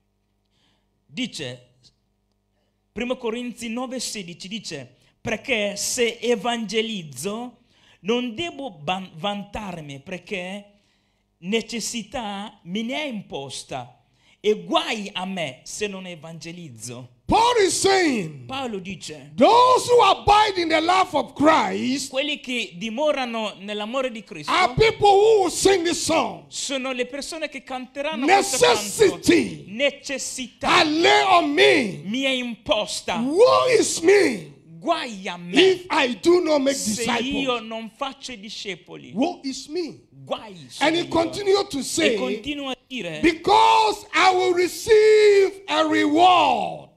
[SPEAKER 4] Dice, Primo Corinzi nove sedici dice, perché se evangelizzo non devo ban- vantarmi, perché necessità me ne è imposta e guai a me se non evangelizzo.
[SPEAKER 3] Paul is saying,
[SPEAKER 4] Paolo dice,
[SPEAKER 3] those who abide in the love of Christ
[SPEAKER 4] quelli che dimorano nell'amore di Cristo
[SPEAKER 3] are people who will sing this song.
[SPEAKER 4] sono le persone che canteranno questo canto.
[SPEAKER 3] Necessity
[SPEAKER 4] Necessità
[SPEAKER 3] I lay on me.
[SPEAKER 4] mi è imposta,
[SPEAKER 3] Woe is me
[SPEAKER 4] guai a me
[SPEAKER 3] if I do not make
[SPEAKER 4] se io
[SPEAKER 3] disciples.
[SPEAKER 4] non faccio i discepoli.
[SPEAKER 3] Woe is me.
[SPEAKER 4] Guai sono
[SPEAKER 3] And he
[SPEAKER 4] io.
[SPEAKER 3] continued to
[SPEAKER 4] E
[SPEAKER 3] say,
[SPEAKER 4] continua a dire,
[SPEAKER 3] because I will receive a reward.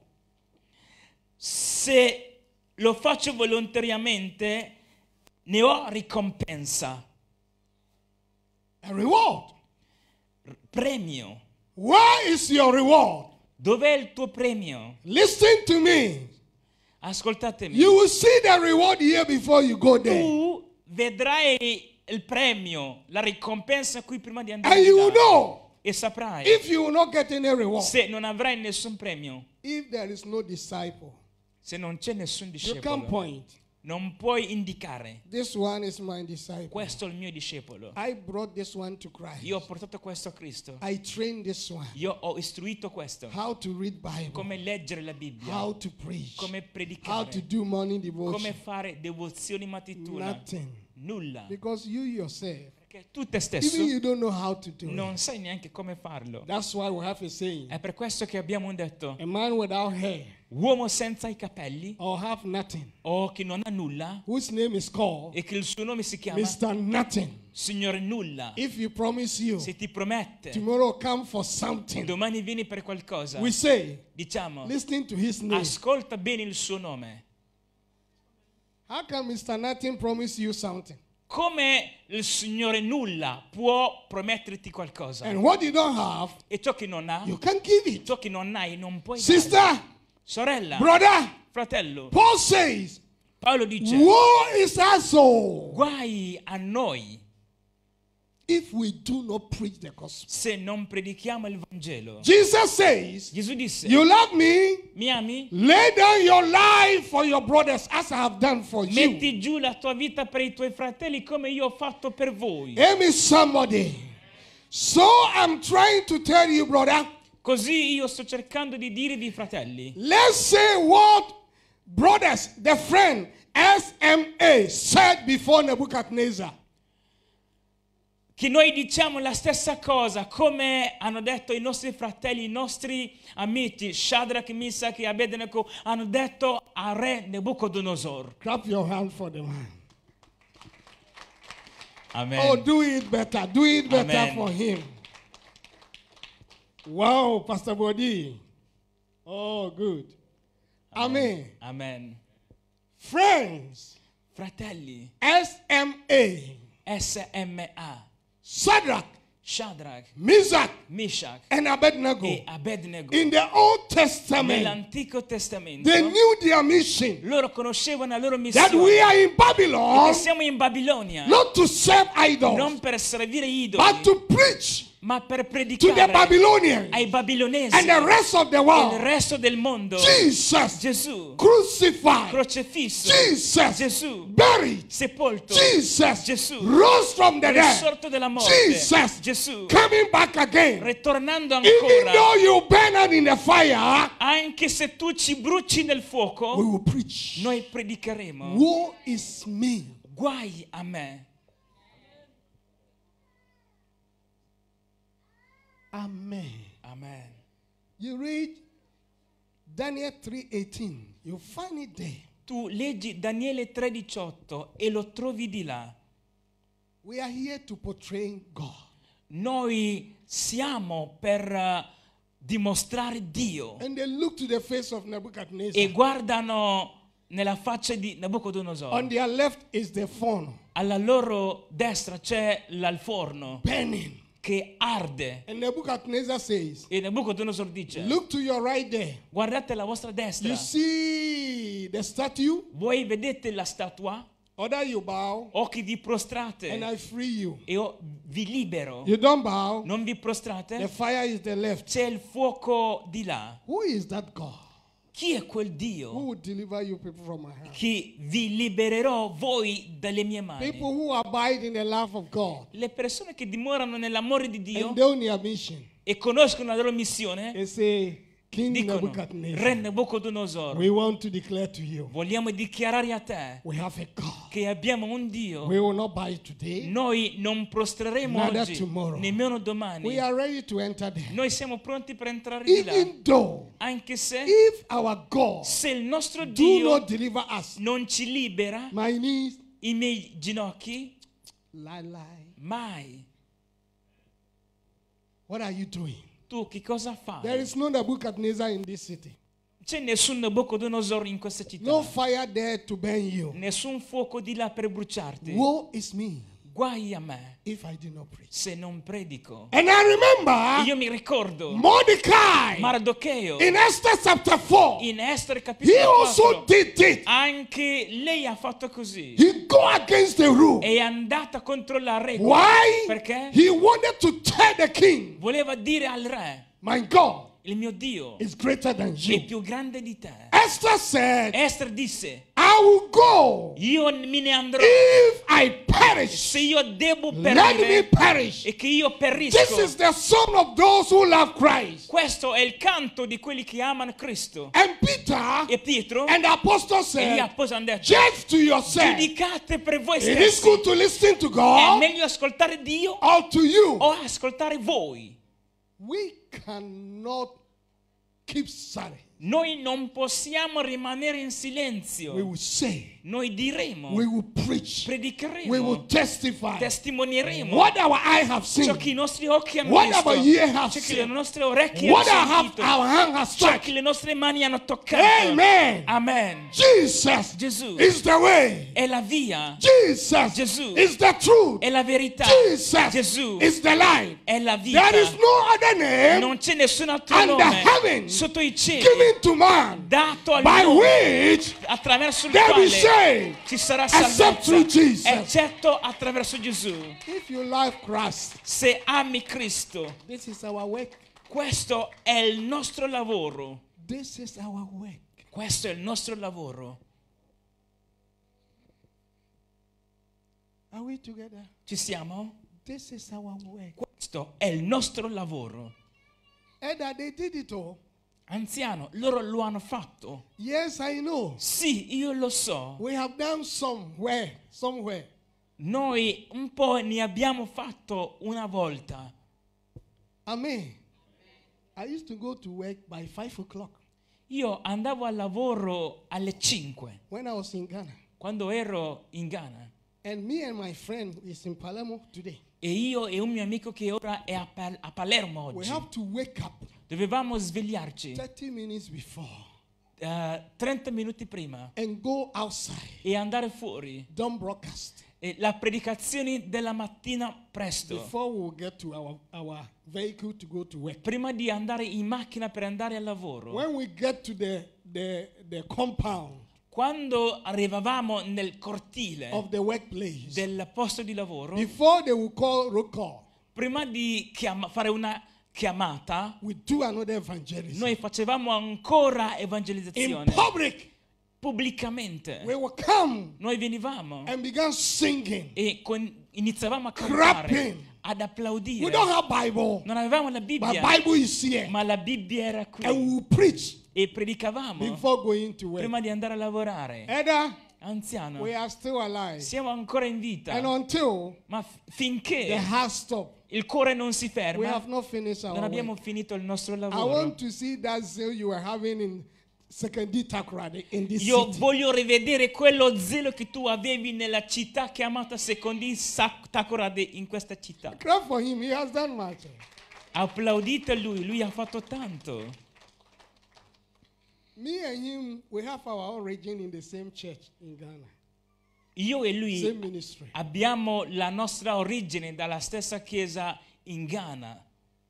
[SPEAKER 4] se lo faccio volontariamente ne ho ricompensa,
[SPEAKER 3] A reward.
[SPEAKER 4] premio.
[SPEAKER 3] Where is your reward?
[SPEAKER 4] Dov'è il tuo premio?
[SPEAKER 3] Listen to me.
[SPEAKER 4] Ascoltatemi.
[SPEAKER 3] You will see the reward here before you go there.
[SPEAKER 4] Tu vedrai il premio, la ricompensa qui prima di andare
[SPEAKER 3] And
[SPEAKER 4] di
[SPEAKER 3] you
[SPEAKER 4] là.
[SPEAKER 3] will know
[SPEAKER 4] E saprai
[SPEAKER 3] if you will not get any reward.
[SPEAKER 4] se non avrai nessun premio,
[SPEAKER 3] If there is no disciple.
[SPEAKER 4] se non c'è nessun
[SPEAKER 3] You can
[SPEAKER 4] discepolo,
[SPEAKER 3] point.
[SPEAKER 4] non puoi indicare,
[SPEAKER 3] This one is my disciple.
[SPEAKER 4] questo è il mio discepolo.
[SPEAKER 3] I brought this one to Christ.
[SPEAKER 4] Io ho portato questo a Cristo.
[SPEAKER 3] I trained this one.
[SPEAKER 4] Io ho istruito questo.
[SPEAKER 3] How to read Bible.
[SPEAKER 4] Come leggere la Bibbia.
[SPEAKER 3] How to preach.
[SPEAKER 4] Come
[SPEAKER 3] How to
[SPEAKER 4] predicare.
[SPEAKER 3] do morning
[SPEAKER 4] Come
[SPEAKER 3] devotion.
[SPEAKER 4] fare devozioni mattutine.
[SPEAKER 3] Nothing.
[SPEAKER 4] Nulla.
[SPEAKER 3] Because you yourself,
[SPEAKER 4] Perché tu te stesso
[SPEAKER 3] even you don't know how to do
[SPEAKER 4] non
[SPEAKER 3] it.
[SPEAKER 4] sai neanche come farlo.
[SPEAKER 3] That's why we have a saying.
[SPEAKER 4] È per questo che abbiamo un detto.
[SPEAKER 3] A man without hair
[SPEAKER 4] Uomo senza i capelli
[SPEAKER 3] or have nothing,
[SPEAKER 4] o che non ha nulla
[SPEAKER 3] whose name is called
[SPEAKER 4] e che il suo nome si chiama
[SPEAKER 3] Mister Nothing.
[SPEAKER 4] Signore Nulla.
[SPEAKER 3] If you promise you,
[SPEAKER 4] Se ti promette
[SPEAKER 3] tomorrow come for something,
[SPEAKER 4] domani vieni per qualcosa,
[SPEAKER 3] we say,
[SPEAKER 4] diciamo
[SPEAKER 3] listen to his name.
[SPEAKER 4] ascolta bene il suo nome.
[SPEAKER 3] How can Mister Nothing promise you something?
[SPEAKER 4] Come il Signore Nulla può prometterti qualcosa
[SPEAKER 3] And what you don't have,
[SPEAKER 4] e ciò che non ha,
[SPEAKER 3] you can give it.
[SPEAKER 4] ciò che non hai non puoi dare.
[SPEAKER 3] Sister,
[SPEAKER 4] Sorella,
[SPEAKER 3] brother,
[SPEAKER 4] fratello,
[SPEAKER 3] Paul says,
[SPEAKER 4] Paolo dice,
[SPEAKER 3] woe is our soul
[SPEAKER 4] guai a noi
[SPEAKER 3] if we do not preach the gospel.
[SPEAKER 4] se non predichiamo il Vangelo.
[SPEAKER 3] Jesus says,
[SPEAKER 4] Gesù disse,
[SPEAKER 3] you love me,
[SPEAKER 4] mi ami?
[SPEAKER 3] lay down your life for your brothers as I have done for you.
[SPEAKER 4] Metti giù la tua vita per i tuoi fratelli come io ho fatto per voi.
[SPEAKER 3] Amen, somebody. So I'm trying to tell you, brother,
[SPEAKER 4] Così io sto cercando di dirvi, fratelli,
[SPEAKER 3] let's say what brothers, the friend S M A said before Nebuchadnezzar.
[SPEAKER 4] che noi diciamo la stessa cosa come hanno detto i nostri fratelli, i nostri amici Shadrach, Meshach e Abednego hanno detto al re Nebuchadnezzar.
[SPEAKER 3] Clap your hand for the man.
[SPEAKER 4] Amen.
[SPEAKER 3] Oh, do it better. Do it better
[SPEAKER 4] Amen.
[SPEAKER 3] for him. Wow, Pastor Bodi. Oh, good. Amen.
[SPEAKER 4] Amen.
[SPEAKER 3] Friends,
[SPEAKER 4] Fratelli,
[SPEAKER 3] S M A,
[SPEAKER 4] S M A,
[SPEAKER 3] Shadrach,
[SPEAKER 4] Shadrach,
[SPEAKER 3] Meshach,
[SPEAKER 4] Meshach
[SPEAKER 3] and Abednego.
[SPEAKER 4] e Abednego.
[SPEAKER 3] In the Old Testament,
[SPEAKER 4] Nell'Antico Testamento
[SPEAKER 3] they knew their mission.
[SPEAKER 4] loro conoscevano la loro
[SPEAKER 3] That we
[SPEAKER 4] missione.
[SPEAKER 3] are in
[SPEAKER 4] Che
[SPEAKER 3] Babylon,
[SPEAKER 4] siamo in Babilonia
[SPEAKER 3] not to serve idols,
[SPEAKER 4] non per servire idoli,
[SPEAKER 3] but to preach
[SPEAKER 4] ma per
[SPEAKER 3] to the
[SPEAKER 4] predicare
[SPEAKER 3] Babylonians
[SPEAKER 4] ai babilonesi
[SPEAKER 3] and the rest of the
[SPEAKER 4] e il
[SPEAKER 3] world.
[SPEAKER 4] resto del mondo
[SPEAKER 3] Jesus
[SPEAKER 4] Gesù
[SPEAKER 3] crucified,
[SPEAKER 4] crocifisso,
[SPEAKER 3] Jesus
[SPEAKER 4] Gesù
[SPEAKER 3] buried,
[SPEAKER 4] sepolto,
[SPEAKER 3] Jesus
[SPEAKER 4] Gesù
[SPEAKER 3] rose from the dead,
[SPEAKER 4] risorto dalla morte,
[SPEAKER 3] Jesus
[SPEAKER 4] Gesù
[SPEAKER 3] coming back again.
[SPEAKER 4] ritornando
[SPEAKER 3] Even
[SPEAKER 4] ancora.
[SPEAKER 3] though you burn out in the fire,
[SPEAKER 4] Anche se tu ci bruci nel
[SPEAKER 3] we
[SPEAKER 4] fuoco,
[SPEAKER 3] will preach.
[SPEAKER 4] noi predicheremo.
[SPEAKER 3] Woe is me.
[SPEAKER 4] Guai a me.
[SPEAKER 3] Amen.
[SPEAKER 4] Amen.
[SPEAKER 3] You read Daniel three eighteen. You find it there.
[SPEAKER 4] Tu leggi Daniele tre diciotto e lo trovi di là.
[SPEAKER 3] We are here to portray God.
[SPEAKER 4] Noi siamo per uh, dimostrare Dio.
[SPEAKER 3] And they look to the face of Nebuchadnezzar.
[SPEAKER 4] E guardano nella faccia di Nabucodonosor.
[SPEAKER 3] On their left is the phone
[SPEAKER 4] Alla loro destra c'è l'alforno
[SPEAKER 3] burning.
[SPEAKER 4] che arde.
[SPEAKER 3] And Nebuchadnezzar says,
[SPEAKER 4] E Nabucodonosor dice:
[SPEAKER 3] look to your right there.
[SPEAKER 4] guardate alla vostra destra.
[SPEAKER 3] You see the statue?
[SPEAKER 4] Voi vedete la statua?
[SPEAKER 3] Other you bow
[SPEAKER 4] O che vi prostrate
[SPEAKER 3] and I free you.
[SPEAKER 4] e io vi libero.
[SPEAKER 3] You don't bow.
[SPEAKER 4] Non vi
[SPEAKER 3] The
[SPEAKER 4] prostrate?
[SPEAKER 3] fire is the left.
[SPEAKER 4] C'è il fuoco di là.
[SPEAKER 3] Who is that God?
[SPEAKER 4] Chi è quel
[SPEAKER 3] Who
[SPEAKER 4] Dio
[SPEAKER 3] will deliver you people from my hand?
[SPEAKER 4] che vi libererò voi dalle mie mani?
[SPEAKER 3] People who abide in the love of God
[SPEAKER 4] Le persone che dimorano nell'amore di Dio
[SPEAKER 3] and know their mission.
[SPEAKER 4] e conoscono la loro missione
[SPEAKER 3] They say, King
[SPEAKER 4] dicono:
[SPEAKER 3] Nebuchadnezzar,
[SPEAKER 4] Re Nabucodonosor,
[SPEAKER 3] we want to declare to you,
[SPEAKER 4] vogliamo dichiarare a te
[SPEAKER 3] we have a God.
[SPEAKER 4] che abbiamo un Dio.
[SPEAKER 3] We will not buy today.
[SPEAKER 4] Noi non prostreremo
[SPEAKER 3] Neither
[SPEAKER 4] oggi,
[SPEAKER 3] tomorrow.
[SPEAKER 4] nemmeno domani.
[SPEAKER 3] We are ready to enter there.
[SPEAKER 4] Noi siamo pronti per entrare di là.
[SPEAKER 3] Even though,
[SPEAKER 4] Anche se,
[SPEAKER 3] if our God
[SPEAKER 4] se il nostro
[SPEAKER 3] do
[SPEAKER 4] Dio
[SPEAKER 3] not deliver us,
[SPEAKER 4] non ci libera,
[SPEAKER 3] my knees,
[SPEAKER 4] i miei ginocchi,
[SPEAKER 3] lie, lie.
[SPEAKER 4] mai.
[SPEAKER 3] What are you doing?
[SPEAKER 4] Tu che cosa
[SPEAKER 3] There
[SPEAKER 4] fai?
[SPEAKER 3] is no Nebuchadnezzar in this city.
[SPEAKER 4] C'è nessun Nabucodonosor in questa città.
[SPEAKER 3] No fire there to burn you.
[SPEAKER 4] Nessun fuoco di là per bruciarti.
[SPEAKER 3] Woe is me
[SPEAKER 4] Guai a me
[SPEAKER 3] if I do not preach.
[SPEAKER 4] se non predico.
[SPEAKER 3] And I remember
[SPEAKER 4] Io mi ricordo
[SPEAKER 3] Mordecai
[SPEAKER 4] Mardocheo
[SPEAKER 3] in Esther chapter four.
[SPEAKER 4] in Esther
[SPEAKER 3] He
[SPEAKER 4] capitolo
[SPEAKER 3] also
[SPEAKER 4] quattro.
[SPEAKER 3] did it.
[SPEAKER 4] Anche lei ha fatto così.
[SPEAKER 3] He go against the rule.
[SPEAKER 4] È andata contro la regola.
[SPEAKER 3] Why?
[SPEAKER 4] Perché?
[SPEAKER 3] He wanted to tell the king,
[SPEAKER 4] Voleva dire al re:
[SPEAKER 3] my God
[SPEAKER 4] il mio Dio
[SPEAKER 3] is greater than
[SPEAKER 4] è
[SPEAKER 3] you.
[SPEAKER 4] più grande di te.
[SPEAKER 3] Esther said,
[SPEAKER 4] Esther disse:
[SPEAKER 3] I will go
[SPEAKER 4] io me ne andrò.
[SPEAKER 3] if I perish.
[SPEAKER 4] Se io devo
[SPEAKER 3] Let me
[SPEAKER 4] perire
[SPEAKER 3] perish.
[SPEAKER 4] e che io
[SPEAKER 3] This
[SPEAKER 4] perisco.
[SPEAKER 3] is the song of those who love Christ.
[SPEAKER 4] Questo è il canto di quelli che amano Cristo.
[SPEAKER 3] And Peter
[SPEAKER 4] E Pietro
[SPEAKER 3] and the apostle
[SPEAKER 4] e gli
[SPEAKER 3] said,
[SPEAKER 4] apostoli hanno detto:
[SPEAKER 3] judge to yourself.
[SPEAKER 4] giudicate per voi
[SPEAKER 3] It is
[SPEAKER 4] stessi.
[SPEAKER 3] good to listen to
[SPEAKER 4] È
[SPEAKER 3] God
[SPEAKER 4] meglio ascoltare Dio
[SPEAKER 3] or to you.
[SPEAKER 4] o ascoltare voi.
[SPEAKER 3] We cannot keep silent.
[SPEAKER 4] Noi non possiamo rimanere in
[SPEAKER 3] We
[SPEAKER 4] silenzio.
[SPEAKER 3] will say,
[SPEAKER 4] Noi diremo,
[SPEAKER 3] we will preach,
[SPEAKER 4] predicheremo,
[SPEAKER 3] we will testify.
[SPEAKER 4] testimonieremo
[SPEAKER 3] What our eye have
[SPEAKER 4] ciò
[SPEAKER 3] seen,
[SPEAKER 4] che i nostri occhi hanno
[SPEAKER 3] what
[SPEAKER 4] visto,
[SPEAKER 3] our ear have
[SPEAKER 4] ciò che le
[SPEAKER 3] seen,
[SPEAKER 4] nostre orecchie
[SPEAKER 3] what
[SPEAKER 4] hanno
[SPEAKER 3] our,
[SPEAKER 4] sentito,
[SPEAKER 3] our hand has
[SPEAKER 4] ciò
[SPEAKER 3] touched.
[SPEAKER 4] che le nostre mani hanno toccato.
[SPEAKER 3] Amen.
[SPEAKER 4] Amen.
[SPEAKER 3] Jesus
[SPEAKER 4] Gesù
[SPEAKER 3] is the way.
[SPEAKER 4] è la via,
[SPEAKER 3] Jesus
[SPEAKER 4] Gesù
[SPEAKER 3] is the truth.
[SPEAKER 4] è la verità,
[SPEAKER 3] Jesus
[SPEAKER 4] Gesù
[SPEAKER 3] is the light.
[SPEAKER 4] è la vita.
[SPEAKER 3] There is no other name
[SPEAKER 4] Non c'è nessun altro
[SPEAKER 3] under
[SPEAKER 4] nome
[SPEAKER 3] heaven
[SPEAKER 4] sotto i cieli
[SPEAKER 3] given to man
[SPEAKER 4] dato al
[SPEAKER 3] by
[SPEAKER 4] mondo
[SPEAKER 3] which
[SPEAKER 4] attraverso il
[SPEAKER 3] they will
[SPEAKER 4] quale
[SPEAKER 3] say,
[SPEAKER 4] ci sarà
[SPEAKER 3] except
[SPEAKER 4] salvezza,
[SPEAKER 3] through Jesus.
[SPEAKER 4] eccetto attraverso Gesù.
[SPEAKER 3] If you love Christ,
[SPEAKER 4] Se ami Cristo,
[SPEAKER 3] this is our work.
[SPEAKER 4] questo è il nostro lavoro.
[SPEAKER 3] This is our work.
[SPEAKER 4] Questo è il nostro lavoro.
[SPEAKER 3] Are we together?
[SPEAKER 4] Ci siamo?
[SPEAKER 3] This is our work.
[SPEAKER 4] Questo è il nostro lavoro.
[SPEAKER 3] And that they did it all.
[SPEAKER 4] Anziano, loro lo hanno fatto.
[SPEAKER 3] Yes, I know.
[SPEAKER 4] Sì, io lo so.
[SPEAKER 3] We have done somewhere, somewhere.
[SPEAKER 4] Noi un po' ne abbiamo fatto una volta.
[SPEAKER 3] Amen. I used to go to work by five o'clock
[SPEAKER 4] Io andavo al lavoro alle cinque
[SPEAKER 3] when I was in Ghana.
[SPEAKER 4] quando ero in Ghana.
[SPEAKER 3] And me and my friend is in Palermo today.
[SPEAKER 4] E io e un mio amico che ora è a, Pal- a Palermo
[SPEAKER 3] We
[SPEAKER 4] oggi.
[SPEAKER 3] have to wake up
[SPEAKER 4] Dovevamo svegliarci
[SPEAKER 3] thirty minutes before
[SPEAKER 4] eh, trenta minuti prima
[SPEAKER 3] and go outside.
[SPEAKER 4] e andare fuori.
[SPEAKER 3] Don't broadcast.
[SPEAKER 4] E la predicazione della mattina presto,
[SPEAKER 3] Before we get to our, our vehicle to go to work.
[SPEAKER 4] prima di andare in macchina per andare al lavoro.
[SPEAKER 3] When we get to the, the, the compound
[SPEAKER 4] Quando arrivavamo nel cortile
[SPEAKER 3] of the workplace,
[SPEAKER 4] del posto di lavoro,
[SPEAKER 3] before they will call roll call,
[SPEAKER 4] prima di chiama- fare una chiamata,
[SPEAKER 3] we do another evangelism.
[SPEAKER 4] noi facevamo ancora
[SPEAKER 3] In
[SPEAKER 4] evangelizzazione
[SPEAKER 3] public,
[SPEAKER 4] pubblicamente.
[SPEAKER 3] we will come
[SPEAKER 4] Noi venivamo
[SPEAKER 3] and began singing.
[SPEAKER 4] e con- iniziavamo a cantare,
[SPEAKER 3] Clapping.
[SPEAKER 4] ad
[SPEAKER 3] We
[SPEAKER 4] applaudire.
[SPEAKER 3] don't have Bible,
[SPEAKER 4] Non avevamo la
[SPEAKER 3] but
[SPEAKER 4] Bibbia,
[SPEAKER 3] Bible is here.
[SPEAKER 4] ma la Bibbia era
[SPEAKER 3] And we
[SPEAKER 4] qui
[SPEAKER 3] will preach
[SPEAKER 4] e predicavamo
[SPEAKER 3] before going to work.
[SPEAKER 4] prima di andare a lavorare.
[SPEAKER 3] Either
[SPEAKER 4] Anziano,
[SPEAKER 3] we are still alive.
[SPEAKER 4] siamo ancora in vita,
[SPEAKER 3] And until
[SPEAKER 4] ma f-
[SPEAKER 3] the
[SPEAKER 4] finché
[SPEAKER 3] heart stop,
[SPEAKER 4] il cuore non si
[SPEAKER 3] we
[SPEAKER 4] ferma,
[SPEAKER 3] have not finished our
[SPEAKER 4] non abbiamo
[SPEAKER 3] work.
[SPEAKER 4] finito il nostro
[SPEAKER 3] I
[SPEAKER 4] lavoro.
[SPEAKER 3] want to see that zeal you are having in Second D Takoradi in this
[SPEAKER 4] Io
[SPEAKER 3] city.
[SPEAKER 4] voglio rivedere quello zelo che tu avevi nella città chiamata Secondi Takoradi in questa città.
[SPEAKER 3] Clap for him. He has done much.
[SPEAKER 4] Applaudite lui, lui ha fatto tanto.
[SPEAKER 3] Me and him, we have our origin in the same church in Ghana.
[SPEAKER 4] Io e
[SPEAKER 3] Same
[SPEAKER 4] lui
[SPEAKER 3] ministry.
[SPEAKER 4] abbiamo la nostra origine dalla stessa chiesa in Ghana.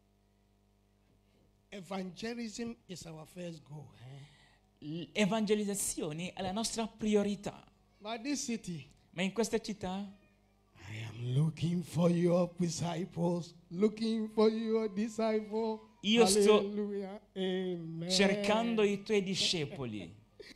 [SPEAKER 3] Evangelism is our first goal. Eh?
[SPEAKER 4] L'evangelizzazione è la nostra priorità.
[SPEAKER 3] But this city,
[SPEAKER 4] Ma in questa città
[SPEAKER 3] I am looking for your disciples, looking for your disciples.
[SPEAKER 4] Io sto
[SPEAKER 3] Hallelujah. Amen.
[SPEAKER 4] cercando i tuoi discepoli.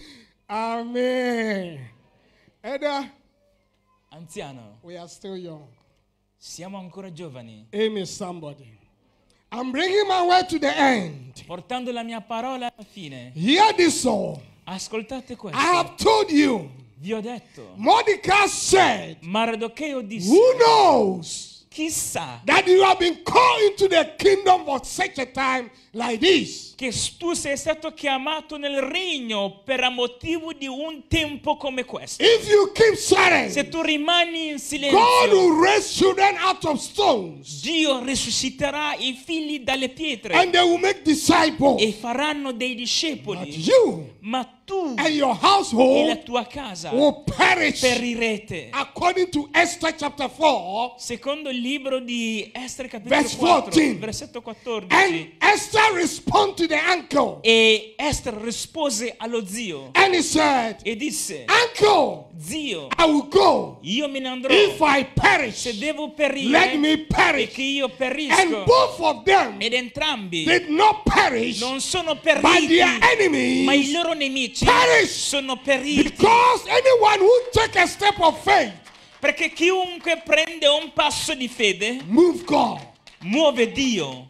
[SPEAKER 3] Amen. Edda,
[SPEAKER 4] Anziano,
[SPEAKER 3] we are still young.
[SPEAKER 4] siamo ancora giovani.
[SPEAKER 3] Amen, somebody. I'm bringing my word to the end.
[SPEAKER 4] Portando la mia parola alla fine.
[SPEAKER 3] Hear this song.
[SPEAKER 4] Ascoltate
[SPEAKER 3] I
[SPEAKER 4] questo.
[SPEAKER 3] have told you.
[SPEAKER 4] Vi ho detto.
[SPEAKER 3] Mordecai said,
[SPEAKER 4] Mardocheo disse,
[SPEAKER 3] who knows
[SPEAKER 4] chissà
[SPEAKER 3] that you have been called into the kingdom for such a time like this.
[SPEAKER 4] che tu sei stato chiamato nel regno per motivo di un tempo come questo.
[SPEAKER 3] If you keep silent,
[SPEAKER 4] Se tu rimani in
[SPEAKER 3] God
[SPEAKER 4] silenzio,
[SPEAKER 3] will raise children out of stones
[SPEAKER 4] Dio risusciterà i figli dalle pietre
[SPEAKER 3] and they will make disciples.
[SPEAKER 4] e faranno dei
[SPEAKER 3] But
[SPEAKER 4] discepoli.
[SPEAKER 3] you
[SPEAKER 4] Ma tu
[SPEAKER 3] and your
[SPEAKER 4] e la
[SPEAKER 3] household
[SPEAKER 4] tua casa
[SPEAKER 3] will perish.
[SPEAKER 4] perirete.
[SPEAKER 3] According to Esther chapter four,
[SPEAKER 4] Secondo il libro di Estere capitolo
[SPEAKER 3] Verse
[SPEAKER 4] quattro,
[SPEAKER 3] fourteen.
[SPEAKER 4] versetto quattordici.
[SPEAKER 3] and Esther responded to the uncle
[SPEAKER 4] E Esther rispose allo zio
[SPEAKER 3] and he said,
[SPEAKER 4] e disse,
[SPEAKER 3] uncle,
[SPEAKER 4] zio,
[SPEAKER 3] I will go.
[SPEAKER 4] io me ne andrò.
[SPEAKER 3] If I perish,
[SPEAKER 4] Se devo
[SPEAKER 3] let
[SPEAKER 4] perire,
[SPEAKER 3] me
[SPEAKER 4] e
[SPEAKER 3] perish.
[SPEAKER 4] che io
[SPEAKER 3] And
[SPEAKER 4] perisco.
[SPEAKER 3] both of them
[SPEAKER 4] Ed entrambi
[SPEAKER 3] did not perish,
[SPEAKER 4] non sono
[SPEAKER 3] but
[SPEAKER 4] periti,
[SPEAKER 3] their
[SPEAKER 4] ma i
[SPEAKER 3] enemies
[SPEAKER 4] loro nemici
[SPEAKER 3] perish.
[SPEAKER 4] sono periti.
[SPEAKER 3] Because anyone who take a step of faith,
[SPEAKER 4] Perché chiunque prende un passo di fede
[SPEAKER 3] move God.
[SPEAKER 4] muove Dio.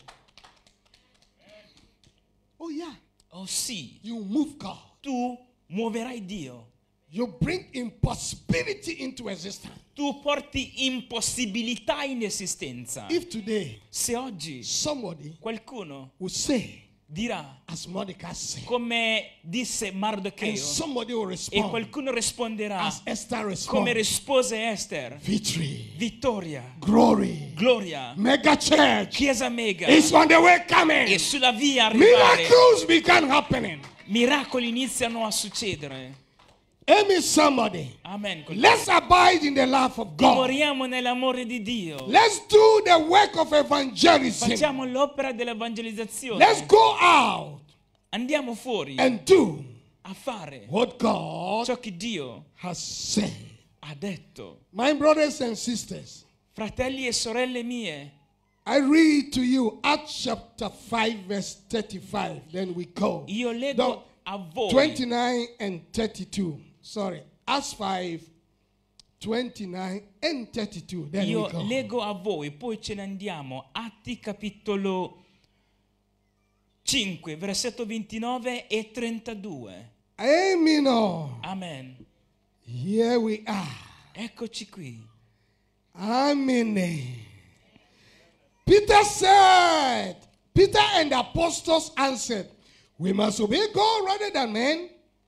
[SPEAKER 3] Oh yeah,
[SPEAKER 4] Oh sì,
[SPEAKER 3] you move God.
[SPEAKER 4] tu muoverai Dio.
[SPEAKER 3] You bring impossibility into existence.
[SPEAKER 4] Tu porti impossibilità in esistenza.
[SPEAKER 3] If today
[SPEAKER 4] Se oggi
[SPEAKER 3] somebody
[SPEAKER 4] qualcuno
[SPEAKER 3] will say,
[SPEAKER 4] dirà
[SPEAKER 3] as Mordecai said,
[SPEAKER 4] come disse
[SPEAKER 3] and
[SPEAKER 4] Mardocheo
[SPEAKER 3] somebody will
[SPEAKER 4] e
[SPEAKER 3] respond,
[SPEAKER 4] qualcuno risponderà
[SPEAKER 3] as Esther
[SPEAKER 4] come
[SPEAKER 3] responded,
[SPEAKER 4] rispose Esther,
[SPEAKER 3] victory,
[SPEAKER 4] vittoria,
[SPEAKER 3] glory,
[SPEAKER 4] gloria,
[SPEAKER 3] mega church
[SPEAKER 4] chiesa mega
[SPEAKER 3] is on the way coming.
[SPEAKER 4] e sulla via arrivare.
[SPEAKER 3] Miracles began happening.
[SPEAKER 4] Miracoli iniziano a succedere.
[SPEAKER 3] Amen, somebody.
[SPEAKER 4] Amen.
[SPEAKER 3] Let's abide in the love of God.
[SPEAKER 4] Dimoriamo nell'amore di Dio.
[SPEAKER 3] Let's do the work of evangelism.
[SPEAKER 4] Facciamo l'opera dell'evangelizzazione.
[SPEAKER 3] Let's go out
[SPEAKER 4] Andiamo fuori
[SPEAKER 3] and do
[SPEAKER 4] a fare
[SPEAKER 3] what God
[SPEAKER 4] ciò che Dio
[SPEAKER 3] has said.
[SPEAKER 4] ha detto.
[SPEAKER 3] My brothers and sisters,
[SPEAKER 4] Fratelli e sorelle mie,
[SPEAKER 3] I read to you Acts chapter five verse thirty-five. Then we go.
[SPEAKER 4] io leggo
[SPEAKER 3] No,
[SPEAKER 4] a voi
[SPEAKER 3] twenty-nine and thirty-two. Sorry. Acts five, twenty-nine and thirty-two. Then
[SPEAKER 4] Io
[SPEAKER 3] we go.
[SPEAKER 4] leggo a voi, poi ce ne andiamo. Atti capitolo cinque, versetto ventinove e trentadue.
[SPEAKER 3] Amen.
[SPEAKER 4] Amen.
[SPEAKER 3] Here we are.
[SPEAKER 4] Eccoci qui.
[SPEAKER 3] Amen. Peter said, Peter and the apostles answered, we must obey God rather than men.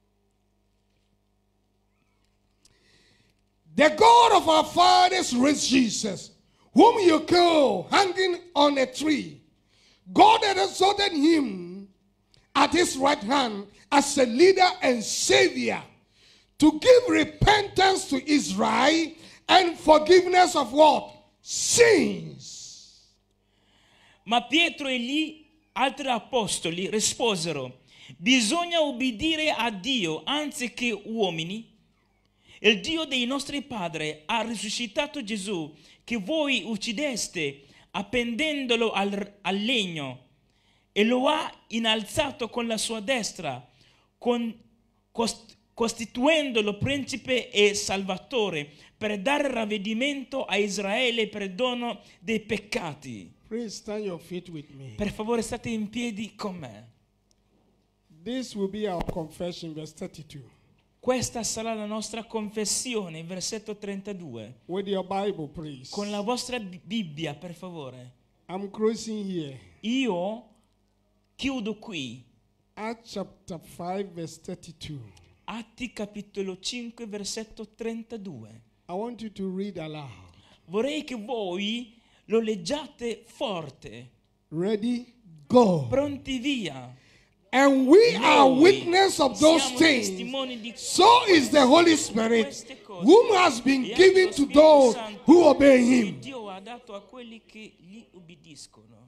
[SPEAKER 3] The God of our fathers raised Jesus, whom you killed, hanging on a tree. God had exalted him at his right hand as a leader and savior to give repentance to Israel and forgiveness of what? Sins.
[SPEAKER 4] Ma Pietro e gli altri apostoli risposero: bisogna ubbidire a Dio anziché uomini. Il Dio dei nostri padri ha risuscitato Gesù, che voi uccideste appendendolo al, al legno, e lo ha innalzato con la sua destra, con, cost, costituendolo principe e salvatore, per dare ravvedimento a Israele e perdono dei peccati.
[SPEAKER 3] Please stand your feet with me.
[SPEAKER 4] Per favore, state in piedi con me.
[SPEAKER 3] This will be our confession, verse thirty-two.
[SPEAKER 4] Questa sarà la nostra confessione, versetto trentadue.
[SPEAKER 3] With your Bible, please.
[SPEAKER 4] Con la vostra Bibbia, per favore.
[SPEAKER 3] I'm closing here.
[SPEAKER 4] Io chiudo qui.
[SPEAKER 3] Acts chapter five, verse thirty-two.
[SPEAKER 4] Atti capitolo cinque, versetto trentadue.
[SPEAKER 3] I want you to read aloud.
[SPEAKER 4] Vorrei che voi lo leggiate forte.
[SPEAKER 3] Ready? Go.
[SPEAKER 4] Pronti via.
[SPEAKER 3] And we
[SPEAKER 4] Noi
[SPEAKER 3] are witness of those
[SPEAKER 4] siamo
[SPEAKER 3] things.
[SPEAKER 4] testimoni di
[SPEAKER 3] So is the Holy Spirit,
[SPEAKER 4] queste cose.
[SPEAKER 3] whom has been
[SPEAKER 4] E anche
[SPEAKER 3] given
[SPEAKER 4] lo
[SPEAKER 3] to
[SPEAKER 4] Spirito
[SPEAKER 3] those
[SPEAKER 4] Santo
[SPEAKER 3] who obey
[SPEAKER 4] che
[SPEAKER 3] him.
[SPEAKER 4] Dio ha dato a quelli che gli ubbidiscono.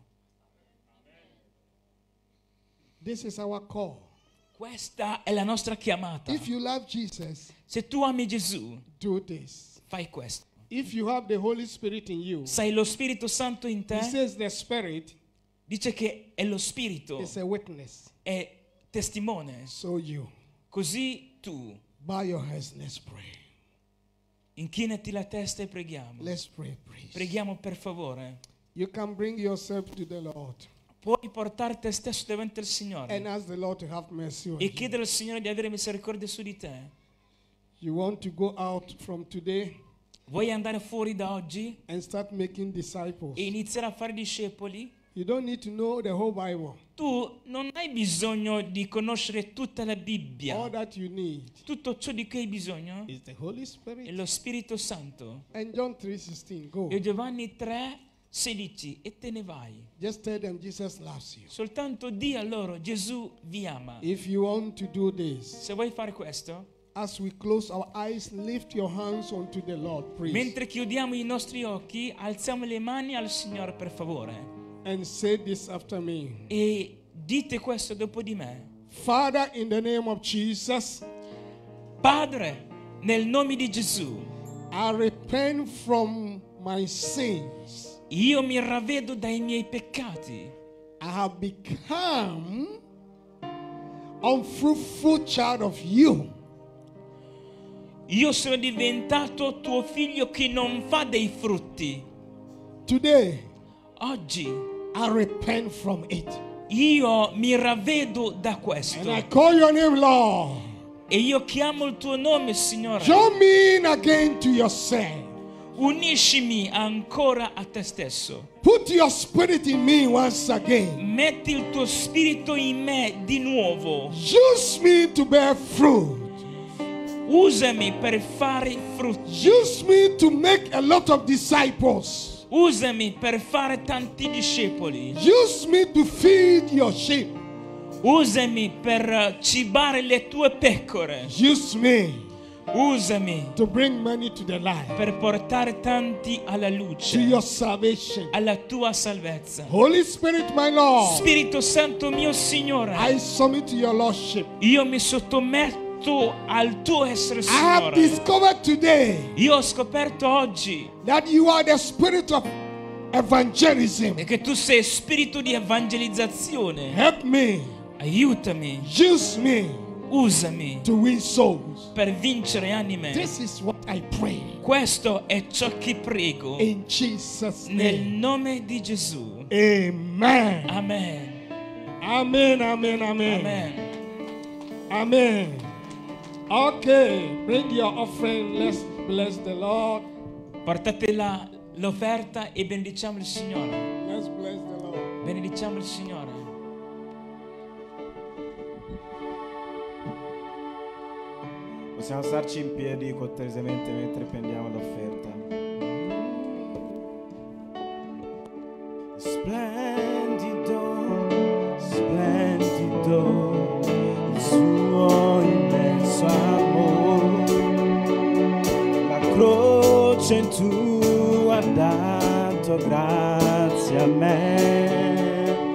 [SPEAKER 3] This is our call.
[SPEAKER 4] Questa è la nostra chiamata.
[SPEAKER 3] If you love Jesus,
[SPEAKER 4] Se tu ami Gesù,
[SPEAKER 3] do this.
[SPEAKER 4] fai questo.
[SPEAKER 3] If you have the Holy Spirit in you,
[SPEAKER 4] Se hai lo Spirito Santo in
[SPEAKER 3] he
[SPEAKER 4] te,
[SPEAKER 3] says the Spirit
[SPEAKER 4] dice che è lo Spirito,
[SPEAKER 3] is a witness.
[SPEAKER 4] è testimone.
[SPEAKER 3] So you,
[SPEAKER 4] Così tu,
[SPEAKER 3] bow your heads, let's pray.
[SPEAKER 4] inchinati la testa e preghiamo.
[SPEAKER 3] Let's pray, please.
[SPEAKER 4] Preghiamo per favore.
[SPEAKER 3] You can bring yourself to the Lord
[SPEAKER 4] Puoi portare te stesso davanti al Signore
[SPEAKER 3] and ask the Lord to have mercy on
[SPEAKER 4] e
[SPEAKER 3] you.
[SPEAKER 4] chiedere al Signore di avere misericordia su di te.
[SPEAKER 3] You want to go out from today
[SPEAKER 4] Vuoi andare fuori da oggi
[SPEAKER 3] and start making disciples.
[SPEAKER 4] e iniziare a fare discepoli?
[SPEAKER 3] You don't need to know the whole Bible.
[SPEAKER 4] Tu non hai bisogno di conoscere tutta la
[SPEAKER 3] All
[SPEAKER 4] Bibbia.
[SPEAKER 3] that you need
[SPEAKER 4] Tutto ciò di cui hai bisogno
[SPEAKER 3] is the Holy
[SPEAKER 4] è
[SPEAKER 3] Spirit.
[SPEAKER 4] lo Spirito Santo.
[SPEAKER 3] And John three sixteen, go.
[SPEAKER 4] E Giovanni tre sedici, e te ne vai.
[SPEAKER 3] Just tell them Jesus loves you.
[SPEAKER 4] Soltanto di a loro: Gesù vi ama.
[SPEAKER 3] If you want to do this,
[SPEAKER 4] Se vuoi fare questo,
[SPEAKER 3] as we close our eyes, lift your hands unto the Lord, please.
[SPEAKER 4] mentre chiudiamo i nostri occhi, alziamo le mani al Signore, per favore.
[SPEAKER 3] And say this after me.
[SPEAKER 4] E dite questo dopo di me.
[SPEAKER 3] Father, in the name of Jesus,
[SPEAKER 4] Padre, nel nome di Gesù,
[SPEAKER 3] I repent from my sins.
[SPEAKER 4] io mi ravvedo dai miei peccati.
[SPEAKER 3] I have become unfruitful child of you.
[SPEAKER 4] Io sono diventato tuo figlio che non fa dei frutti.
[SPEAKER 3] Today,
[SPEAKER 4] Oggi
[SPEAKER 3] I repent from it.
[SPEAKER 4] io mi ravvedo da
[SPEAKER 3] And
[SPEAKER 4] questo.
[SPEAKER 3] I call your name, Lord.
[SPEAKER 4] E io chiamo il tuo nome, Signore.
[SPEAKER 3] Join me in again to yourself.
[SPEAKER 4] Uniscimi ancora a te stesso.
[SPEAKER 3] Put your spirit in me once again.
[SPEAKER 4] Metti il tuo spirito in me di nuovo.
[SPEAKER 3] Use me to bear fruit.
[SPEAKER 4] Usami per fare frutti.
[SPEAKER 3] Use me to make a lot of disciples.
[SPEAKER 4] Usami per fare tanti discepoli.
[SPEAKER 3] Use me to feed your sheep.
[SPEAKER 4] Usami per cibare le tue pecore.
[SPEAKER 3] Use me
[SPEAKER 4] Usami
[SPEAKER 3] to bring many to the light,
[SPEAKER 4] per portare tanti alla
[SPEAKER 3] to
[SPEAKER 4] luce,
[SPEAKER 3] your salvation.
[SPEAKER 4] alla tua salvezza.
[SPEAKER 3] Holy Spirit, my Lord,
[SPEAKER 4] Spirito Santo mio Signore,
[SPEAKER 3] I submit to your Lordship.
[SPEAKER 4] io mi sottometto al tuo essere,
[SPEAKER 3] I have
[SPEAKER 4] Signore.
[SPEAKER 3] discovered today
[SPEAKER 4] Io ho scoperto oggi
[SPEAKER 3] that you are the spirit of evangelism.
[SPEAKER 4] che tu sei spirito di evangelizzazione.
[SPEAKER 3] Help me,
[SPEAKER 4] Aiutami,
[SPEAKER 3] use me
[SPEAKER 4] usami
[SPEAKER 3] to win souls.
[SPEAKER 4] per vincere anime.
[SPEAKER 3] This is what I pray
[SPEAKER 4] Questo è ciò che prego
[SPEAKER 3] in Jesus'
[SPEAKER 4] nel
[SPEAKER 3] name.
[SPEAKER 4] nome di Gesù.
[SPEAKER 3] Amen.
[SPEAKER 4] Amen.
[SPEAKER 3] Amen. Amen. Amen.
[SPEAKER 4] Amen.
[SPEAKER 3] Amen. Okay, bring your offering. Let's bless the Lord.
[SPEAKER 4] Portate la, l'offerta e benediciamo il Signore.
[SPEAKER 3] Let's bless the Lord.
[SPEAKER 4] Benediciamo il Signore.
[SPEAKER 1] Possiamo starci in piedi cortesemente mentre prendiamo l'offerta. Splendido, splendido, il suo immenso amore. La croce tu ha dato grazie a me.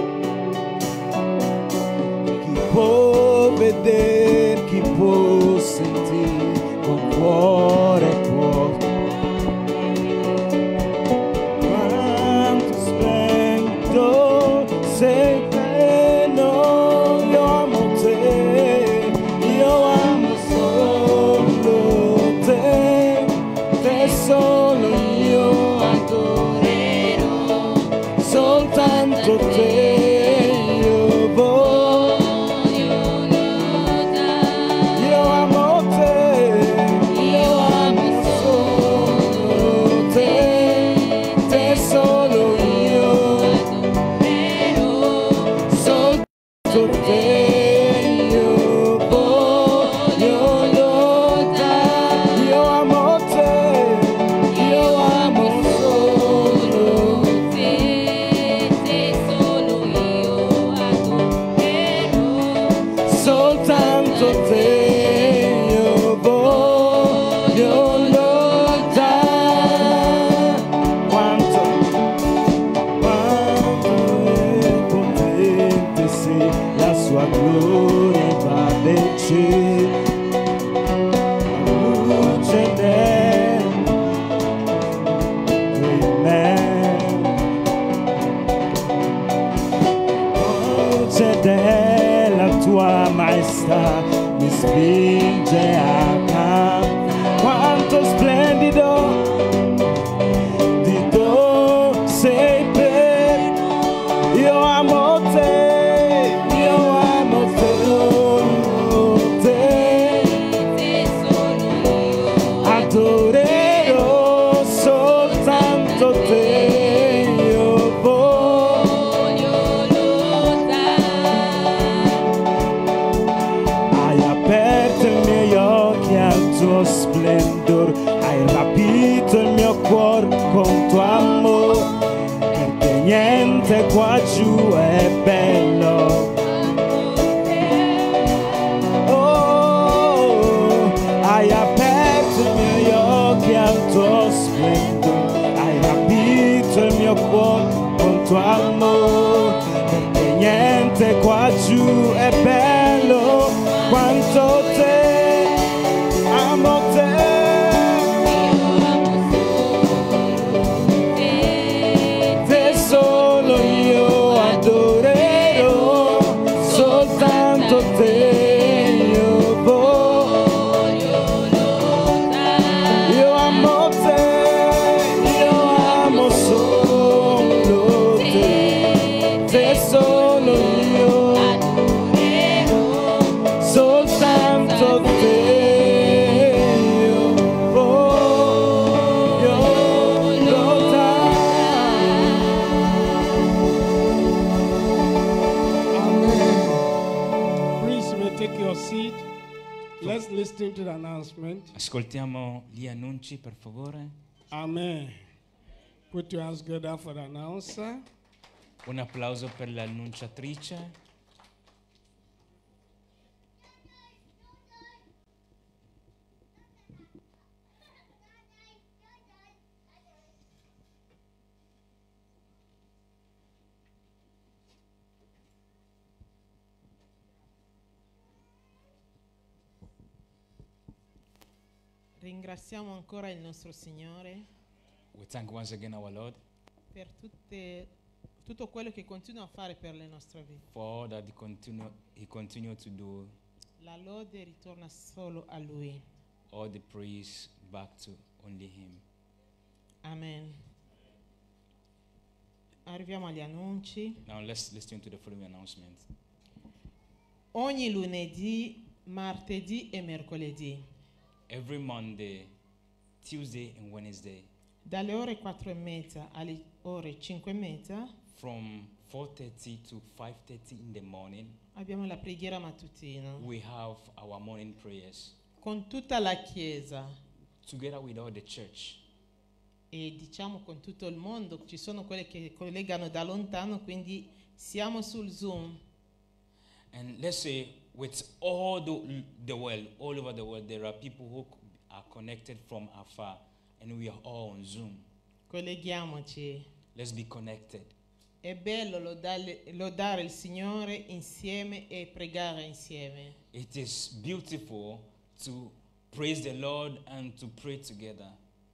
[SPEAKER 1] Chi può vedere, chi può sentire con cuore può. Quanto splendido sei pieno, io amo te, io amo solo te, te solo io adorerò, soltanto te. Mi spinge a capo, quanto splendido di tu sei per. Io amo te, io amo te, te adorerò soltanto te, io voglio tuo splendor, hai rapito il mio cuore con tuo amore, perché niente qua giù è bello. Oh, hai aperto i miei occhi al tuo splendor, hai rapito il mio cuore con tuo amore, perché niente qua giù è bello quanto te. Amo te, te solo io adorerò, soltanto te io voglio lodare. Io amo te, io amo solo te, te solo io adorerò, soltanto te.
[SPEAKER 3] Let's listen to the announcement.
[SPEAKER 4] Ascoltiamo gli annunci, per favore.
[SPEAKER 3] Amen. Put your hands together for the announcer.
[SPEAKER 4] Un applauso per l'annunciatrice.
[SPEAKER 5] Ringraziamo ancora il nostro Signore
[SPEAKER 4] We thank once again our Lord
[SPEAKER 5] per tutte, tutto quello che continua a fare per le nostre vite.
[SPEAKER 4] for all that he continue, he continue to do.
[SPEAKER 5] La lode ritorna solo a Lui.
[SPEAKER 4] All the praise back to only him.
[SPEAKER 5] Amen. Arriviamo agli annunci.
[SPEAKER 4] Now let's listen to the following announcement.
[SPEAKER 5] Ogni lunedì, martedì e mercoledì
[SPEAKER 4] Every Monday, Tuesday and Wednesday
[SPEAKER 5] dalle ore quattro e mezza alle ore cinque e mezza
[SPEAKER 4] from four thirty to five thirty in the morning.
[SPEAKER 5] abbiamo la preghiera mattutina
[SPEAKER 4] We have our morning prayers
[SPEAKER 5] con tutta la chiesa
[SPEAKER 4] together with all the church.
[SPEAKER 5] e diciamo con tutto il mondo. Ci sono quelli che collegano da lontano, quindi siamo sul Zoom.
[SPEAKER 4] And let's say with all the, the world, all over the world, there are people who are connected from afar and we are all on Zoom.
[SPEAKER 5] Colleghiamoci.
[SPEAKER 4] Let's be connected.
[SPEAKER 5] È bello lodare, lodare il Signore insieme e pregare insieme.
[SPEAKER 4] It is beautiful to praise the Lord and to pray together.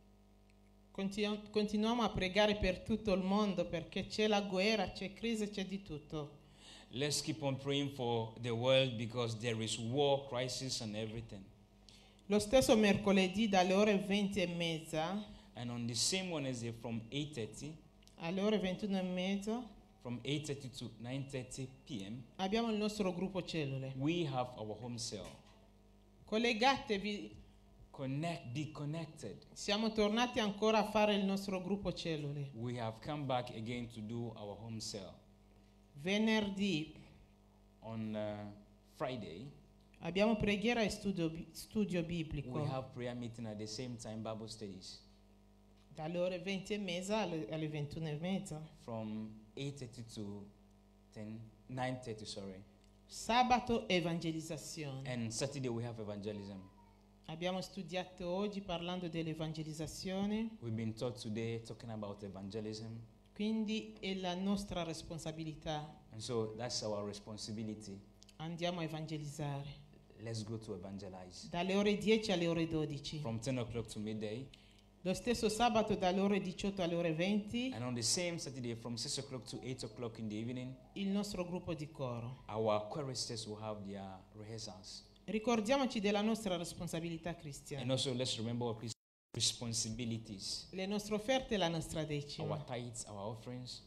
[SPEAKER 5] Continu- continuiamo a pregare per tutto il mondo perché c'è la guerra, c'è crisi, c'è di tutto.
[SPEAKER 4] Let's keep on praying for the world because there is war, crisis, and everything.
[SPEAKER 5] Lo stesso mercoledì dalle ore venti e mezza
[SPEAKER 4] And on the same Wednesday from eight thirty,
[SPEAKER 5] alle ore ventuno e mezza
[SPEAKER 4] from eight thirty to nine thirty p.m.,
[SPEAKER 5] abbiamo il nostro gruppo cellule.
[SPEAKER 4] we have our home cell.
[SPEAKER 5] Collegatevi,
[SPEAKER 4] Connect, be connected.
[SPEAKER 5] siamo tornati ancora a fare il nostro gruppo cellule.
[SPEAKER 4] We have come back again to do our home cell.
[SPEAKER 5] Venerdì
[SPEAKER 4] On uh, Friday,
[SPEAKER 5] abbiamo preghiera e studio, bi- studio biblico
[SPEAKER 4] we have prayer meeting at the same time, Bible studies,
[SPEAKER 5] dalle ore venti e mezza alle, alle ventuno e mezza.
[SPEAKER 4] from eight thirty to ten, nine thirty, sorry.
[SPEAKER 5] Sabato evangelizzazione.
[SPEAKER 4] And Saturday we have evangelism.
[SPEAKER 5] Abbiamo studiato oggi parlando dell'evangelizzazione,
[SPEAKER 4] We've been taught today talking about evangelism.
[SPEAKER 5] quindi è la nostra responsabilità.
[SPEAKER 4] And so that's our responsibility.
[SPEAKER 5] Andiamo a evangelizzare
[SPEAKER 4] Let's go to evangelize.
[SPEAKER 5] dalle ore dieci alle ore dodici.
[SPEAKER 4] From ten o'clock to midday.
[SPEAKER 5] Lo stesso sabato dalle ore diciotto alle ore venti
[SPEAKER 4] And on the same Saturday from six o'clock to eight o'clock in the evening,
[SPEAKER 5] il nostro gruppo di coro.
[SPEAKER 4] our choristers will have their rehearsals.
[SPEAKER 5] Ricordiamoci della nostra responsabilità cristiana.
[SPEAKER 4] And also let's remember our Christ- responsibilities.
[SPEAKER 5] Le nostre offerte e la nostra
[SPEAKER 4] Our
[SPEAKER 5] decima.
[SPEAKER 4] tithes, our offerings.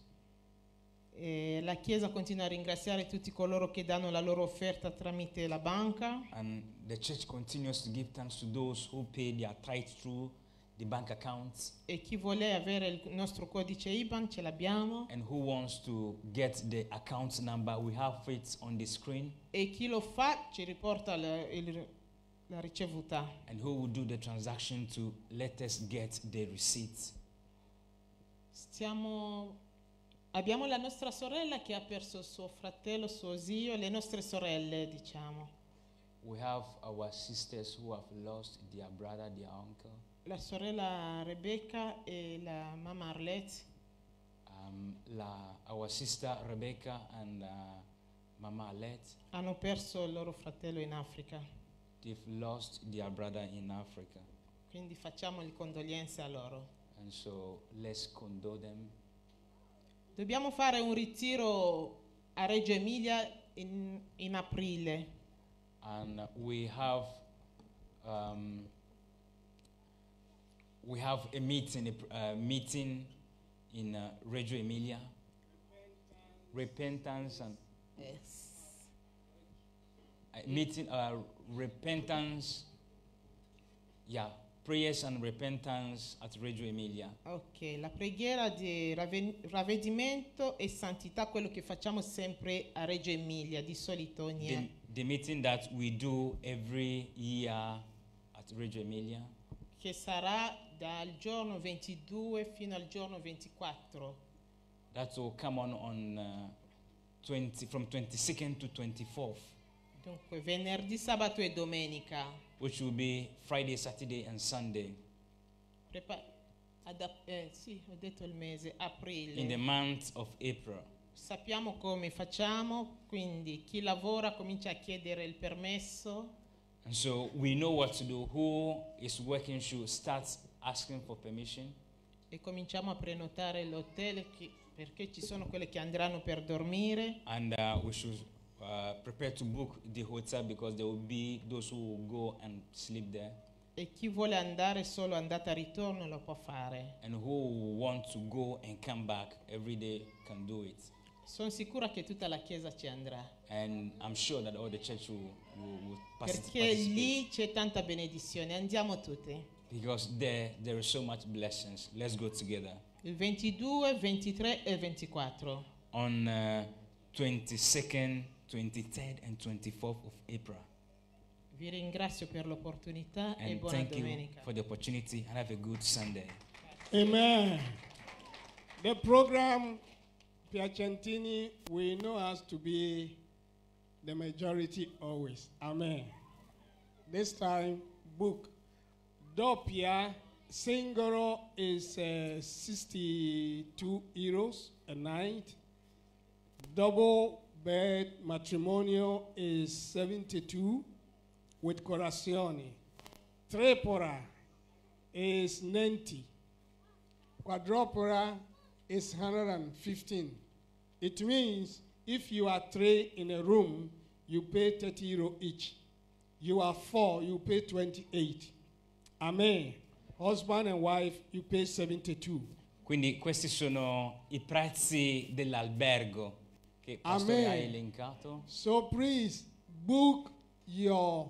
[SPEAKER 5] E la Chiesa continua a ringraziare tutti coloro che danno la loro offerta tramite la banca.
[SPEAKER 4] And the church continues to give thanks to those who pay their tithe through the bank accounts.
[SPEAKER 5] E chi vuole avere il nostro codice I B A N ce l'abbiamo.
[SPEAKER 4] And who wants to get the account number, we have it on the screen.
[SPEAKER 5] E chi lo fa ci riporta la, il- la ricevuta.
[SPEAKER 4] And who will do the transaction to let us get the receipts.
[SPEAKER 5] Stiamo, abbiamo la nostra sorella che ha perso suo fratello, suo zio, le nostre sorelle, diciamo.
[SPEAKER 4] We have our sisters who have lost their brother, their uncle.
[SPEAKER 5] La sorella Rebecca e la mamma Arlette.
[SPEAKER 4] Um, la, our sister Rebecca and uh, Mama Alette,
[SPEAKER 5] Hanno perso il loro fratello in Africa.
[SPEAKER 4] they've lost their brother in Africa.
[SPEAKER 5] Quindi facciamo le condoglianze a loro.
[SPEAKER 4] And so let's condole them.
[SPEAKER 5] Dobbiamo fare un ritiro a Reggio Emilia in, in aprile.
[SPEAKER 4] And we have um, we have a meeting, a uh, meeting in uh, Reggio Emilia. Repentance and uh, meeting, uh, repentance, yeah, prayers and repentance at Reggio Emilia.
[SPEAKER 5] Ok, la preghiera di rave- ravvedimento e santità, quello che facciamo sempre a Reggio Emilia, di solito ogni
[SPEAKER 4] The,
[SPEAKER 5] anno.
[SPEAKER 4] the meeting that we do every year at Reggio Emilia,
[SPEAKER 5] Che sarà dal giorno ventidue fino al giorno ventiquattro.
[SPEAKER 4] that will come on on uh, twenty from twenty-second to twenty-fourth,
[SPEAKER 5] Dunque, venerdì, sabato e domenica.
[SPEAKER 4] which will be Friday, Saturday, and Sunday
[SPEAKER 5] Prepa- ad ap- eh, sì, ho detto il mese, aprile.
[SPEAKER 4] in the month of April.
[SPEAKER 5] Sappiamo come facciamo, quindi chi lavora comincia a chiedere il permesso.
[SPEAKER 4] And so we know what to do. Who is working should start asking for permission.
[SPEAKER 5] E cominciamo a prenotare l'hotel chi- perché ci sono quelle che andranno per dormire.
[SPEAKER 4] And uh, we should uh, prepare to book the hotel because there will be those who will go and sleep there.
[SPEAKER 5] E chi vuole andare solo andata e ritorno lo può fare.
[SPEAKER 4] And who want to go and come back every day can do it.
[SPEAKER 5] Sono sicura che tutta la chiesa ci andrà.
[SPEAKER 4] And I'm sure that all the church will, will, will partic-
[SPEAKER 5] Perché
[SPEAKER 4] participate.
[SPEAKER 5] lì c'è tanta benedizione. Andiamo tutti.
[SPEAKER 4] because there there are so much blessings. Let's go together.
[SPEAKER 5] Il ventidue, ventitré e ventiquattro.
[SPEAKER 4] On uh, twenty-second, twenty-third and twenty-fourth of April.
[SPEAKER 5] Vi ringrazio per l'opportunità e
[SPEAKER 4] And
[SPEAKER 5] buona
[SPEAKER 4] thank you
[SPEAKER 5] domenica.
[SPEAKER 4] for the opportunity and have a good Sunday.
[SPEAKER 3] Amen. The program, Piacentini, we know has to be the majority always. Amen. This time, book. Doppia single is uh, sixty-two euros a night. Double bed matrimonial is seventy-two with colazione. Tripora is ninety. Quadrupora is one hundred fifteen. It means if you are three in a room, you pay thirty euro each. You are four, you pay twenty-eight. Amen. Husband and wife, you pay seventy-two.
[SPEAKER 4] Quindi questi sono i prezzi dell'albergo che Pastore ha
[SPEAKER 3] Amen.
[SPEAKER 4] elencato.
[SPEAKER 3] So please book your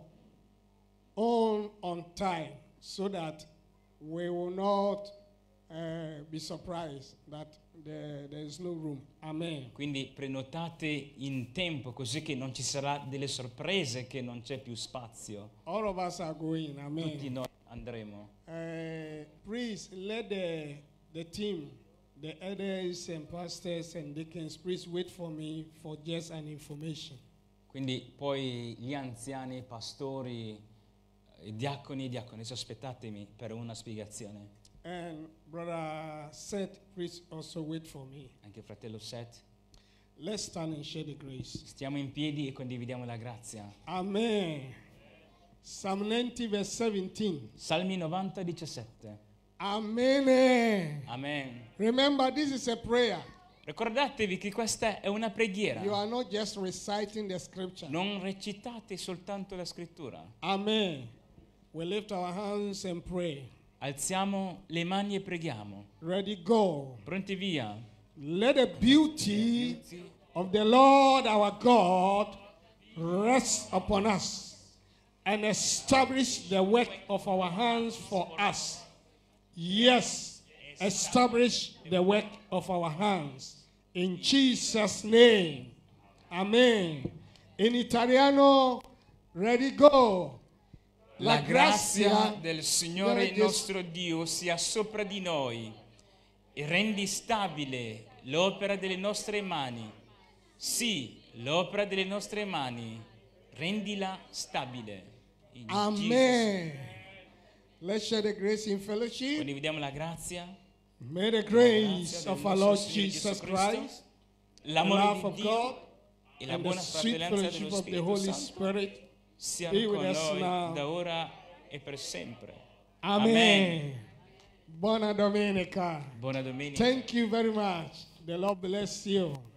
[SPEAKER 3] own on time so that we will not uh, be surprised that there, there is no room. Amen.
[SPEAKER 4] Quindi prenotate in tempo così che non ci sarà delle sorprese, che non c'è più spazio.
[SPEAKER 3] All of us are going.
[SPEAKER 4] Tutti
[SPEAKER 3] Amen.
[SPEAKER 4] noi andremo.
[SPEAKER 3] Uh, please let the, the team, the elders and pastors and deacons, please wait for me for just an information.
[SPEAKER 4] Quindi poi gli anziani, i pastori, i diaconi, diaconesse, aspettatemi per una spiegazione.
[SPEAKER 3] And Brother Seth, please also wait for me.
[SPEAKER 4] Anche fratello Seth.
[SPEAKER 3] Let's stand and share the grace.
[SPEAKER 4] Stiamo in piedi e condividiamo la grazia.
[SPEAKER 3] Amen. Psalm ninety, verse seventeen.
[SPEAKER 4] Salmi novanta, diciassette.
[SPEAKER 3] Amen.
[SPEAKER 4] Amen.
[SPEAKER 3] Remember, this is a prayer.
[SPEAKER 4] Ricordatevi che questa è una preghiera.
[SPEAKER 3] You are not just reciting the scripture.
[SPEAKER 4] Non recitate soltanto la scrittura.
[SPEAKER 3] Amen. We lift our hands and pray.
[SPEAKER 4] Alziamo le mani e preghiamo.
[SPEAKER 3] Ready, go.
[SPEAKER 4] Pronti via.
[SPEAKER 3] Let the beauty of the Lord our God rest upon us and establish the work of our hands for us. Yes, establish the work of our hands. In Jesus' name. Amen. In italiano, ready, go.
[SPEAKER 4] La grazia del Signore nostro Dio sia sopra di noi e rendi stabile l'opera delle nostre mani. Sì, l'opera delle nostre mani, rendila stabile. In
[SPEAKER 3] Amen. Let's share the grace in
[SPEAKER 4] Jesus.
[SPEAKER 3] fellowship.
[SPEAKER 4] Condividiamo la grazia.
[SPEAKER 3] May the
[SPEAKER 4] La
[SPEAKER 3] grace
[SPEAKER 4] grazia
[SPEAKER 3] of
[SPEAKER 4] del
[SPEAKER 3] our
[SPEAKER 4] nostro
[SPEAKER 3] Lord
[SPEAKER 4] Signore
[SPEAKER 3] Jesus
[SPEAKER 4] Gesù Cristo,
[SPEAKER 3] Christ, the
[SPEAKER 4] l'amore
[SPEAKER 3] love
[SPEAKER 4] di
[SPEAKER 3] of
[SPEAKER 4] Dio
[SPEAKER 3] God,
[SPEAKER 4] e la
[SPEAKER 3] and the
[SPEAKER 4] buona
[SPEAKER 3] sweet
[SPEAKER 4] fratellanza
[SPEAKER 3] fellowship
[SPEAKER 4] dello
[SPEAKER 3] of the
[SPEAKER 4] Spirito
[SPEAKER 3] Holy
[SPEAKER 4] Santo
[SPEAKER 3] Spirit
[SPEAKER 4] siano
[SPEAKER 3] be with
[SPEAKER 4] con
[SPEAKER 3] us
[SPEAKER 4] noi
[SPEAKER 3] now.
[SPEAKER 4] da ora e per sempre.
[SPEAKER 3] Amen.
[SPEAKER 4] Amen.
[SPEAKER 3] Buona domenica.
[SPEAKER 4] Buona domenica.
[SPEAKER 3] Thank you very much. The Lord bless you.